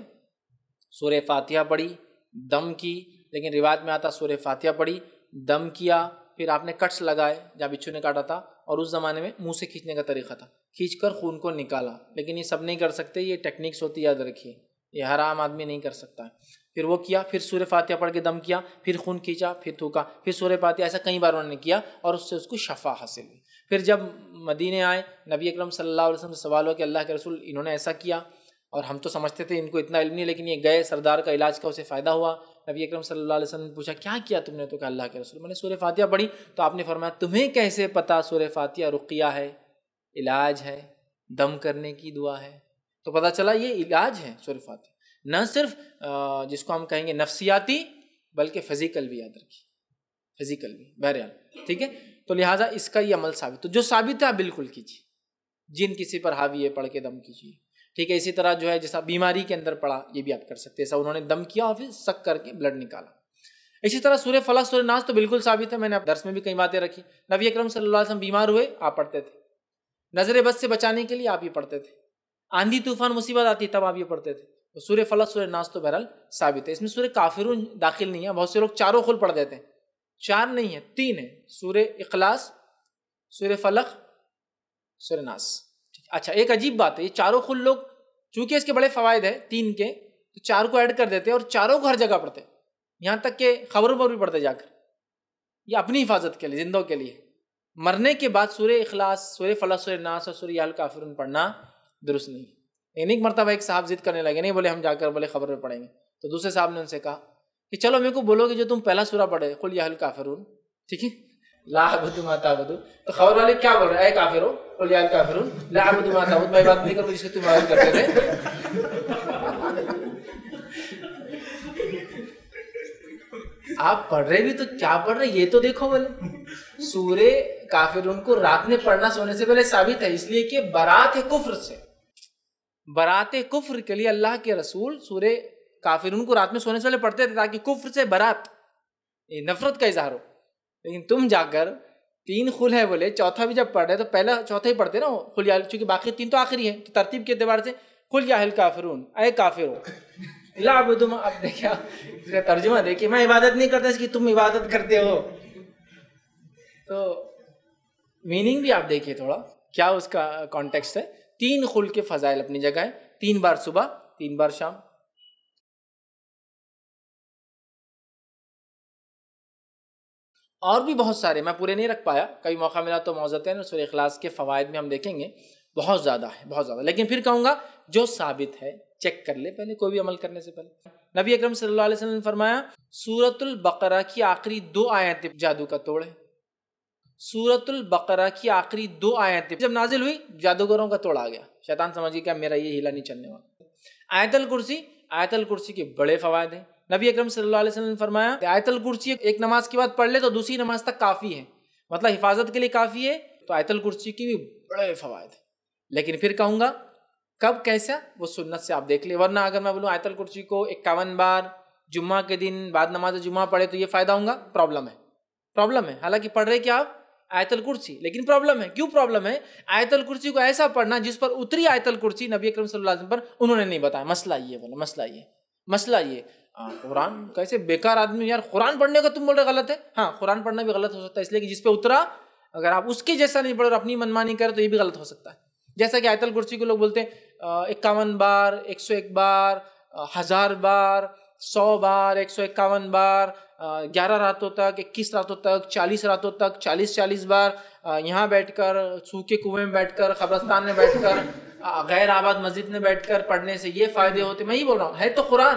سورہ فاتحہ پڑھی، دم کی، لیکن روایت میں آتا سورہ فاتحہ پڑھی، دم کیا، پھر آپ نے کٹس لگائے جہاں بچھو نے کاٹا تھا، اور اس زمانے میں منہ سے کھینچنے کا طریقہ تھا، کھینچ کر خون کو نکالا، لیکن یہ سب نہیں کر سکتے، یہ ٹیکنیکس ہوتی یاد رکھیے، یہ ہر عام آدمی نہیں کر سکتا ہے۔ پھر وہ کیا، پھر سورہ فاتحہ پڑھ کے دم کیا، پھر خون کھینچا، پھر تھوکا، پھر سورہ فاتحہ، ایسا کئی بار انہوں نے کیا، اور اس سے اس کو شفا حاصل ہوئی۔ پھر جب مدینے آئے، نبی اکرم صلی اللہ علیہ وسلم سے سوال ہو کہ اللہ کے رسول انہوں نے ایسا کیا، اور ہم تو سمجھتے تھے ان کو اتنا علم نہیں، لیکن یہ گئے، سردار کا علاج کا اسے فائدہ ہوا۔ نبی اکرم صلی اللہ علیہ وسلم نے پوچھا کیا کیا تم نے؟ تو کہا اللہ کے رسول میں نے سورہ فاتحہ پڑھی، تو آپ نے فرمایا تمہیں کیسے پتا سورہ فاتحہ رقیہ ہے، علاج ہے، دم کرنے کی دعا ہے؟ تو پتہ چلا یہ علاج ہے سورہ فاتحہ، نہ صرف جس کو ہم کہیں گے نفسیاتی بلکہ فزیکل بھی، یاد رکھیے فزیکل بھی، بہرحال ٹھیک ہے۔ تو لہٰذا اس کا یہ عمل ثابت، تو جو ثابت ہے آپ بالکل کیجیے، جن کسی پر حاوی ہے پڑھ کے دم کیجیے، ٹھیک ہے۔ اسی طرح جو ہے جیسا بیماری کے اندر پڑا، یہ بھی آپ کر سکتے ہیں، ایسا انہوں نے دم کیا اور پھر سک کر کے بلڈ نکالا۔ اسی طرح سورہ فلق سورہ ناس تو بالکل ثابت ہے، میں نے درس میں بھی کئی باتیں رکھی، نبی اکرم صلی اللہ علیہ وسلم بیمار ہوئے آپ پڑھتے تھے، نظر بد سے بچانے کے لیے آپ یہ پڑھتے تھے، آندھی طوفان مصیبت آتی تب آپ یہ پڑھتے تھے۔ تو سورہ فلق سورہ ناس تو بہرحال ثابت ہے، اس میں سورہ کافرون داخل نہیں ہے، بہت سے لوگ چاروں خل پڑھ دیتے ہیں، چار نہیں ہے تین ہے، سورہ اخلاص، سورہ فلق، سورہ ناس۔ اچھا ایک عجیب بات ہے، یہ چاروں خل لوگ چونکہ اس کے بڑے فوائد ہیں تین کے، تو چار کو ایڈ کر دیتے ہیں اور چاروں کو ہر جگہ پڑھتے ہیں، یہاں تک کہ خبروں پر بھی پڑھتے جا کر، یہ اپنی حفاظت کے لیے، زندوں کے لیے۔ مرنے کے بعد سورہ اخلاص، سورہ فلق، سورہ ناس اور سورہ الکافرون پڑھنا درست نہیں ہے۔ ایک مرتبہ ایک صاحب ضد کرنے لگے، نہیں بولے ہم جا کر بولے خبر میں پڑھیں گے، تو دوسرے صاحب نے ان سے کہا کہ چلو میرے کو بولو کہ جو تم پہلا سورہ پڑھے قل یا الکافرون، ٹھیک ہے، لا اعبد ما تعبدون، تو خبر والے کیا بول رہے ہیں؟ اے کافرو قل یا الکافرون لا اعبد ما تعبدون، میں بات نہیں کروں جس کو تم عبادت کرتے تھے۔ آپ پڑھ رہے بھی تو کیا پڑھ رہے یہ تو دیکھو، بولے سورہ کافرون کو رات میں پڑھنا سونے سے پہلے ثابت ہے، اس لیے کہ برات کفر سے، برات کفر کے لیے اللہ کے رسول سورہ کافرون کو رات میں سونے سے پہلے پڑھتے تھے تاکہ کفر سے برات، نفرت کا اظہار ہو۔ لیکن تم جا کر تین خل ہے بولے، چوتھا بھی جب پڑھ رہے تو پہلا چوتھا ہی پڑھتے نا خل یا، چونکہ باقی تین تو آخری ہے، تو ترتیب کے اعتبار سے قل یا الکافرون، اے کافرو لا اعبد ما، اب دیکھیں اس کا ترجمہ دیکھیے، میں عبادت نہیں کرتا اس کی تم عبادت کرتے ہو، تو میننگ بھی آپ دیکھیے تھوڑا کیا اس کا کانٹیکسٹ ہے۔ تین خل کے فضائل اپنی جگہ ہے، تین بار صبح، تین بار شام۔ اور بھی بہت سارے، میں پورے نہیں رکھ پایا، کبھی موقع ملا تو موضوعاتیں سورہ اخلاص کے فوائد میں ہم دیکھیں گے، بہت زیادہ ہے بہت زیادہ، لیکن پھر کہوں گا جو ثابت ہے چیک کر لے پہلے، کوئی بھی عمل کرنے سے پہلے۔ نبی اکرم صلی اللہ علیہ وسلم نے فرمایا سورۃ البقرہ کی آخری دو آیتیں جادو کا توڑ ہے، سورۃ البقرہ کی آخری دو آیتیں جب نازل ہوئی جادوگروں کا توڑ آ گیا، شیطان سمجھ گیا میرا یہ ہیلا نہیں چلنے والا۔ آیت الکرسی، آیت الکرسی کے بڑے فوائد ہیں، نبی اکرم صلی اللہ علیہ وسلم نے فرمایا آیت الکرسی ایک نماز کے بعد پڑھ لے تو دوسری نماز تک کافی ہے، مطلب حفاظت کے لیے کافی ہے، تو آیت الکرسی کی بھی بڑے فوائد ہیں۔ لیکن پھر کہوں گا کب کیسا، وہ سنت سے آپ دیکھ لیں، ورنہ اگر میں بولوں آیت الکرسی کو اکاون بار جمعہ کے دن بعد نماز جمعہ پڑھے تو یہ فائدہ ہوگا، پرابلم ہے، پرابلم ہے، حالانکہ پڑھ رہے کیا آپ آیت الکرسی، لیکن پرابلم ہے۔ کیوں پرابلم ہے؟ آیت الکرسی کو ایسا پڑھنا جس پر اتری آیت الکرسی نبی اکرم صلی اللہ علیہ وسلم پر انہوں نے نہیں بتایا، مسئلہ یہ بولا، مسئلہ یہ مسئلہ یہ قرآن کیسے بیکار آدمی، یار قرآن پڑھنے کا تم بول رہے غلط ہے، ہاں قرآن پڑھنا بھی غلط ہو سکتا ہے، اس لیے کہ جس پہ اترا اگر آپ اس کے جیسا نہیں پڑھو اور اپنی منمانی کرے تو یہ بھی غلط ہو سکتا ہے۔ جیسا کہ آیت الکرسی کو لوگ بولتے ہیں اکاون بار، ایک سو ایک بار، ہزار بار، سو بار، ایک سو اکاون بار، گیارہ راتوں تک، اکیس راتوں تک، چالیس راتوں تک، چالیس چالیس بار یہاں بیٹھ کر، سوکھے کنویں میں بیٹھ کر، قبرستان میں بیٹھ کر، غیر آباد مسجد میں بیٹھ کر پڑھنے سے یہ فائدے ہوتے، میں یہ بول رہا ہوں ہے تو قرآن،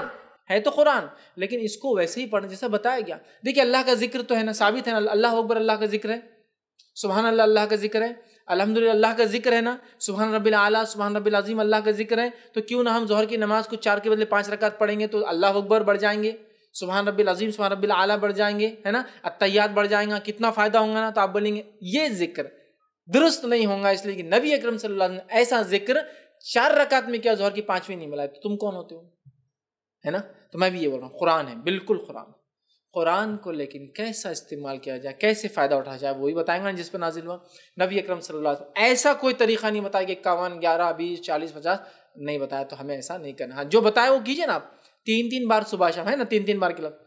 ہے تو قرآن، لیکن اس کو ویسے ہی پڑھنا جیسا بتایا گیا. دیکھیے اللہ کا ذکر تو ہے نا، ثابت ہے نا، اللہ اکبر اللہ کا ذکر ہے، سبحان اللہ اللہ کا ذکر ہے، الحمدللہ اللہ کا ذکر ہے نا، سبحان رب الاعلیٰ سبحان رب العظیم اللہ کا ذکر ہے. تو کیوں نہ ہم ظہر کی نماز کو چار کے بدلے پانچ رکعت پڑھیں گے تو اللہ اکبر بڑھ جائیں گے، سبحان رب العظیم سبحان رب الاعلیٰ بڑھ جائیں گے، ہے نا، التحیات بڑھ جائیں گا، کتنا فائدہ ہوگا نا. تو آپ بولیں گے یہ ذکر درست نہیں ہوگا، اس لیے کہ نبی اکرم صلی اللہ علیہ وسلم نے ایسا ذکر چار رکعت میں کیا ظہر کی پانچویں نہیں ملا. تو تم کون ہوتے ہو، ہے نا. تو میں بھی یہ بول رہا ہوں قرآن ہے، بالکل قرآن. قرآن کو لیکن کیسا استعمال کیا جائے، کیسے فائدہ اٹھایا جائے، وہی بتائیں گا جس پہ نازل ہوا. نبی اکرم صلی اللہ علیہ وسلم ایسا کوئی طریقہ نہیں بتایا کہ اکاون گیارہ بیس چالیس پچاس نہیں بتایا، تو ہمیں ایسا نہیں کرنا. ہاں جو بتایا وہ کیجیے نا آپ، تین تین بار صبح شام، ہے نا، تین تین بار کے لفظ.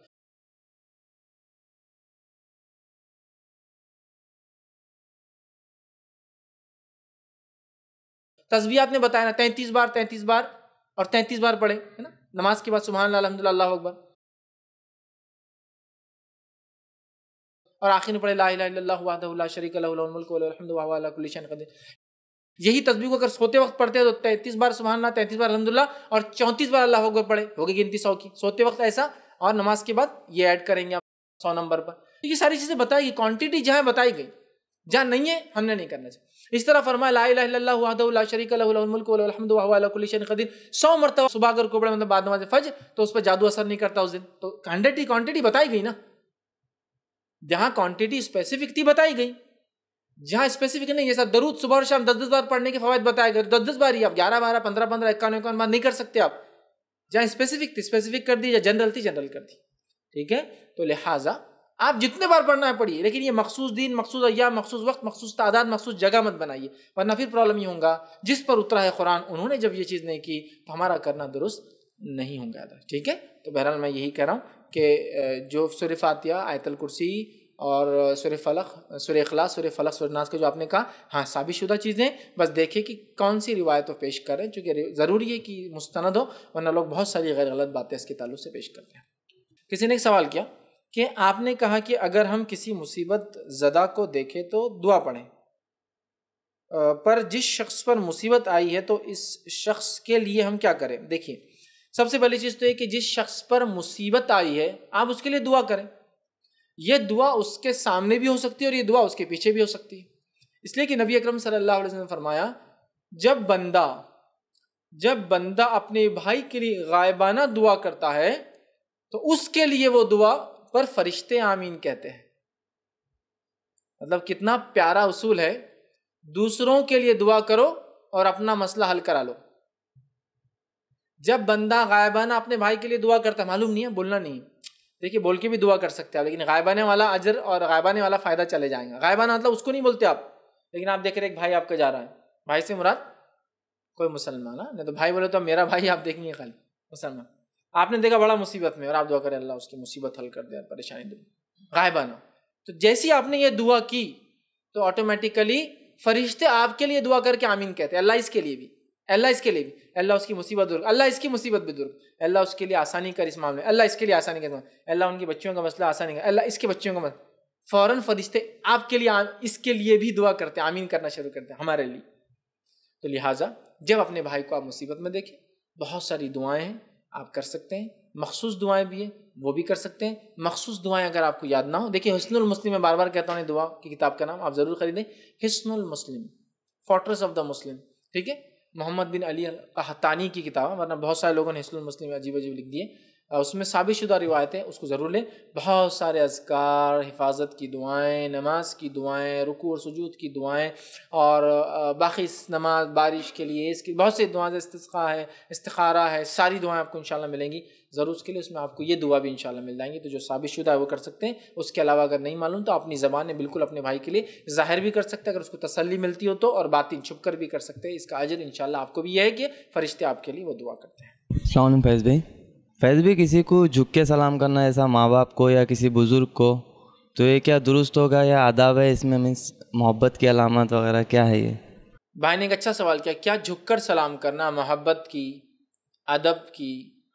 تسبیحات نے بتایا نا تینتیس بار تینتیس بار اور تینتیس بار پڑھے، ہے نا، نماز کے بعد سبحان اللہ الحمدللہ اللہ اکبر، اور آخر میں پڑھے لا الہ الا اللہ وحدہ لا شریک لہ لہ الملک و لہ الحمد وہو علی کل شیء قدیر. یہی تسبیح کو اگر سوتے وقت پڑھتے ہیں تو تینتیس بار سبحان اللہ، تینتیس بار الحمدللہ اور چونتیس بار اللہ اکبر پڑھے، ہوگی گنتی سو کی. سوتے وقت ایسا، اور نماز کے بعد یہ ایڈ کریں گے آپ سو نمبر پر. یہ ساری چیزیں بتائی گئی، کوانٹٹی جہاں بتائی گئی، جہاں نہیں ہے ہم نے نہیں کرنا چاہیے. اس طرح فرمایا لا الہ الا اللہ وحدہ لا شریک لہ لہ الملک و لہ الحمد وہو علی کل شیء قدیر. سو مرتبہ صبح اگر کو پڑھے مطلب بعد نماز فجر تو اس پر جادو اثر نہیں کرتا اس دن. تو کوانٹٹی کوانٹٹی بتائی گئی نا، جہاں کوانٹٹی اسپیسیفک تھی بتائی گئی، جہاں اسپیسیفک نہیں، جیسا درود صبح اور شام دس دس بار پڑھنے کے فوائد بتائے گئے، دس دس بار ہی، آپ گیارہ بارہ پندرہ پندرہ اکاون اکاون بار نہیں کر سکتے آپ. جہاں اسپیسیفک تھی اسپیسیفک کر دی، یا جنرل تھی جنرل کر دی. ٹھیک ہے، تو لہٰذا آپ جتنے بار پڑھنا ہے پڑھیے، لیکن یہ مخصوص دن مخصوص ایام مخصوص وقت مخصوص تعداد مخصوص جگہ مت بنائیے، ورنہ پھر پرابلم یہ ہوگا جس پر اترا ہے قرآن انہوں نے جب یہ چیز نہیں کی تو ہمارا کرنا درست نہیں ہوگا. ٹھیک ہے، تو بہرحال میں یہی کہہ رہا ہوں کہ جو سورہ فاتحہ آیت الکرسی اور سورہ فلق سورہ اخلاص سورہ فلق سورہ ناس کا جو آپ نے کہا، ہاں ثابت شدہ چیزیں، بس دیکھیں کہ کون سی روایت وہ پیش کر رہے ہیں، چونکہ ضروری ہے کہ مستند ہو، ورنہ لوگ بہت ساری غیر غلط باتیں اس کے تعلق سے پیش کرتے ہیں. کسی نے ایک سوال کیا کہ آپ نے کہا کہ اگر ہم کسی مصیبت زدہ کو دیکھیں تو دعا پڑھیں، پر جس شخص پر مصیبت آئی ہے تو اس شخص کے لیے ہم کیا کریں؟ دیکھیے سب سے پہلی چیز تو یہ کہ جس شخص پر مصیبت آئی ہے آپ اس کے لیے دعا کریں. یہ دعا اس کے سامنے بھی ہو سکتی ہے اور یہ دعا اس کے پیچھے بھی ہو سکتی ہے، اس لیے کہ نبی اکرم صلی اللہ علیہ وسلم نے فرمایا جب بندہ جب بندہ اپنے بھائی کے لیے غائبانہ دعا کرتا ہے تو اس کے لیے وہ دعا پر فرشتے آمین کہتے ہیں. مطلب کتنا پیارا اصول ہے، دوسروں کے لیے دعا کرو اور اپنا مسئلہ حل کرا لو. جب بندہ غائبانہ اپنے بھائی کے لیے دعا کرتا ہے، معلوم نہیں ہے، بولنا نہیں، دیکھیے بول کے بھی دعا کر سکتے ہیں لیکن غائبانے والا اجر اور غائبانے والا فائدہ چلے جائیں گا. غائبانہ مطلب اس کو نہیں بولتے آپ، لیکن آپ دیکھ رہے ایک بھائی آپ کا جا رہا ہے، بھائی سے مراد کوئی مسلمان، نہیں تو بھائی بولے تو میرا بھائی آپ دیکھیں گے خالی مسلمان. آپ نے دیکھا بڑا مصیبت میں اور آپ دعا کریں اللہ اس کی مصیبت حل کر دے، پریشانی دور، غائبانہ. تو جیسی آپ نے یہ دعا کی تو آٹومیٹیکلی فرشتے آپ کے لیے دعا کر کے آمین کہتے ہیں. اللہ اس کے لیے بھی اللہ اس کے لیے بھی اللہ اس کی مصیبت دور، اللہ اس کی مصیبت بھی دور، اللہ اس کے لیے آسانی کر اس معاملے، اللہ اس کے لیے آسانی کر، اللہ ان کی بچیوں کا مسئلہ آسانی کر، اللہ اس کے بچیوں کا مسئلہ. فوراً فرشتے آپ کے لیے اس کے لیے بھی دعا کرتے ہیں، آمین کرنا شروع کرتے ہیں ہمارے لیے. تو لہٰذا جب اپنے بھائی کو آپ مصیبت میں دیکھیں، بہت ساری دعائیں ہیں آپ کر سکتے ہیں، مخصوص دعائیں بھی ہیں وہ بھی کر سکتے ہیں. مخصوص دعائیں اگر آپ کو یاد نہ ہو، دیکھیں حسن المسلم میں بار بار کہتا ہوں، دعا کی کتاب کا نام آپ ضرور خریدیں، حسن المسلم فورٹریس آف دا مسلم. ٹھیک ہے، محمد بن علی القحطانی کی کتاب ہے، ورنہ بہت سارے لوگوں نے حسن المسلم عجیب عجیب لکھ دیے. اس میں ثابت شدہ روایتیں، اس کو ضرور لیں. بہت سارے اذکار، حفاظت کی دعائیں، نماز کی دعائیں، رکوع اور سجود کی دعائیں، اور باقی نماز بارش کے لیے اس کی بہت سی دعائیں، استسقاء ہے، استخارہ ہے، ساری دعائیں آپ کو انشاءاللہ ملیں گی ضرور. اس کے لیے اس میں آپ کو یہ دعا بھی انشاءاللہ مل جائیں گی. تو جو ثابت شدہ ہے وہ کر سکتے ہیں. اس کے علاوہ اگر نہیں معلوم تو اپنی زبان میں بالکل اپنے بھائی کے لیے ظاہر بھی کر سکتے ہیں اگر اس کو تسلی ملتی ہو تو، اور باطن چھپ کر بھی کر سکتے ہیں. اس کا اجر انشاءاللہ آپ کو بھی یہ ہے کہ فرشتے آپ کے لیے وہ دعا کرتے ہیں. السلام علیکم فیض بھائی. فیض بھی کسی کو جھک کے سلام کرنا ایسا ماں باپ کو یا کسی بزرگ کو، تو یہ کیا درست ہوگا یا آداب ہے اس میں؟ مینس محبت کی علامت وغیرہ کیا ہے یہ؟ بھائی نے ایک اچھا سوال کیا، کیا جھک کر سلام کرنا محبت کی، ادب کی،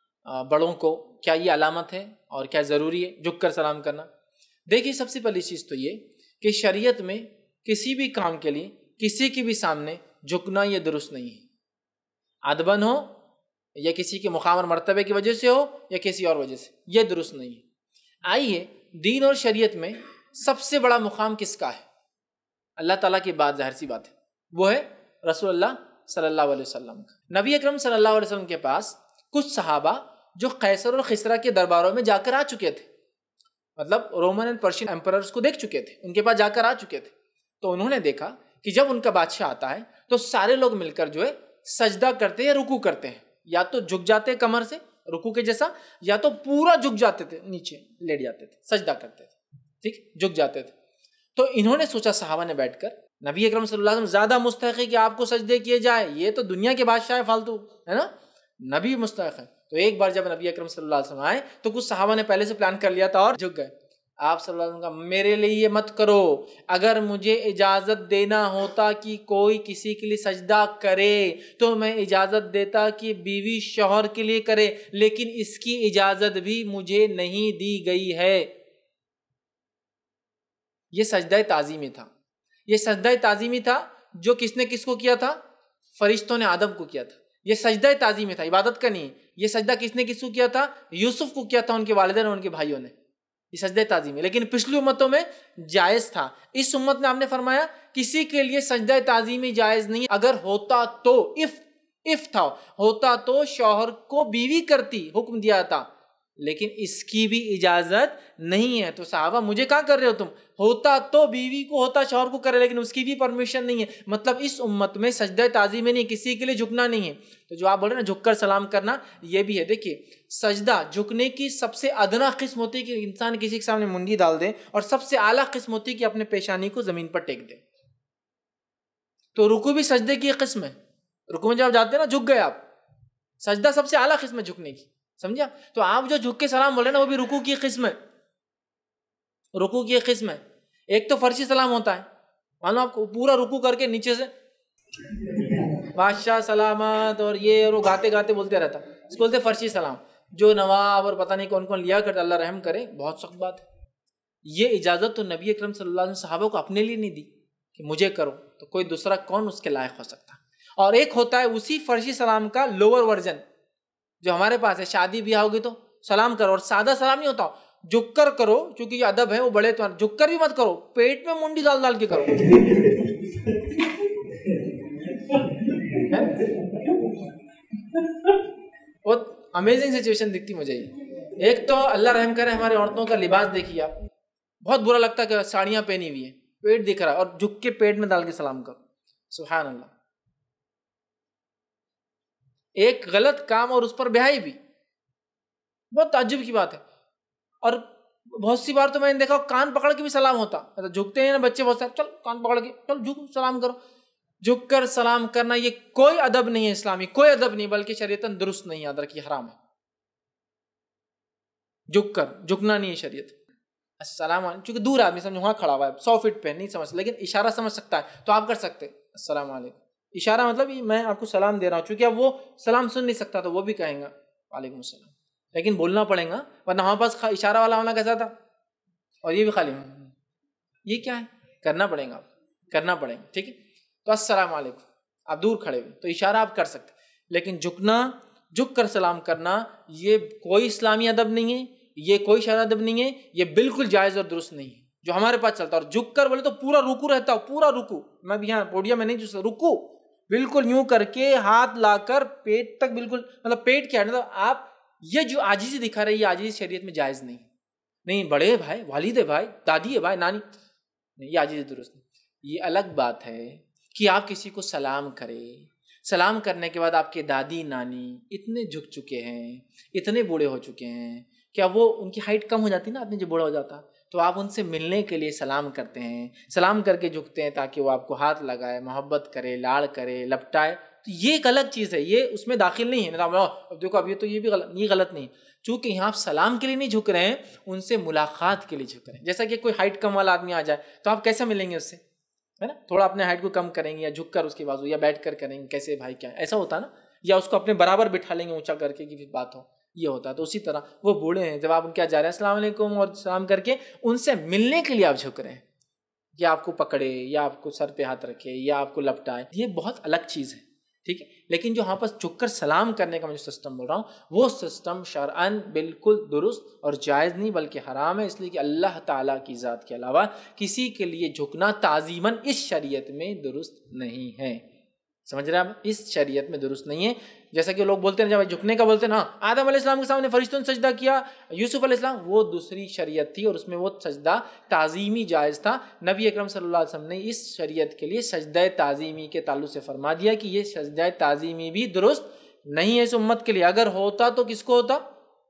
بڑوں کو، کیا یہ علامت ہے اور کیا ضروری ہے جھک کر سلام کرنا؟ دیکھیے سب سے پہلی چیز تو یہ کہ شریعت میں کسی بھی کام کے لیے کسی کے بھی سامنے جھکنا یہ درست نہیں ہے. ادباً ہو یا کسی کے مقام اور مرتبے کی وجہ سے ہو یا کسی اور وجہ سے، یہ درست نہیں ہے۔ آئیے دین اور شریعت میں سب سے بڑا مقام کس کا ہے؟ اللہ تعالیٰ کی بات، ظاہر سی بات ہے، وہ ہے رسول اللہ صلی اللہ علیہ وسلم کا۔ نبی اکرم صلی اللہ علیہ وسلم کے پاس کچھ صحابہ جو قیصر اور خسرا کے درباروں میں جا کر آ چکے تھے، مطلب رومن اینڈ پرشین ایمپررز کو دیکھ چکے تھے، ان کے پاس جا کر آ چکے تھے، تو انہوں نے دیکھا کہ جب ان کا بادشاہ آتا ہے تو سارے لوگ مل کر جو ہے سجدہ کرتے یا رکوع کرتے ہیں، یا تو جھک جاتے کمر سے رکوع کے جیسا، یا تو پورا جھک جاتے تھے، نیچے لیٹ جاتے تھے، سجدہ کرتے تھے، ٹھیک، جھک جاتے تھے۔ تو انہوں نے سوچا صحابہ نے بیٹھ کر نبی اکرم صلی اللہ علیہ وسلم زیادہ مستحق ہے کہ آپ کو سجدے کیے جائے، یہ تو دنیا کے بادشاہ ہے فالتو، ہے نا، نبی مستحق ہے۔ تو ایک بار جب نبی اکرم صلی اللہ علیہ وسلم آئے تو کچھ صحابہ نے پہلے سے پلان کر لیا تھا اور جھک گئے۔ آپ صلی اللہ علیہ وسلم کا میرے لیے یہ مت کرو، اگر مجھے اجازت دینا ہوتا کہ کوئی کسی کے لیے سجدہ کرے تو میں اجازت دیتا کہ بیوی شوہر کے لیے کرے، لیکن اس کی اجازت بھی مجھے نہیں دی گئی ہے۔ یہ سجدہ تعظیمی تھا، یہ سجدہ تعظیمی تھا جو کس نے کس کو کیا تھا؟ فرشتوں نے آدم کو کیا تھا۔ یہ سجدہ تعظیمی تھا، عبادت کا نہیں۔ یہ سجدہ کس نے کس کو کیا تھا؟ یوسف کو کیا تھا، ان کے والدین اور ان کے بھائیوں نے۔ یہ سجدہ تعظیمی، لیکن پچھلی امتوں میں جائز تھا۔ اس امت میں آپ نے فرمایا کسی کے لیے سجدہ تعظیمی جائز نہیں، اگر ہوتا تو اف اف تھا ہوتا تو شوہر کو بیوی کرتی، حکم دیا تھا، لیکن اس کی بھی اجازت نہیں ہے۔ تو صحابہ مجھے کہاں کر رہے ہو تم؟ ہوتا تو بیوی کو، ہوتا شوہر کو کرے، لیکن اس کی بھی پرمیشن نہیں ہے۔ مطلب اس امت میں سجدہ تعظیم نہیں، کسی کے لیے جھکنا نہیں ہے۔ تو جو آپ بول رہے ہیں نا جھک کر سلام کرنا، یہ بھی ہے۔ دیکھیے سجدہ جھکنے کی سب سے ادنا قسم ہوتی ہے کہ انسان کسی کے سامنے منڈی ڈال دے، اور سب سے اعلیٰ قسم ہوتی ہے کہ اپنے پیشانی کو زمین پر ٹیک دے۔ تو رکوع بھی سجدے کی ایک قسم ہے۔ رکوع میں جب آپ جاتے ہیں نا جھک گئے آپ، سجدہ سب سے اعلیٰ قسم ہے جھکنے کی، سمجھا؟ تو آپ جو جھک کے سلام بول رہے ہیں نا وہ بھی رکوع کی قسم ہے، رکوع کی ایک قسم ہے۔ ایک تو فرشی سلام ہوتا ہے، مان لو آپ کو پورا رکوع کر کے نیچے سے بادشاہ سلامت اور یہ اور وہ گاتے گاتے بولتے رہتا، اس کو بولتے فرشی سلام، جو نواب اور پتہ نہیں کون کون لیا کرتا، اللہ رحم کرے، بہت سخت بات ہے۔ یہ اجازت تو نبی اکرم صلی اللہ علیہ وسلم صحابہ کو اپنے لیے نہیں دی کہ مجھے کرو، تو کوئی دوسرا کون اس کے لائق ہو سکتا؟ اور ایک ہوتا ہے اسی فرشی سلام کا لوور ورژن جو ہمارے پاس ہے، شادی بیاہ ہوگی تو سلام کرو، اور سادہ سلام نہیں ہوتا، جھک کر کرو، کیونکہ یہ ادب ہے، وہ بڑے تو جھک کر بھی مت کرو، پیٹ میں منڈی ڈال ڈال کے کرو۔ بہت امیزنگ سچویشن دکھتی مجھے یہ۔ ایک تو اللہ رحم کرے ہماری عورتوں کا لباس دیکھیے آپ، بہت برا لگتا ہے کہ ساڑیاں پہنی ہوئی ہیں، پیٹ دکھ رہا ہے، اور جھک کے پیٹ میں ڈال کے سلام کرو، سبحان اللہ۔ ایک غلط کام اور اس پر بہائی بھی، بہت تعجب کی بات ہے۔ اور بہت سی بار تو میں نے دیکھا کان پکڑ کے بھی سلام ہوتا، جھکتے ہیں نا بچے بہت سارے، چل کان پکڑ کے چل جھک سلام کرو، جھک کر سلام کرنا یہ کوئی ادب نہیں ہے اسلامی، کوئی ادب نہیں، بلکہ شریعتاً درست نہیں، یاد رکھیے حرام ہے۔ جھک کر جھکنا نہیں ہے شریعت۔ السلام علیکم، چونکہ دور آدمی سمجھو وہاں کھڑا ہوا ہے سو فٹ پہ نہیں سمجھ، لیکن اشارہ سمجھ سکتا ہے تو آپ کر سکتے السلام علیکم، اشارہ مطلب میں آپ کو سلام دے رہا ہوں، چونکہ اب وہ سلام سن نہیں سکتا تو وہ بھی کہیں گا وعلیکم السلام، لیکن بولنا پڑے گا، ورنہ ہمارے پاس اشارہ والا ہونا کیسا تھا، اور یہ بھی خالی یہ کیا ہے، کرنا پڑے گا، کرنا پڑے گا، ٹھیک ہے۔ تو السلام علیکم، آپ دور کھڑے ہوئے تو اشارہ آپ کر سکتے، لیکن جھکنا، جھک کر سلام کرنا یہ کوئی اسلامی ادب نہیں ہے، یہ کوئی شرعی ادب نہیں ہے، یہ بالکل جائز اور درست نہیں ہے جو ہمارے پاس چلتا ہے۔ اور جھک کر بولے تو پورا رکوع رہتا ہے، پورا رکوع، میں بھی یہاں پوڈیا میں نہیں جو رکوع بالکل یوں کر کے ہاتھ لا کر پیٹ تک، بالکل مطلب پیٹ کیا مطلب آپ یہ جو عاجزی دکھا رہے ہیں، یہ عاجزی شریعت میں جائز نہیں، نہیں بڑے بھائی، والد ہے بھائی، دادی ہے بھائی، نانی نہیں، یہ عاجزی درست نہیں۔ یہ الگ بات ہے کہ آپ کسی کو سلام کرے، سلام کرنے کے بعد آپ کے دادی نانی اتنے جھک چکے ہیں، اتنے بوڑھے ہو چکے ہیں، کیا وہ ان کی ہائٹ کم ہو جاتی نا، آدمی جب بوڑھا ہو جاتا تو آپ ان سے ملنے کے لیے سلام کرتے ہیں، سلام کر کے جھکتے ہیں تاکہ وہ آپ کو ہاتھ لگائے، محبت کرے، لاڑ کرے، لپٹائے، تو یہ ایک الگ چیز ہے، یہ اس میں داخل نہیں ہے۔ اب دیکھو اب یہ تو یہ بھی غلط، یہ غلط نہیں، چونکہ یہاں آپ سلام کے لیے نہیں جھک رہے ہیں، ان سے ملاقات کے لیے جھک رہے ہیں۔ جیسا کہ کوئی ہائٹ کم والا آدمی آ جائے تو آپ کیسے ملیں گے اس سے، ہے نا، تھوڑا اپنے ہائٹ کو کم کریں گے، یا جھک کر اس کے بازو، یا بیٹھ کر کریں گے، کیسے بھائی کیا، ایسا ہوتا نا، یا اس کو اپنے برابر بٹھا لیں گے اونچا کر کے کہ بات ہو، یہ ہوتا ہے۔ تو اسی طرح وہ بوڑھے ہیں، جب آپ ان کے جا رہے ہیں السلام علیکم اور سلام کر کے ان سے ملنے کے لیے آپ جھک رہے ہیں، یا آپ کو پکڑے، یا آپ کو سر پہ ہاتھ رکھے، یا آپ کو لپٹائے، یہ بہت الگ چیز ہے، ٹھیک ہے. لیکن جو ہاں پر جھک کر سلام کرنے کا میں جو سسٹم بول رہا ہوں وہ سسٹم شرعاً بالکل درست اور جائز نہیں بلکہ حرام ہے، اس لیے کہ اللہ تعالیٰ کی ذات کے علاوہ کسی کے لیے جھکنا تعظیماً اس شریعت میں درست نہیں ہے. سمجھ رہے ہیں آپ؟ اس شریعت میں درست نہیں ہے. جیسا کہ لوگ بولتے ہیں جب جھکنے کا بولتے ہیں نا، آدم علیہ السلام کے سامنے فرشتوں نے سجدہ کیا، یوسف علیہ السلام، وہ دوسری شریعت تھی اور اس میں وہ سجدہ تعظیمی جائز تھا. نبی اکرم صلی اللہ علیہ وسلم نے اس شریعت کے لیے سجدہ تعظیمی کے تعلق سے فرما دیا کہ یہ سجدہ تعظیمی بھی درست نہیں ہے اس امت کے لیے. اگر ہوتا تو کس کو ہوتا؟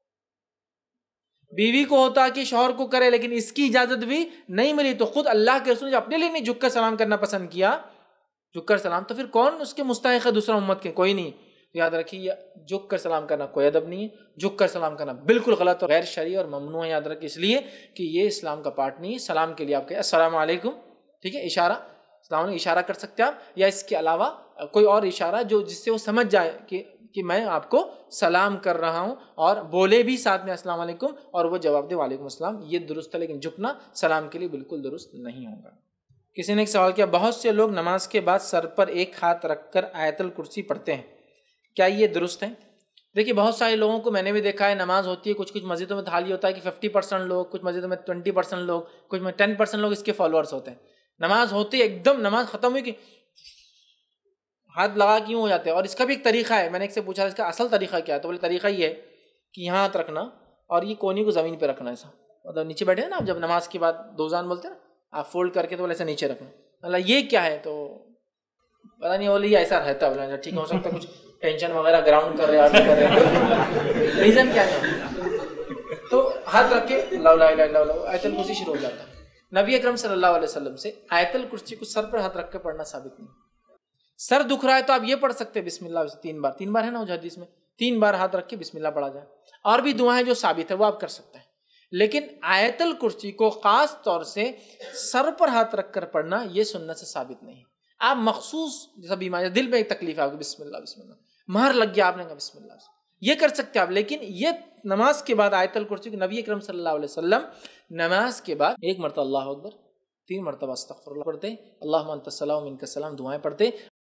بیوی کو ہوتا کہ شوہر کو کرے، لیکن اس کی اجازت بھی نہیں ملی تو خود اللہ کے رسول نے اپنے لیے نہیں جھک کر سلام کرنا پسند کیا، جھک کر سلام، تو پھر کون اس کے مستحق ہے دوسرا امت کے؟ کوئی نہیں. یاد رکھیے جھک کر سلام کرنا کوئی ادب نہیں ہے، جھک کر سلام کرنا بالکل غلط اور غیر شرعی اور ممنوع ہے. یاد رکھیے اس لیے کہ یہ اسلام کا پارٹ نہیں ہے. سلام کے لیے آپ کہیں السلام علیکم، ٹھیک ہے، اشارہ، السلام علیکم اشارہ کر سکتے ہیں آپ، یا اس کے علاوہ کوئی اور اشارہ جو جس سے وہ سمجھ جائے کہ کہ میں آپ کو سلام کر رہا ہوں، اور بولے بھی ساتھ میں السلام علیکم اور وہ جواب دے وعلیکم السلام، یہ درست ہے. لیکن جھکنا سلام کے لیے بالکل درست نہیں ہوگا. کسی نے ایک سوال کیا، بہت سے لوگ نماز کے بعد سر پر ایک ہاتھ رکھ کر آیت الکرسی پڑھتے ہیں، کیا یہ درست ہے؟ دیکھیے بہت سارے لوگوں کو میں نے بھی دیکھا ہے، نماز ہوتی ہے، کچھ کچھ مسجدوں میں حال یہ ہوتا ہے کہ ففٹی پرسینٹ لوگ، کچھ مسجدوں میں ٹوینٹی پرسینٹ لوگ، کچھ میں ٹین پرسینٹ لوگ اس کے فالوورس ہوتے ہیں. نماز ہوتی ہے ایک دم نماز ختم ہوئی کہ ہاتھ لگا کیوں ہو جاتے ہیں. اور اس کا بھی ایک طریقہ ہے، میں نے ایک سے پوچھا اس کا اصل طریقہ کیا ہے، تو بولے طریقہ یہ ہے کہ یہاں ہاتھ رکھنا اور یہ کونی کو زمین پہ رکھنا، ایسا مطلب نیچے بیٹھے ہیں نا آپ جب نماز کے بعد دوزان بولتے ہیں نا، آپ فولڈ کر کے تو بولے ایسا نیچے رکھنا. اللہ یہ کیا ہے تو پتا نہیں، بولے یہ ایسا رہتا ہے. بولا ٹھیک ہو سکتا ہے کچھ ٹینشن وغیرہ گراؤنڈ کر رہے ہیں کر رہے ہیں ریزن کیا ہے. تو ہاتھ رکھ کے لا الہ الا اللہ آیت الکرسی شروع ہو جاتا ہے. نبی اکرم صلی اللہ علیہ وسلم سے آیت الکرسی کو سر پر ہاتھ رکھ کے پڑھنا ثابت نہیں. سر دکھ رہا ہے تو آپ یہ پڑھ سکتے ہیں بسم اللہ تین بار، تین بار ہے نا وہ حدیث میں، تین بار ہاتھ رکھ کے بسم اللہ پڑھا جائے. اور بھی دعائیں جو ثابت ہے وہ آپ کر سکتے ہیں. لیکن آیت الکرسی کو خاص طور سے سر پر ہاتھ رکھ کر پڑھنا یہ سنت سے ثابت نہیں. آپ مخصوص جیسا بیماری دل میں ایک تکلیف ہے آپ کو، بسم اللہ بسم اللہ، مہر لگ گیا آپ نے کہا بسم اللہ، یہ کر سکتے ہیں آپ. لیکن یہ نماز کے بعد آیت الکرسی کو نبی اکرم صلی اللہ علیہ وسلم نماز کے بعد ایک مرتبہ اللہ اکبر، تین مرتبہ استغفر اللہ پڑھتے، اللہم انت السلام منک السلام دعائیں پڑھتے،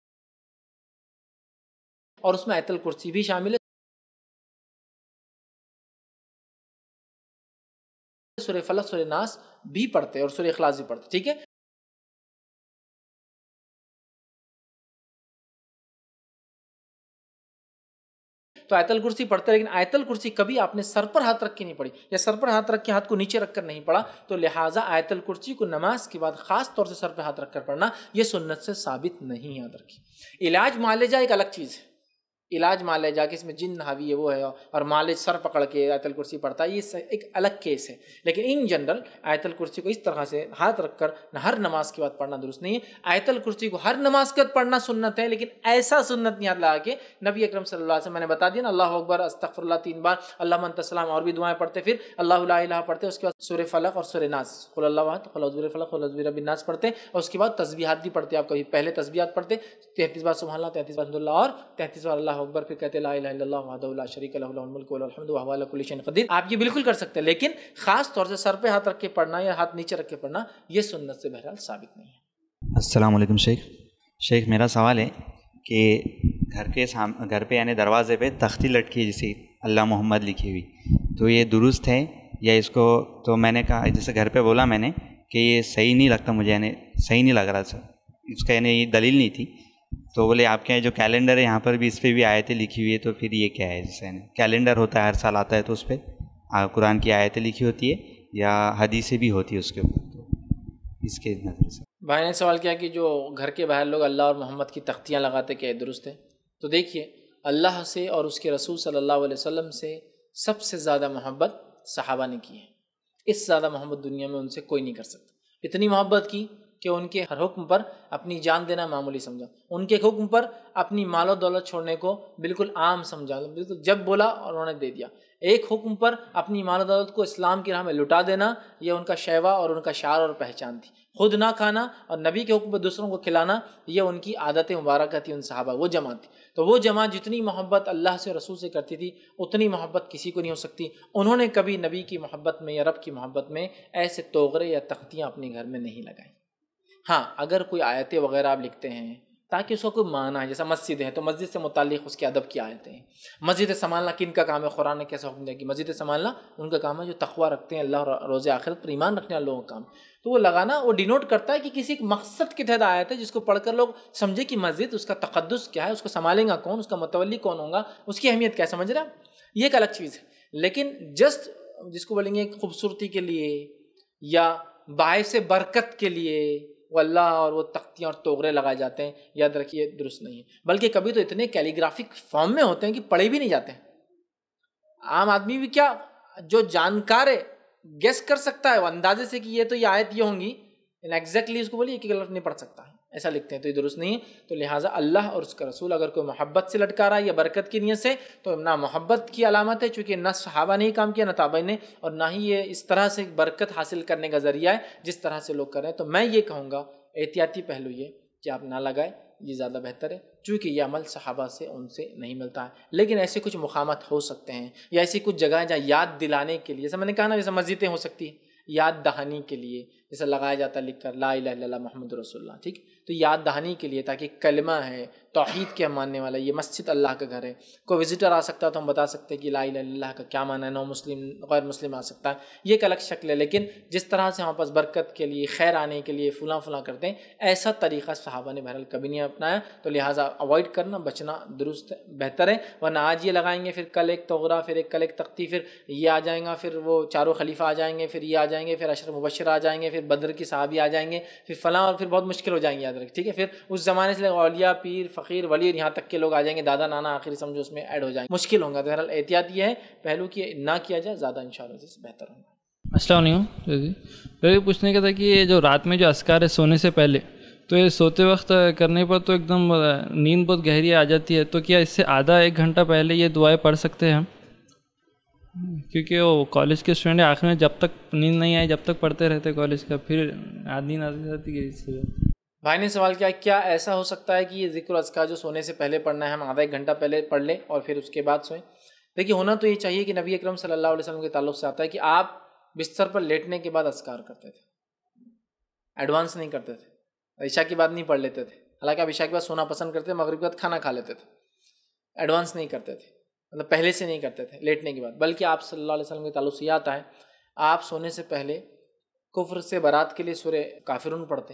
اور اس میں آیت الکرسی بھی شامل ہے، سورہ فلق سورہ ناس بھی پڑھتے اور سورہ اخلاص بھی پڑھتے. ٹھیک ہے، تو آیت الکرسی پڑھتے، لیکن آیت الکرسی کبھی آپ نے سر پر ہاتھ رکھ کے نہیں پڑھی یا سر پر ہاتھ رکھ کے ہاتھ کو نیچے رکھ کر نہیں پڑھا. تو لہٰذا آیت الکرسی کو نماز کے بعد خاص طور سے سر پہ ہاتھ رکھ کر پڑھنا یہ سنت سے ثابت نہیں. یاد رکھیے علاج معالجہ ایک الگ چیز ہے. علاج معالجہ کہ اس میں جن حاوی ہے وہ ہے، اور معالج سر پکڑ کے آیت الکرسی پڑھتا ہے، یہ ایک الگ کیس ہے. لیکن ان جنرل آیت الکرسی کو اس طرح سے ہاتھ رکھ کر ہر نماز کے بعد پڑھنا درست نہیں ہے. آیت الکرسی کو ہر نماز کے بعد پڑھنا سنت ہے، لیکن ایسا سنت نہیں یاد لگا کے نبی اکرم صلی اللہ علیہ وسلم میں نے بتا دیا نا، اللہ اکبر استغفر اللہ تین بار، اللہم انت السلام، اور بھی دعائیں پڑھتے، پھر اللہ لا الہ پڑھتے، اس کے بعد سورہ فلق اور سورہ ناس، قل اللہ احد قل اعوذ برب الفلق قل اعوذ برب الناس پڑھتے، اور اس کے بعد تسبیحات بھی پڑھتے. آپ کبھی پہلے تسبیحات پڑھتے تینتیس بار سبحان اللہ، تینتیس بار الحمد للہ، اور تینتیس بار اللہ اکبر، پھر کہتے لا الہ الا اللہ وحدہ لا شریک لہ لہ الملک ولہ الحمد وہو علی کل شیء قدیر. آپ یہ بالکل کر سکتے ہیں، لیکن خاص طور سے سر پہ ہاتھ رکھ کے پڑھنا یا ہاتھ نیچے رکھ کے پڑھنا یہ سنت سے بہرحال ثابت نہیں ہے. السلام علیکم شیخ. شیخ میرا سوال ہے کہ گھر کے سام گھر پہ یعنی دروازے پہ تختی لٹکی ہے جیسے اللہ محمد لکھی ہوئی، تو یہ درست ہے یا اس کو؟ تو میں نے کہا جیسے گھر پہ بولا میں نے کہ یہ صحیح نہیں لگتا مجھے، یعنی صحیح نہیں لگ رہا سر، اس کا یعنی دلیل نہیں تھی. تو بولے آپ کے جو کیلنڈر ہے یہاں پر بھی اس پہ بھی آیتیں لکھی ہوئی ہے، تو پھر یہ کیا ہے؟ جیسے کیلنڈر ہوتا ہے ہر سال آتا ہے تو اس پہ قرآن کی آیتیں لکھی ہوتی ہے یا حدیثیں بھی ہوتی ہے اس کے اوپر، تو اس کے نظر سے بھائی نے سوال کیا کہ جو گھر کے باہر لوگ اللہ اور محمد کی تختیاں لگاتے کہ درست ہے. تو دیکھیے اللہ سے اور اس کے رسول صلی اللہ علیہ وسلم سے سب سے زیادہ محبت صحابہ نے کی ہے. اس سے زیادہ محبت دنیا میں ان سے کوئی نہیں کر سکتا. اتنی محبت کی کہ ان کے ہر حکم پر اپنی جان دینا معمولی سمجھا، ان کے حکم پر اپنی مال و دولت چھوڑنے کو بالکل عام سمجھا، بالکل جب بولا اور انہوں نے دے دیا. ایک حکم پر اپنی مال و دولت کو اسلام کی راہ میں لٹا دینا یہ ان کا شیوا اور ان کا شعار اور پہچان تھی. خود نہ کھانا اور نبی کے حکم پر دوسروں کو کھلانا یہ ان کی عادت مبارکہ تھی. ان صحابہ وہ جماعت تھی. تو وہ جماعت جتنی محبت اللہ سے رسول سے کرتی تھی اتنی محبت کسی کو نہیں ہو سکتی. انہوں نے کبھی نبی کی محبت میں یا رب کی محبت میں ایسے توغرے یا تختیاں اپنے گھر میں نہیں لگائیں. ہاں اگر کوئی آیتیں وغیرہ آپ لکھتے ہیں تاکہ اس کا کوئی معنی ہے. جیسا مسجد ہے تو مسجد سے متعلق اس کے ادب کی آیتیں ہیں. مسجد سنبھالنا کن کا کام ہے؟ قرآن نے کیسا حکم دیا کہ مسجد سنبھالنا ان کا کام ہے جو تقویٰ رکھتے ہیں, اللہ اور روز آخرت پر ایمان رکھنے والے لوگوں کا کام. تو وہ لگانا وہ ڈینوٹ کرتا ہے کہ کسی ایک مقصد کے تحت آیت ہے جس کو پڑھ کر لوگ سمجھے کہ مسجد اس کا تقدس کیا ہے, اس کو سنبھالیں گا کون, اس کا متولی کون ہوگا, اس کی اہمیت کیا, سمجھ رہا. یہ ایک الگ چیز ہے. لیکن جسٹ جس کو بولیں گے خوبصورتی کے لیے یا باعث برکت کے لیے وہ اللہ اور وہ تختیاں اور توغرے لگائے جاتے ہیں, یاد رکھیے درست نہیں ہے. بلکہ کبھی تو اتنے کیلیگرافک فارم میں ہوتے ہیں کہ پڑھے بھی نہیں جاتے ہیں. عام آدمی بھی کیا, جو جانکار ہے گیس کر سکتا ہے وہ اندازے سے کہ یہ تو یہ آیت یہ ہوں گی, ایگزیکٹلی اس کو بولیے کہ غلط نہیں پڑھ سکتا ہے, ایسا لکھتے ہیں, تو یہ درست نہیں ہے. تو لہٰذا اللہ اور اس کا رسول اگر کوئی محبت سے لٹکا رہا ہے یا برکت کی نیت سے تو نہ محبت کی علامت ہے, چونکہ نہ صحابہ نے کام کیا نہ تابعین نے, اور نہ ہی یہ اس طرح سے برکت حاصل کرنے کا ذریعہ ہے جس طرح سے لوگ کر رہے ہیں. تو میں یہ کہوں گا احتیاطی پہلو یہ کہ آپ نہ لگائیں, یہ زیادہ بہتر ہے, چونکہ یہ عمل صحابہ سے ان سے نہیں ملتا ہے. لیکن ایسے کچھ مقامات ہو سکتے ہیں یا ایسی کچھ جگہیں جہاں یاد دلانے کے لیے, جیسے میں نے کہا نا, جیسے مسجدیں ہو سکتی ہیں یاد دہانی کے لیے, جیسے لگایا جاتا ہے لکھ کر لا الہ الا اللہ محمد رسول اللہ, ٹھیک, تو یاد دہانی کے لیے تاکہ کلمہ ہے, توحید کے ماننے والا, یہ مسجد اللہ کا گھر ہے. کوئی وزٹر آ سکتا ہے تو ہم بتا سکتے ہیں کہ لا الہ الا اللہ کا کیا معنی ہے, نو مسلم غیر مسلم آ سکتا ہے, یہ ایک الگ شکل ہے. لیکن جس طرح سے ہم پاس برکت کے لیے, خیر آنے کے لیے فلاں فلاں کرتے ہیں, ایسا طریقہ صحابہ نے بہرحال کبھی نہیں اپنایا. تو لہٰذا اوائڈ کرنا, بچنا درست بہتر ہے. ورنہ آج یہ لگائیں گے, پھر کل ایک توغرا, پھر ایک کل ایک تختی, پھر یہ آ جائیں گا, پھر وہ چاروں خلیفہ آ جائیں گے, پھر یہ آ جائیں گے, پھر عشر مبشر آ جائیں گے, پھر بدر کی صحابی آ جائیں گے, پھر فلاں, اور پھر بہت مشکل ہو جائیں گے, یاد رکھ, ٹھیک ہے. پھر اس زمانے سے اولیاء, پیر, فقیر, ولی, یہاں تک کے لوگ آ جائیں گے, دادا نانا آخری سمجھو اس میں ایڈ ہو جائیں گے, مشکل ہوں گا. تو بہرحال احتیاط یہ ہے پہلو کہ نہ کیا جائے, زیادہ انشاءاللہ سے بہتر ہوگا. السلام علیکم. جی پہلے پوچھنے کا تھا کہ یہ جو رات میں جو اذکار ہے سونے سے پہلے, تو یہ سوتے وقت کرنے پر تو ایک دم نیند بہت گہری آ جاتی ہے, تو کیا اس سے آدھا ایک گھنٹہ پہلے یہ دعائیں پڑھ سکتے ہیں ہم؟ کیونکہ وہ کالج کے اسٹوڈنٹ آخر میں جب تک نیند نہیں آئی جب تک پڑھتے رہتے کالج کا, پھر نیند آتی جاتی ہے. اس سے بھائی نے سوال کیا, کیا ایسا ہو سکتا ہے کہ یہ ذکر اذکار جو سونے سے پہلے پڑھنا ہے ہم آدھا ایک گھنٹہ پہلے پڑھ لیں اور پھر اس کے بعد سوئیں؟ دیکھیے, ہونا تو یہ چاہیے کہ نبی اکرم صلی اللہ علیہ وسلم کے تعلق سے آتا ہے کہ آپ بستر پر لیٹنے کے بعد اذکار کرتے تھے, ایڈوانس نہیں کرتے تھے. عشاء کی بات نہیں پڑھ لیتے تھے, حالانکہ آپ عشاء کے بعد سونا پسند کرتے, مغرب کے بعد کھانا کھا لیتے تھے. ایڈوانس نہیں کرتے تھے, مطلب پہلے سے نہیں کرتے تھے لیٹنے کے بعد. بلکہ آپ صلی اللہ علیہ وسلم کے تعلق سے یہ آتا ہے آپ سونے سے پہلے کفر سے برات کے لیے سورہ کافرون پڑھتے.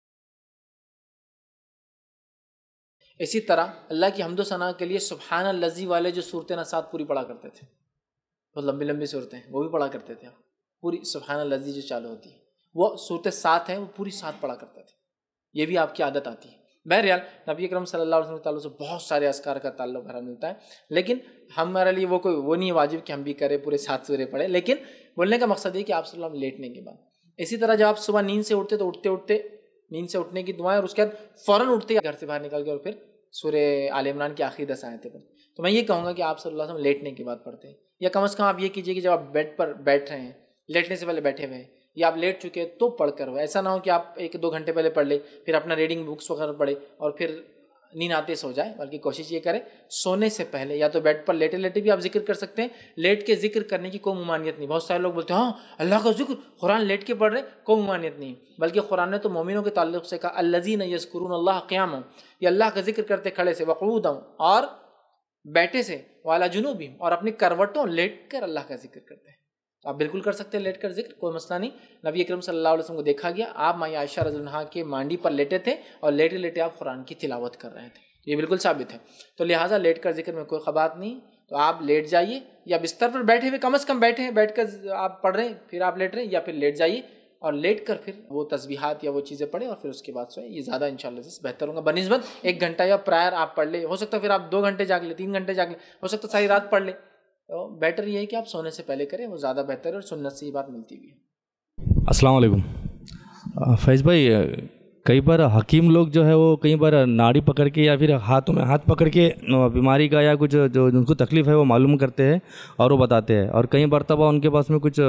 اسی طرح اللہ کی حمد و ثنا کے لیے سبحان الذی والے جو صورتیں نا سات پوری پڑھا کرتے تھے, بہت لمبی لمبی صورتیں ہیں, وہ بھی پڑھا کرتے تھے. پوری سبحان الذی جو چالو ہوتی ہے وہ صورتیں سات ہیں, وہ پوری سات پڑھا کرتے تھے. یہ بھی آپ کی عادت آتی ہے. بہرحال نبی اکرم صلی اللہ علیہ وسلم کے تعلق سے بہت سارے اذکار کا تعلق بھرا ملتا ہے, لیکن ہمارے لیے وہ کوئی وہ نہیں واجب کہ ہم بھی کریں پورے سات سورے پڑھیں. لیکن بولنے کا مقصد یہ کہ آپ صلی اللہ علیہ وسلم لیٹنے کے بعد, اسی طرح جب آپ صبح نیند سے اٹھتے تو اٹھتے اٹھتے نیند سے اٹھنے کی دعائیں, اور اس کے بعد فوراً اٹھتے گھر سے باہر نکل کے اور پھر سورہ آل عمران کی آخری دس آیتیں پڑھتے. تو میں یہ کہوں گا کہ آپ صلی اللہ علیہ وسلم لیٹنے کے بعد پڑھتے ہیں, یا کم از کم آپ یہ کیجیے کہ جب آپ بیڈ پر بیٹھ رہے ہیں, لیٹنے سے پہلے بیٹھے ہوئے ہیں یا آپ لیٹ چکے تو پڑھ کر ہو. ایسا نہ ہو کہ آپ ایک دو گھنٹے پہلے پڑھ لیں پھر اپنا ریڈنگ بکس وغیرہ پڑھے اور پھر نیند آتے سو جائے. بلکہ کوشش یہ کریں سونے سے پہلے یا تو بیڈ پر لیٹے لیٹے بھی آپ ذکر کر سکتے ہیں. لیٹ کے ذکر کرنے کی کوئی ممانعت نہیں. بہت سارے لوگ بولتے ہیں ہاں اللہ کا ذکر قرآن لیٹ کے پڑھ رہے, کوئی ممانعت نہیں. بلکہ قرآن نے تو مومنوں کے تعلق سے کہا الذین یذکرون اللہ قیاما, یہ اللہ کا ذکر کرتے کھڑے سے, وقعودا اور بیٹھے سے, وعلی جنوبہم اور اپنی کروٹوں لیٹ کر اللہ کا ذکر کرتے ہیں. تو آپ بالکل کر سکتے ہیں لیٹ کر ذکر, کوئی مسئلہ نہیں. نبی اکرم صلی اللہ علیہ وسلم کو دیکھا گیا آپ ماں عائشہ رضی اللہ عنہا کے مانڈی پر لیٹے تھے اور لیٹے لیٹے آپ قرآن کی تلاوت کر رہے تھے. یہ بالکل ثابت ہے. تو لہٰذا لیٹ کر ذکر میں کوئی خبات نہیں. تو آپ لیٹ جائیے یا بستر پر بیٹھے ہوئے کم از کم بیٹھے ہیں, بیٹھ کر آپ پڑھ رہے ہیں پھر آپ لیٹ رہے ہیں, یا پھر لیٹ جائیے اور لیٹ کر پھر وہ تسبیحات یا وہ چیزیں پڑھیں اور پھر اس کے بعد سوئیں. یہ زیادہ انشاءاللہ سے بہتر ہوگا بنسبت ایک گھنٹہ یا پرائر آپ پڑھ لیں. ہو سکتا ہے پھر آپ دو گھنٹے جاگ لیں, تین گھنٹے جاگ لیں, ہو سکتا ہے ساری رات پڑھ لیں. تو بیٹر یہ ہے کہ آپ سونے سے پہلے کریں, وہ زیادہ بہتر ہے اور سنت سے یہ بات ملتی بھی ہے. السلام علیکم. فیض بھائی, کئی بار حکیم لوگ جو ہے وہ کئی بار ناڑی پکڑ کے یا پھر ہاتھوں میں ہاتھ پکڑ کے بیماری کا یا کچھ جو ان کو تکلیف ہے وہ معلوم کرتے ہیں اور وہ بتاتے ہیں, اور کئی مرتبہ ان کے پاس میں کچھ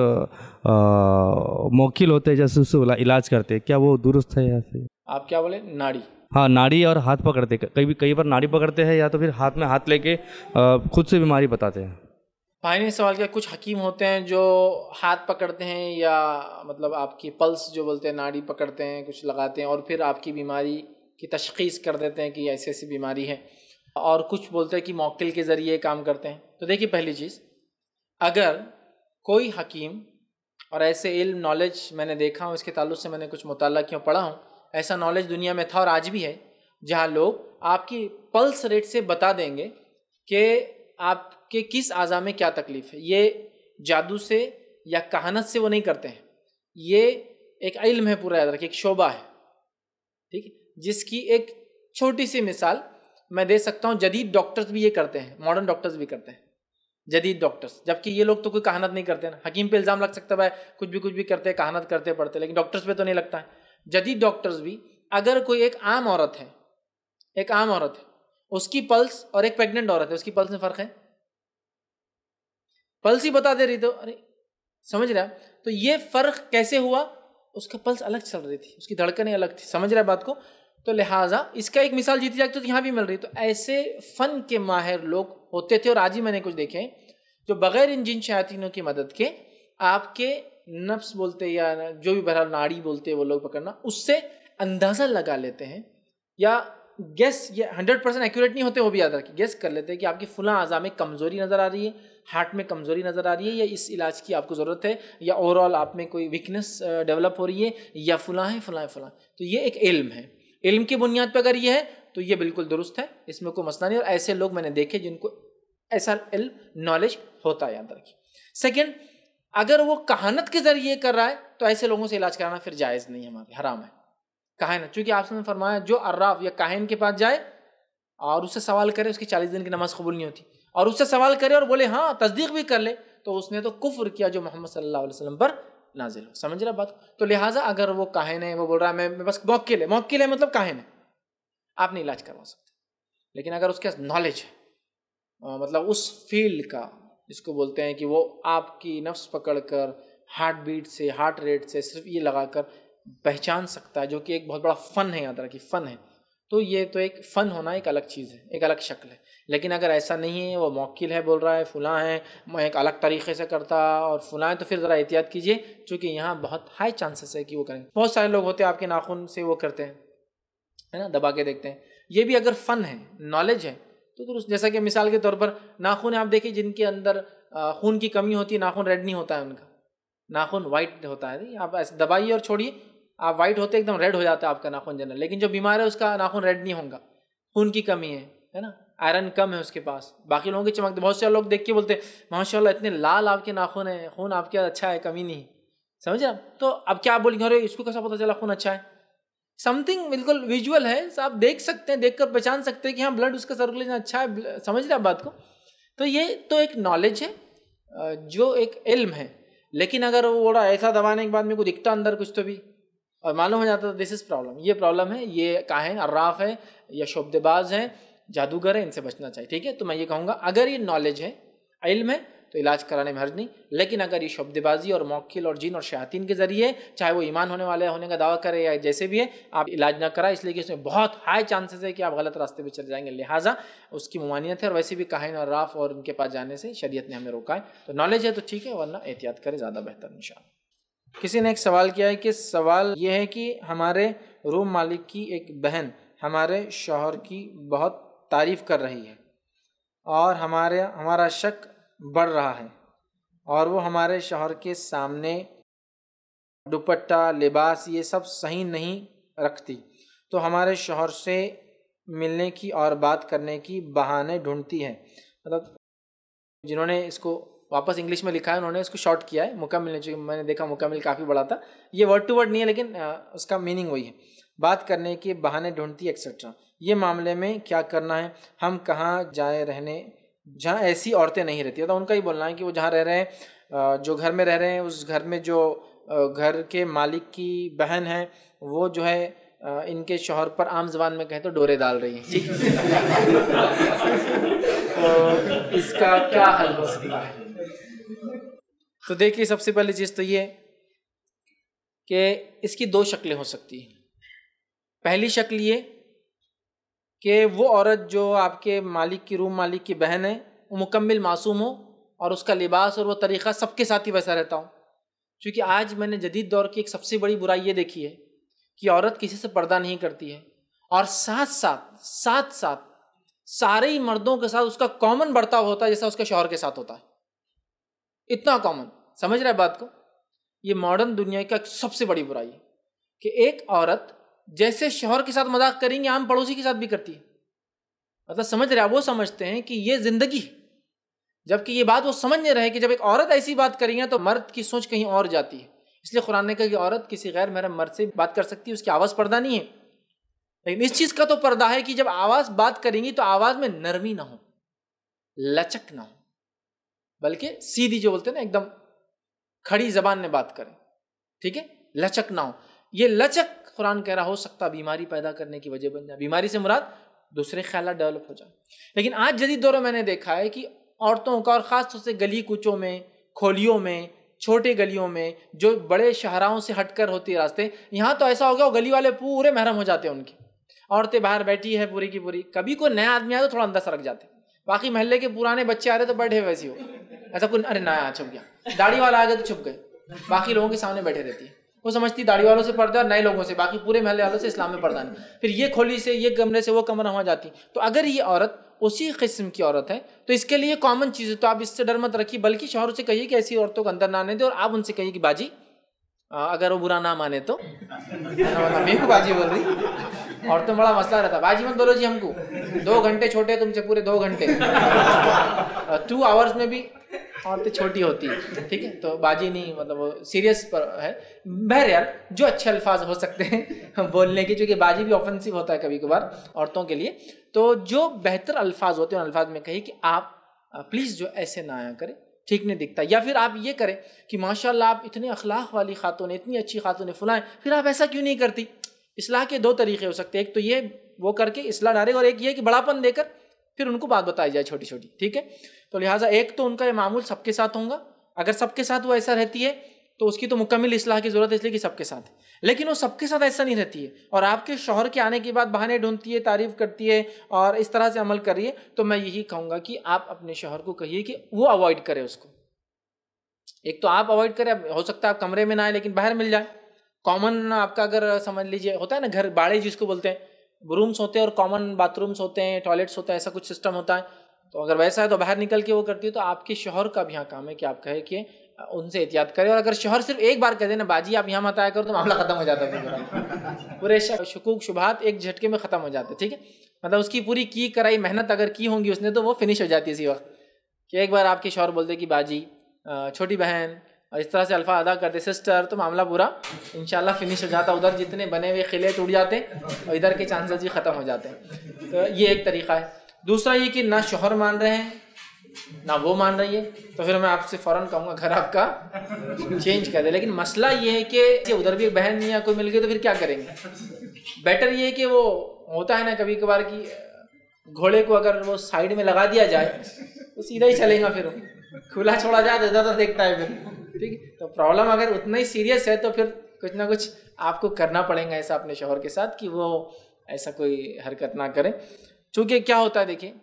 موکل ہوتے ہیں جیسے اس سے علاج کرتے ہیں. کیا وہ درست ہے یا پھر آپ کیا بولے ناڑی؟ ہاں ناڑی اور ہاتھ پکڑتے, کئی کئی بار ناڑی پکڑتے ہیں یا تو پھر ہاتھ میں ہاتھ لے کے خود سے بیماری بتاتے ہیں. بھائی نے سوال کیا کچھ حکیم ہوتے ہیں جو ہاتھ پکڑتے ہیں یا مطلب آپ کی پلس جو بولتے ہیں ناڑی پکڑتے ہیں, کچھ لگاتے ہیں اور پھر آپ کی بیماری کی تشخیص کر دیتے ہیں کہ یہ ایسی ایسی بیماری ہے، اور کچھ بولتے ہیں کہ موکل کے ذریعے کام کرتے ہیں۔ تو دیکھیے پہلی چیز، اگر کوئی حکیم، اور ایسے علم نالج میں نے دیکھا ہوں، اس کے تعلق سے میں نے کچھ مطالعہ کیا پڑھا ہوں، ایسا نالج دنیا میں تھا اور آج بھی ہے، جہاں لوگ آپ کی پلس ریٹ سے بتا دیں گے کہ آپ کے کس اعضاء میں کیا تکلیف ہے۔ یہ جادو سے یا کہانت سے وہ نہیں کرتے ہیں، یہ ایک علم ہے پورا، یاد رکھیں، ایک شعبہ ہے، ٹھیک ہے، جس کی ایک چھوٹی سی مثال میں دے سکتا ہوں۔ جدید ڈاکٹرز بھی یہ کرتے ہیں، ماڈرن ڈاکٹرز بھی کرتے ہیں، جدید ڈاکٹرز، جبکہ یہ لوگ تو کوئی کہانت نہیں کرتے نا۔ حکیم پہ الزام لگ سکتا ہے بھائی کچھ بھی کچھ بھی کرتے، کہانت کرتے پڑھتے، لیکن ڈاکٹرز پہ تو نہیں لگتا ہے۔ جدید ڈاکٹرز بھی، اگر کوئی ایک عام عورت ہے، ایک عام عورت ہے، اس کی پلس اور ایک پیگننٹ عورت ہے، اس کی پلس میں فرق ہے، پلس ہی بتا دے رہی تو ارے سمجھ رہا، تو یہ فرق کیسے ہوا؟ اس کا پلس الگ چل رہی تھی، اس کی دھڑکنیں الگ تھی، سمجھ رہا بات کو؟ تو لہٰذا اس کا ایک مثال جیتی جاتی تو یہاں بھی مل رہی۔ تو ایسے فن کے ماہر لوگ ہوتے تھے، اور آج ہی میں نے کچھ دیکھے ہیں جو بغیر ان جن شیاطینوں کی مدد کے آپ کے نفس بولتے یا جو بھی بہرحال ناڑی بولتے وہ لوگ پکڑنا، اس سے اندازہ لگا لیتے ہیں، یا گیس، یہ ہنڈریڈ پرسینٹ ایکوریٹ نہیں ہوتے، وہ بھی یاد رکھیں، گیس کر لیتے ہیں کہ آپ کی فلاں اعضاء میں کمزوری نظر آ رہی ہے، ہارٹ میں کمزوری نظر آ رہی ہے، یا اس علاج کی آپ کو ضرورت ہے، یا اوور آل آپ میں کوئی ویکنس ڈیولپ ہو رہی ہے، یا فلاں ہے فلاں فلاں۔ تو یہ ایک علم ہے، علم کی بنیاد پہ اگر یہ ہے تو یہ بالکل درست ہے، اس میں کوئی مسئلہ نہیں، اور ایسے لوگ میں نے دیکھے جن کو ایسا علم نالج ہوتا ہے، یاد رکھیں۔ سیکنڈ، اگر وہ کہانت کے ذریعے کر رہا ہے تو ایسے لوگوں سے علاج کرانا پھر جائز نہیں ہے، ہمارے حرام ہے۔ کاہن، چونکہ آپ نے فرمایا جو عراف یا کاہن کے پاس جائے اور اس سے سوال کرے، اس کی چالیس دن کی نماز قبول نہیں ہوتی، اور اس سے سوال کرے اور بولے ہاں تصدیق بھی کر لے، تو اس نے تو کفر کیا جو محمد صلی اللہ علیہ وسلم پر نازل ہو، سمجھ رہا بات؟ تو لہٰذا اگر وہ کاہن ہے، وہ بول رہا ہے میں بس موکل ہے، موکل ہے مطلب کاہن ہے، آپ نہیں علاج کروا سکتے، لیکن اگر اس کے نالج ہے، مطلب اس فیلڈ کا، جس کو بولتے ہیں کہ وہ آپ کی نفس پکڑ کر ہارٹ بیٹ سے، ہارٹ ریٹ سے صرف یہ لگا کر پہچان سکتا ہے، جو کہ ایک بہت بڑا فن ہے، یاد رکھیے فن ہے، تو یہ تو ایک فن ہونا ایک الگ چیز ہے، ایک الگ شکل ہے۔ لیکن اگر ایسا نہیں ہے، وہ موکل ہے، بول رہا ہے فلاں ہے، میں ایک الگ طریقے سے کرتا اور فلاں ہے، تو پھر ذرا احتیاط کیجیے، چونکہ یہاں بہت ہائی چانسز ہے کہ وہ کریں۔ بہت سارے لوگ ہوتے ہیں آپ کے ناخن سے وہ کرتے ہیں، ہے نا، دبا کے دیکھتے ہیں، یہ بھی اگر فن ہے، نالج ہے تو درست۔ جیسا کہ مثال کے طور پر ناخن آپ دیکھیں جن کے اندر خون کی کمی ہوتی ہے، ناخن ریڈ نہیں ہوتا ہے، ان کا ناخن وائٹ ہوتا ہے، آپ ایسے دبائیے اور چھوڑیے، آپ وائٹ ہوتے ایک دم ریڈ ہو جاتا ہے آپ کا ناخن جنرل، لیکن جو بیمار ہے اس کا ناخن ریڈ نہیں ہوگا، خون کی کمی ہے، ہے نا، آئرن کم ہے اس کے پاس، باقی لوگوں کی چمکتے۔ بہت سے لوگ دیکھ کے بولتے ہیں ماشاء اللہ اتنے لال آپ کے ناخن ہیں، خون آپ کے اچھا ہے، کمی نہیں، سمجھے آپ؟ تو اب کیا آپ بولیں گے ارے اس کو کیسا پتہ چلا خون اچھا ہے؟ سم تھنگ بالکل ویژول ہے، آپ دیکھ سکتے ہیں، دیکھ کر پہچان سکتے ہیں کہ ہاں بلڈ اس کا سرکولیشن اچھا ہے، سمجھ رہے آپ بات کو؟ تو یہ تو ایک نالج ہے، جو ایک علم ہے، لیکن اگر وہ بڑا ایسا دبانے کے بعد میرے کو دکھتا اندر کچھ تو بھی اور معلوم ہو جاتا ہے دس از پرابلم، یہ پرابلم ہے، یہ کاہن، عراف ہے یا شعبدے باز ہے، جادوگر ہے، ان سے بچنا چاہیے، ٹھیک ہے؟ تو میں یہ کہوں گا اگر یہ نالج ہے، علم ہے، تو علاج کرانے میں حرج نہیں، لیکن اگر یہ شعبدے بازی اور موکل اور جن اور شیاطین کے ذریعے، چاہے وہ ایمان ہونے والے ہونے کا دعویٰ کرے یا جیسے بھی ہے، آپ علاج نہ کرائیں، اس لیے کہ اس میں بہت ہائی چانسز ہے کہ آپ غلط راستے پہ چل جائیں گے، لہٰذا اس کی ممانعت ہے، اور ویسے بھی کاہن اور عراف اور ان کے پاس جانے سے شریعت نے ہمیں روکا ہے۔ تو نالج ہے تو ٹھیک ہے، ورنہ احتیاط کرے، زیادہ بہتر انشاءاللہ۔ کسی نے ایک سوال کیا ہے کہ سوال یہ ہے کہ ہمارے روم مالک کی ایک بہن ہمارے شوہر کی بہت تعریف کر رہی ہے، اور ہمارے ہمارا شک بڑھ رہا ہے، اور وہ ہمارے شوہر کے سامنے دوپٹہ، لباس یہ سب صحیح نہیں رکھتی، تو ہمارے شوہر سے ملنے کی اور بات کرنے کی بہانے ڈھونڈتی ہے۔ مطلب جنہوں نے اس کو واپس انگلش میں لکھا ہے انہوں نے اس کو شارٹ کیا ہے، مکمل، چونکہ میں نے دیکھا مکمل کافی بڑا تھا، یہ ورڈ ٹو ورڈ نہیں ہے لیکن اس کا میننگ وہی ہے، بات کرنے کے بہانے ڈھونڈتی ایکسیٹرا۔ یہ معاملے میں کیا کرنا ہے؟ ہم کہاں جائے رہنے جہاں ایسی عورتیں نہیں رہتی، تو ان کا ہی بولنا ہے کہ وہ جہاں رہ رہے ہیں، جو گھر میں رہ رہے ہیں، اس گھر میں جو گھر کے مالک کی بہن ہے وہ جو ہے ان کے شوہر پر عام زبان میں کہیں تو ڈورے ڈال رہی ہیں، ٹھیک تو اس کا کیا حل ہو سکتا ہے؟ تو دیکھیے سب سے پہلی چیز تو یہ کہ اس کی دو شکلیں ہو سکتی ہیں۔ پہلی شکل یہ کہ وہ عورت جو آپ کے مالک کی روم مالک کی بہن ہے وہ مکمل معصوم ہو، اور اس کا لباس اور وہ طریقہ سب کے ساتھ ہی ویسا رہتا ہو، کیونکہ آج میں نے جدید دور کی ایک سب سے بڑی برائی یہ دیکھی ہے کہ عورت کسی سے پردہ نہیں کرتی ہے، اور ساتھ ساتھ ساتھ ساتھ سارے ہی مردوں کے ساتھ اس کا کامن برتاؤ ہوتا ہے جیسا اس کے شوہر کے ساتھ ہوتا ہے، اتنا کامن. سمجھ رہے بات کو؟ یہ ماڈرن دنیا کا سب سے بڑی برائی ہے کہ ایک عورت جیسے شوہر کے ساتھ مذاق کریں گے عام پڑوسی کے ساتھ بھی کرتی ہے. مطلب سمجھ رہے، وہ سمجھتے ہیں کہ یہ زندگی ہے، جبکہ یہ بات وہ سمجھ نہیں رہے کہ جب ایک عورت ایسی بات کریں گے تو مرد کی سوچ کہیں اور جاتی ہے. اس لیے قرآن نے کہا کہ عورت کسی غیر محرم مرد سے بات کر سکتی ہے، اس کی آواز پردہ نہیں ہے. لیکن اس چیز کا تو پردہ ہے کہ جب آواز بات کریں گی تو آواز میں نرمی نہ ہو، لچک نہ ہو، بلکہ سیدھی جو بولتے ہیں نا ایک دم کھڑی زبان میں بات کریں. ٹھیک ہے، لچک نہ ہو. یہ لچک قرآن کہہ رہا ہو سکتا بیماری پیدا کرنے کی وجہ بن جائے. بیماری سے مراد دوسرے خیالات ڈیولپ ہو جائے. لیکن آج جدید دور میں میں نے دیکھا ہے کہ عورتوں کا، اور خاص طور سے گلی کوچوں میں، کھولیوں میں، چھوٹے گلیوں میں جو بڑے شہراؤں سے ہٹ کر ہوتی راستے، یہاں تو ایسا ہو گیا وہ گلی والے پورے محرم ہو جاتے ہیں ان کی. عورتیں باہر بیٹھی ہے پوری کی پوری، کبھی کوئی نیا آدمی آیا تو تھوڑا اندر سرک جاتے، باقی محلے کے پرانے بچے آ رہے تو بیٹھے ویسے ہو، ایسا کوئی ارے نیا چھپ گیا، داڑھی والا آ گیا تو چھپ گئے، باقی لوگوں کے سامنے بیٹھے رہتی ہے. وہ سمجھتی داڑھی والوں سے پردہ اور نئے لوگوں سے، باقی پورے محلے والوں سے اسلام میں پردہ نہیں. پھر یہ کھولی سے، یہ کمرے سے وہ کمرہ وہاں جاتی. تو اگر یہ عورت اسی قسم کی عورت ہے تو اس کے لیے کامن چیز ہے، تو آپ اس سے ڈر مت رکھیے، بلکہ شوہر سے کہیے کہ ایسی عورتوں کو اندر نہ آنے دے، اور آپ ان سے کہیے کہ باجی اگر وہ برا نہ مانے تو میرے کو باجی بول رہی. عورتوں بڑا مسئلہ رہتا، باجی مت بولو جی ہم کو، دو گھنٹے چھوٹے تم سے، پورے دو گھنٹے ٹو آورس میں بھی عورتیں چھوٹی ہوتی ہے. ٹھیک ہے، تو باجی نہیں، مطلب وہ سیریس پر ہے. بہرحال جو اچھے الفاظ ہو سکتے ہیں بولنے کے، چونکہ باجی بھی آفنسو ہوتا ہے کبھی کبھار عورتوں کے لیے، تو جو بہتر الفاظ ہوتے ہیں ان الفاظ میں کہیے کہ آپ پلیز جو ایسے نہ آیا کریں، ٹھیک نہیں دکھتا. یا پھر آپ یہ کریں کہ ماشاء اللہ آپ اتنے اخلاق والی خاتون، اتنی اچھی خاتون فلاں، پھر آپ ایسا کیوں نہیں کرتی. اصلاح کے دو طریقے ہو سکتے ہیں، ایک تو یہ وہ کر کے اصلاح ڈالے، اور ایک یہ کہ بڑاپن دے کر پھر ان کو بات بتائی جائے چھوٹی چھوٹی. ٹھیک ہے، تو لہٰذا ایک تو ان کا یہ معمول سب کے ساتھ ہوگا، اگر سب کے ساتھ وہ ایسا رہتی ہے تو اس کی تو مکمل اصلاح کی ضرورت ہے، اس لیے کہ سب کے ساتھ ہے. لیکن وہ سب کے ساتھ ایسا نہیں رہتی ہے، اور آپ کے شوہر کے آنے کے بعد بہانے ڈھونڈتی ہے، تعریف کرتی ہے اور اس طرح سے عمل کر رہی ہے، تو میں یہی کہوں گا کہ آپ اپنے شوہر کو کہیے کہ وہ اوائڈ کرے اس کو. ایک تو آپ اوائڈ کریں، ہو سکتا ہے آپ کمرے میں نہ آئے لیکن باہر مل جائے. کامن آپ کا اگر سمجھ لیجئے ہوتا ہے نا گھر باڑے جس کو بولتے ہیں، رومس ہوتے ہیں اور کامن باتھ رومس ہوتے ہیں، ٹوائلٹس ہوتا ہے، ایسا کچھ سسٹم ہوتا ہے. تو اگر ویسا ہے تو باہر نکل کے وہ کرتی ہے، تو آپ کے شوہر کا بھی یہاں کام ہے کہ آپ کہے کہ ان سے احتیاط کرے. اور اگر شوہر صرف ایک بار کہہ دے نا باجی آپ یہاں مت آیا کرو، تو معاملہ ختم ہو جاتا ہے، پورے شکوک شبہات ایک جھٹکے میں ختم ہو جاتے. ٹھیک ہے، مطلب اس کی پوری کی کرائی محنت اگر کی ہوں گی اس نے تو وہ فنش ہو جاتی ہے اسی وقت. کہ ایک بار آپ کے شوہر بولتے کہ باجی، چھوٹی بہن، اور اس طرح سے الفاظ ادا کرتے، سسٹر، تو معاملہ پورا انشاءاللہ فنش ہو جاتا. ادھر جتنے بنے ہوئے قلعے ٹوٹ جاتے اور ادھر کے چانسز بھی ختم ہو جاتے ہیں. تو یہ ایک طریقہ ہے. دوسرا یہ کہ نہ شوہر مان رہے ہیں نہ وہ مان رہی ہے، تو پھر میں آپ سے فوراً کہوں گا گھر آپ کا چینج کر دیں. لیکن مسئلہ یہ ہے کہ ادھر بھی ایک بہن یا کوئی مل گئی تو پھر کیا کریں گے. بیٹر یہ ہے کہ وہ ہوتا ہے نا کبھی کبھار کی گھوڑے کو اگر وہ سائڈ میں لگا دیا جائے تو سیدھا ہی چلے گا، پھر کھلا چھوڑا جائے تو ادھر ادھر دیکھتا ہے پھر. ٹھیک ہے، تو پرابلم اگر اتنا ہی سیریس ہے تو پھر کچھ نہ کچھ آپ کو کرنا پڑے گا ایسا اپنے شوہر کے ساتھ کہ وہ ایسا کوئی حرکت نہ کرے. چونکہ کیا ہوتا ہے دیکھیں،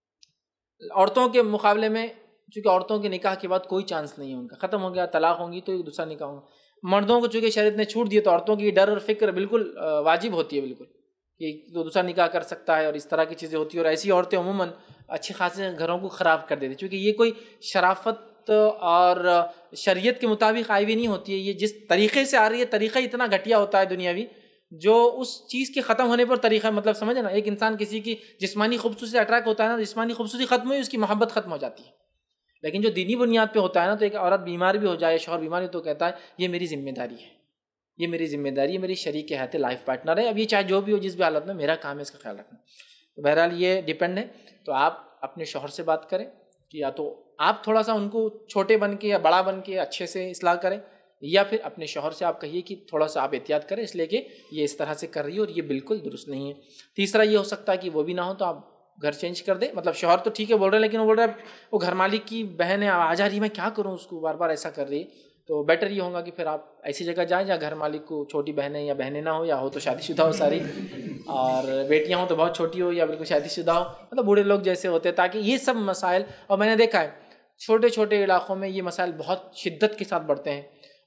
عورتوں کے مقابلے میں چونکہ عورتوں کے نکاح کے بعد کوئی چانس نہیں ہے، ان کا ختم ہو گیا، طلاق ہوں گی تو ایک دوسرا نکاح ہوگا. مردوں کو چونکہ شریعت نے چھوٹ دی تو عورتوں کی ڈر اور فکر بالکل واجب ہوتی ہے، بالکل کہ تو دوسرا نکاح کر سکتا ہے اور اس طرح کی چیزیں ہوتی ہیں. اور ایسی عورتیں عموماً اچھے خاصے گھروں کو خراب کر دیتی، چونکہ یہ کوئی شرافت اور شریعت کے مطابق آئی ہوئی نہیں ہوتی ہے. یہ جس طریقے سے آ رہی ہے طریقہ اتنا گھٹیا ہوتا ہے دنیاوی، جو اس چیز کے ختم ہونے پر طریقہ، مطلب سمجھے نا، ایک انسان کسی کی جسمانی خوبصورتی سے اٹریکٹ ہوتا ہے نا، جسمانی خوبصورتی ختم ہوئی اس کی محبت ختم ہو جاتی ہے. لیکن جو دینی بنیاد پہ ہوتا ہے نا، تو ایک عورت بیمار بھی ہو جائے، شوہر بیمار تو کہتا ہے یہ میری ذمہ داری ہے، یہ میری ذمہ داری ہے، میری شریک حیات لائف پارٹنر ہے، اب یہ چاہے جو بھی ہو جس بھی حالت میں، میرا کام ہے اس کا خیال رکھنا. تو بہرحال یہ ڈیپینڈ ہے. تو آپ اپنے شوہر سے بات کریں کہ یا تو آپ تھوڑا سا ان کو چھوٹے بن کے یا بڑا بن کے اچھے سے اصلاح کریں، یا پھر اپنے شوہر سے آپ کہیے کہ تھوڑا سا آپ احتیاط کریں اس لیے کہ یہ اس طرح سے کر رہی ہے اور یہ بالکل درست نہیں ہے. تیسرا یہ ہو سکتا ہے کہ وہ بھی نہ ہو تو آپ گھر چینج کر دیں. مطلب شوہر تو ٹھیک ہے بول رہے ہیں، لیکن وہ بول رہا ہے وہ گھر مالک کی بہن ہے، آ جا رہی میں کیا کروں، اس کو بار بار ایسا کر رہی ہے. تو بیٹر یہ ہوگا کہ پھر آپ ایسی جگہ جائیں جہاں گھر مالک کو چھوٹی بہنیں یا بہنیں نہ ہو، یا ہو تو شادی شدہ ہو ساری، اور بیٹیاں ہوں تو بہت چھوٹی ہو یا بالکل شادی شدہ ہو، مطلب بوڑھے لوگ جیسے ہوتے ہیں، تاکہ یہ سب مسائل. اور میں نے دیکھا ہے چھوٹے چھوٹے علاقوں میں یہ مسائل بہت شدت کے ساتھ بڑھتے ہیں،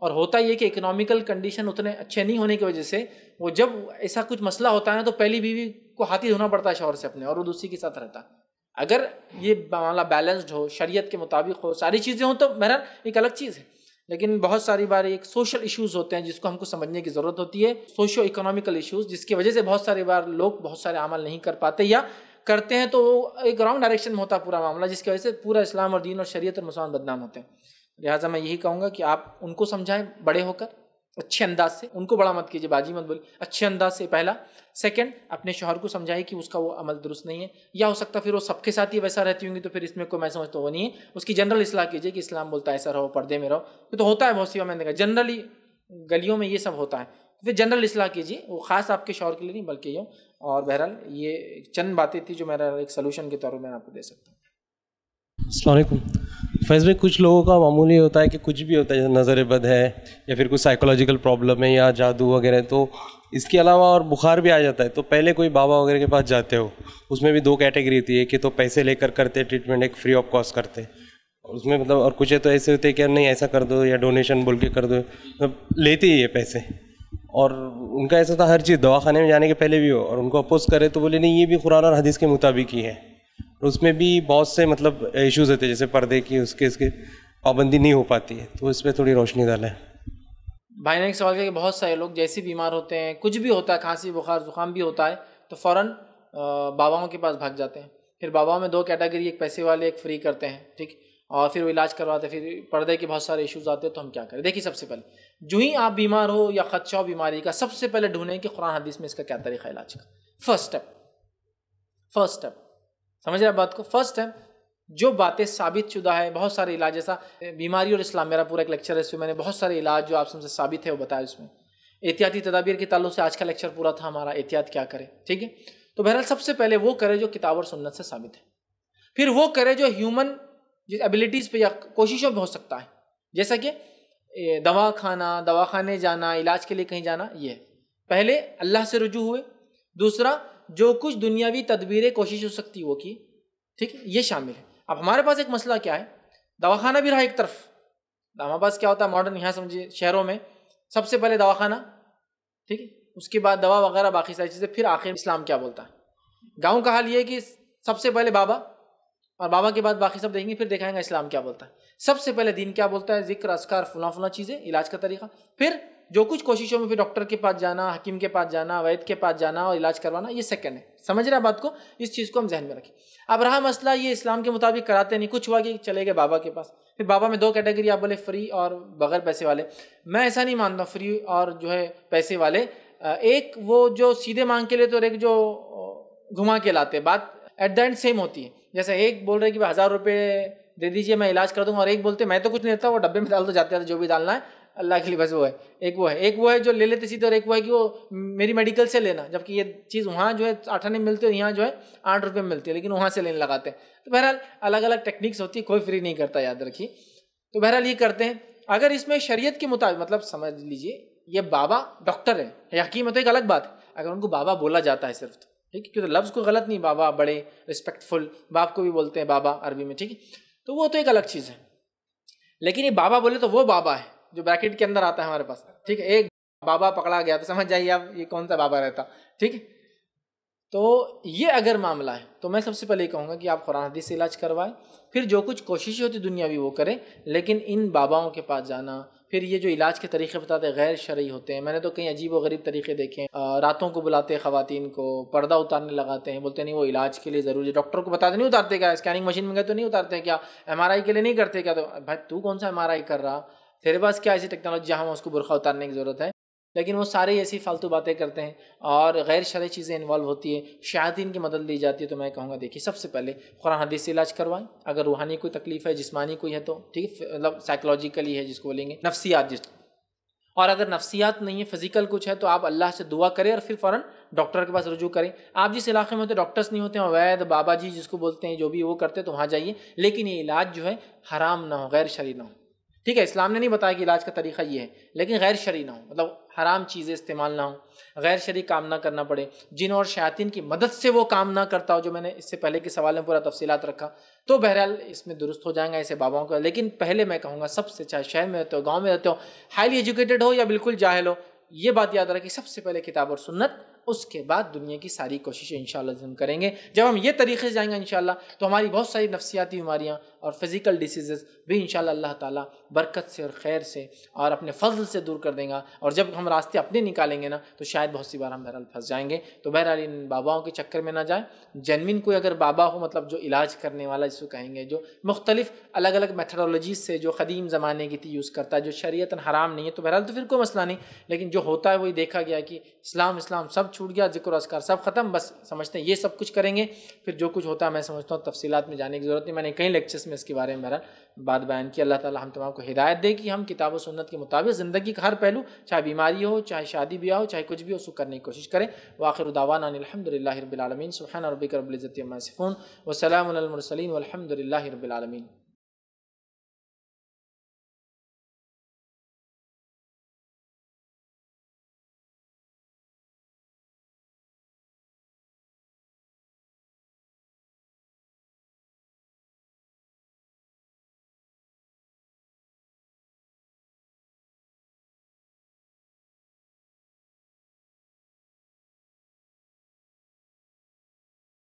اور ہوتا یہ کہ اکنامیکل کنڈیشن اتنے اچھے نہیں ہونے کی وجہ سے وہ جب ایسا کچھ مسئلہ ہوتا ہے نا تو پہلی بیوی کو ہاتھی دھونا پڑتا ہے شوہر سے اپنے، اور وہ دوسری کے ساتھ رہتا ہے۔ اگر یہ معاملہ بیلنسڈ ہو، شریعت کے مطابق ہو، ساری چیزیں ہوں تو بہرحال ایک الگ چیز ہے، لیکن بہت ساری بار ایک سوشل ایشوز ہوتے ہیں جس کو ہم کو سمجھنے کی ضرورت ہوتی ہے، سوشو اکنامیکل ایشوز، جس کی وجہ سے بہت ساری بار لوگ بہت سارے عمل نہیں کر پاتے، یا کرتے ہیں تو ایک رانگ ڈائریکشن میں ہوتا ہے پورا معاملہ، جس کی وجہ سے پورا اسلام اور دین اور شریعت اور مسلمان بدنام ہوتے ہیں۔ لہٰذا میں یہی کہوں گا کہ آپ ان کو سمجھائیں بڑے ہو کر، اچھے انداز سے، ان کو بڑا مت کیجیے، باجی مت بولیے، اچھے انداز سے پہلا۔ سیکنڈ، اپنے شوہر کو سمجھائے کہ اس کا وہ عمل درست نہیں ہے، یا ہو سکتا پھر وہ سب کے ساتھ ہی ویسا رہتی ہوں گی تو پھر اس میں کوئی میں سمجھتا وہ نہیں ہے، اس کی جنرل اصلاح کیجیے کہ اسلام بولتا ہے ایسا رہو، پردے میں رہو، یہ تو ہوتا ہے بہت سی میں نے دیکھا جنرلی گلیوں میں یہ سب ہوتا ہے، پھر جنرل اصلاح کیجیے، وہ خاص آپ کے شوہر کے لیے نہیں بلکہ یہ۔ اور بہرحال یہ چند باتیں تھی جو میرا ایک سلوشن کے طور پر میں آپ کو دے سکتا ہوں۔ السلام علیکم فیض بھائی، کچھ لوگوں کا معمولی ہوتا ہے کہ کچھ بھی ہوتا ہے، جیسے نظر بد ہے یا پھر کوئی سائیکولوجیکل پرابلم ہے یا جادو وغیرہ، تو اس کے علاوہ اور بخار بھی آ جاتا ہے، تو پہلے کوئی بابا وغیرہ کے پاس جاتے ہو، اس میں بھی دو کیٹیگری ہوتی ہے کہ تو پیسے لے کر کرتے ٹریٹمنٹ، ایک فری آف کاسٹ کرتے، اور اس میں مطلب اور کچھ ہے تو ایسے ہوتے ہیں کہ نہیں ایسا کر دو یا ڈونیشن بول کے کر دو، مطلب لیتے ہی ہے پیسے۔ اور ان کا ایسا تھا ہر چیز دواخانے میں جانے کے پہلے بھی ہو، اور ان کو اپوز کرے تو بولے نہیں یہ بھی قرآن اور حدیث کے مطابق ہی ہے، اس میں بھی بہت سے مطلب ایشوز ہوتے ہیں، جیسے پردے کی اس کے اس کے پابندی نہیں ہو پاتی ہے، تو اس پہ تھوڑی روشنی ڈالیں۔ بھائی نے ایک سوال کیا کہ بہت سارے لوگ جیسے بیمار ہوتے ہیں، کچھ بھی ہوتا ہے، کھانسی بخار زکام بھی ہوتا ہے، تو فوراً باباؤں کے پاس بھاگ جاتے ہیں۔ پھر باباؤں میں دو کیٹیگری، ایک پیسے والے، ایک فری کرتے ہیں، ٹھیک، اور پھر وہ علاج کرواتے ہیں، پھر پردے کے بہت سارے ایشوز آتے ہیں، تو ہم کیا کریں؟ دیکھیے سب سے پہلے جو ہی آپ بیمار ہو یا خدشہ ہو بیماری کا، سب سے پہلے ڈھونڈیں کہ قرآن حدیث میں اس کا کیا طریقہ علاج کا۔ فرسٹ اسٹیپ فرسٹ اسٹیپ سمجھ رہے ہیں بات کو؟ فرسٹ اسٹیپ جو باتیں ثابت شدہ ہے، بہت سارے علاج، جیسا بیماری اور اسلام میرا پورا ایک لیکچر ہے، اس میں میں نے بہت سارے علاج جو آپ سے ثابت ہے وہ بتایا، اس میں احتیاطی تدابیر کے تعلق سے آج کا لیکچر پورا تھا ہمارا، احتیاط کیا کرے، ٹھیک ہے۔ تو بہرحال سب سے پہلے وہ کرے جو کتاب اور سنت سے ثابت ہے، پھر وہ کرے جو ہیومن ایبلٹیز پہ یا کوششوں پہ ہو سکتا ہے، جیسا کہ دوا کھانا، دوا خانے جانا، علاج کے لیے کہیں جانا، یہ پہلے اللہ سے رجوع ہوئے۔ دوسرا جو کچھ دنیاوی تدبیریں کوشش ہو سکتی وہ کی، ٹھیک ہے، یہ شامل ہے۔ اب ہمارے پاس ایک مسئلہ کیا ہے، دواخانہ بھی رہا ایک طرف، ہمارے پاس کیا ہوتا ہے ماڈرن، یہاں سمجھیے شہروں میں سب سے پہلے دواخانہ، ٹھیک ہے، اس کے بعد دوا وغیرہ باقی ساری چیزیں، پھر آخر اسلام کیا بولتا ہے۔ گاؤں کا حال یہ ہے کہ سب سے پہلے بابا، اور بابا کے بعد باقی سب دیکھیں گے، پھر دیکھائیں گے اسلام کیا بولتا ہے۔ سب سے پہلے دین کیا بولتا ہے، ذکر، اذکار، فلاں فلاں چیزیں، علاج کا طریقہ، پھر جو کچھ کوششوں میں پھر ڈاکٹر کے پاس جانا، حکیم کے پاس جانا، وید کے پاس جانا اور علاج کروانا، یہ سیکنڈ ہے۔ سمجھ رہے ہیں بات کو؟ اس چیز کو ہم ذہن میں رکھیں۔ اب رہا مسئلہ یہ اسلام کے مطابق کراتے نہیں، کچھ ہوا کہ چلے گئے بابا کے پاس، پھر بابا میں دو کیٹیگری آپ بولے، فری اور بغیر پیسے والے۔ میں ایسا نہیں مانتا فری اور جو ہے پیسے والے، ایک وہ جو سیدھے مانگ کے لیتے اور ایک جو گھما کے لاتے، بات ایٹ دا اینڈ سیم ہوتی ہے۔ جیسے ایک بول رہے کہ ہزار روپے دے دیجئے میں علاج کر دوں گا، اور ایک بولتے میں تو کچھ نہیں دیتا، وہ ڈبے میں ڈال دو، جاتے جاتے جو بھی ڈالنا ہے اللہ کے لیے بس وہ ہے۔ ایک وہ ہے ایک وہ ہے جو لے لیتے سیدھے، اور ایک وہ ہے کہ وہ میری میڈیکل سے لینا، جبکہ یہ چیز وہاں جو ہے آٹھ آنے میں ملتی ہے اور یہاں جو ہے آٹھ روپے میں ملتی ہے، لیکن وہاں سے لینے لگاتے ہیں۔ تو بہرحال الگ الگ ٹیکنیکس ہوتی ہے، کوئی فری نہیں کرتا، یاد رکھیے۔ تو بہرحال یہ کرتے ہیں۔ اگر اس میں شریعت کے مطابق مطلب سمجھ لیجئے یہ بابا ڈاکٹر ہے یا حکیم ہے تو ایک الگ بات ہے، اگر ان کو بابا بولا جاتا ہے صرف، تو ٹھیک ہے، کیونکہ لفظ کو غلط نہیں، بابا بڑے رسپیکٹ فل، باپ کو بھی بولتے ہیں بابا عربی میں، ٹھیک ہے، تو وہ تو ایک الگ چیز ہے۔ لیکن یہ بابا بولے تو وہ بابا ہے جو بریکٹ کے اندر آتا ہے ہمارے پاس، ٹھیک ہے، ایک بابا پکڑا گیا تو سمجھ جائیے آپ یہ کون سا بابا رہتا، ٹھیک ہے۔ تو یہ اگر معاملہ ہے تو میں سب سے پہلے یہ کہوں گا کہ آپ قرآن حدیث سے علاج کروائیں، پھر جو کچھ کوشش ہوتی دنیاوی وہ کریں، لیکن ان باباؤں کے پاس جانا، پھر یہ جو علاج کے طریقے بتاتے ہیں غیر شرعی ہوتے ہیں، میں نے تو کئی عجیب و غریب طریقے دیکھے ہیں، راتوں کو بلاتے ہیں خواتین کو، پردہ اتارنے لگاتے ہیں، بولتے نہیں وہ علاج کے لیے ضروری ہے، ڈاکٹر کو بتاتے نہیں اتارتے کیا، اسکیننگ مشین میں گئے تو نہیں اتارتے کیا، ایم آر آئی کے لیے نہیں کرتے کیا، تو بھائی تو کون سا ایم آر آئی کر رہا، تیرے پاس کیا ایسی ٹیکنالوجی جہاں اس کو برقع اتارنے کی ضرورت ہے؟ لیکن وہ سارے ایسی فالتو باتیں کرتے ہیں اور غیر شرعی چیزیں انوالو ہوتی ہیں، شیاطین کی مدد لی جاتی ہے۔ تو میں کہوں گا دیکھیے سب سے پہلے قرآن حدیث سے علاج کروائیں، اگر روحانی کوئی تکلیف ہے، جسمانی کوئی ہے تو ٹھیک ہے، مطلب سائیکولوجیکلی ہے جس کو بولیں گے، نفسیات جس، اور اگر نفسیات نہیں ہے، فزیکل کچھ ہے، تو آپ اللہ سے دعا کریں اور پھر فوراً ڈاکٹر کے پاس رجوع کریں۔ آپ جس علاقے میں ہوتے ڈاکٹرس نہیں ہوتے ہیں، وید بابا جی جس کو بولتے ہیں، جو بھی وہ کرتے تو وہاں جائیے، لیکن یہ علاج جو ہے حرام نہ ہو، غیر شرعی نہ ہو، ٹھیک ہے، اسلام نے نہیں بتایا کہ علاج کا طریقہ یہ ہے، لیکن غیر شرعی نہ ہو، مطلب حرام چیزیں استعمال نہ ہوں، غیر شرعی کام نہ کرنا پڑے، جن اور شیاطین کی مدد سے وہ کام نہ کرتا ہو، جو میں نے اس سے پہلے کے سوال میں پورا تفصیلات رکھا، تو بہرحال اس میں درست ہو جائیں گا ایسے باباؤں کا. لیکن پہلے میں کہوں گا سب سے، چاہے شہر میں رہتے ہو، گاؤں میں رہتے ہو، ہائیلی ایجوکیٹڈ ہو یا بالکل جاہل ہو، یہ بات یاد رکھیں سب سے پہلے کتاب اور سنت، اس کے بعد دنیا کی ساری کوششیں انشاءاللہ ہم کریں گے. جب ہم یہ طریقے سے جائیں گے انشاءاللہ تو ہماری بہت ساری نفسیاتی بیماریاں اور فزیکل ڈیسیزز بھی انشاءاللہ اللہ تعالیٰ برکت سے اور خیر سے اور اپنے فضل سے دور کر دیں گا. اور جب ہم راستے اپنے نکالیں گے نا تو شاید بہت سی بار ہم بہرحال پھنس جائیں گے. تو بہرحال ان باباؤں کے چکر میں نہ جائیں. جینوین کوئی اگر بابا ہو، مطلب جو علاج کرنے والا جس کو کہیں گے، جو مختلف الگ الگ میتھڈولوجیز سے جو قدیم زمانے کی تھی یوز کرتا ہے، جو شریعتاً حرام نہیں ہے، تو بہرحال تو پھر کوئی مسئلہ نہیں. لیکن جو ہوتا ہے وہی دیکھا گیا کہ اسلام اسلام سب چھوٹ گیا، ذکر و اذکار سب ختم، بس سمجھتے ہیں یہ سب کچھ کریں گے. پھر جو کچھ ہوتا ہے میں سمجھتا ہوں تفصیلات میں جانے کی ضرورت نہیں. میں نے کئی لیکچرز میں اس کے بارے میں بہرحال بات بیان کی. اللہ تعالیٰ ہم تمام کو ہدایت دے کہ ہم کتاب و سنت کے مطابق زندگی کا ہر پہلو، چاہے بیماری ہو، چاہے شادی بیاہ ہو، چاہے کچھ بھی ہو، اس کو کرنے کی کوشش کریں. وآخر دعوانا ان الحمد للہ رب العالمین. سبحان ربک رب العزۃ عما یصفون وسلام علی المرسلین والحمد للہ رب العالمین.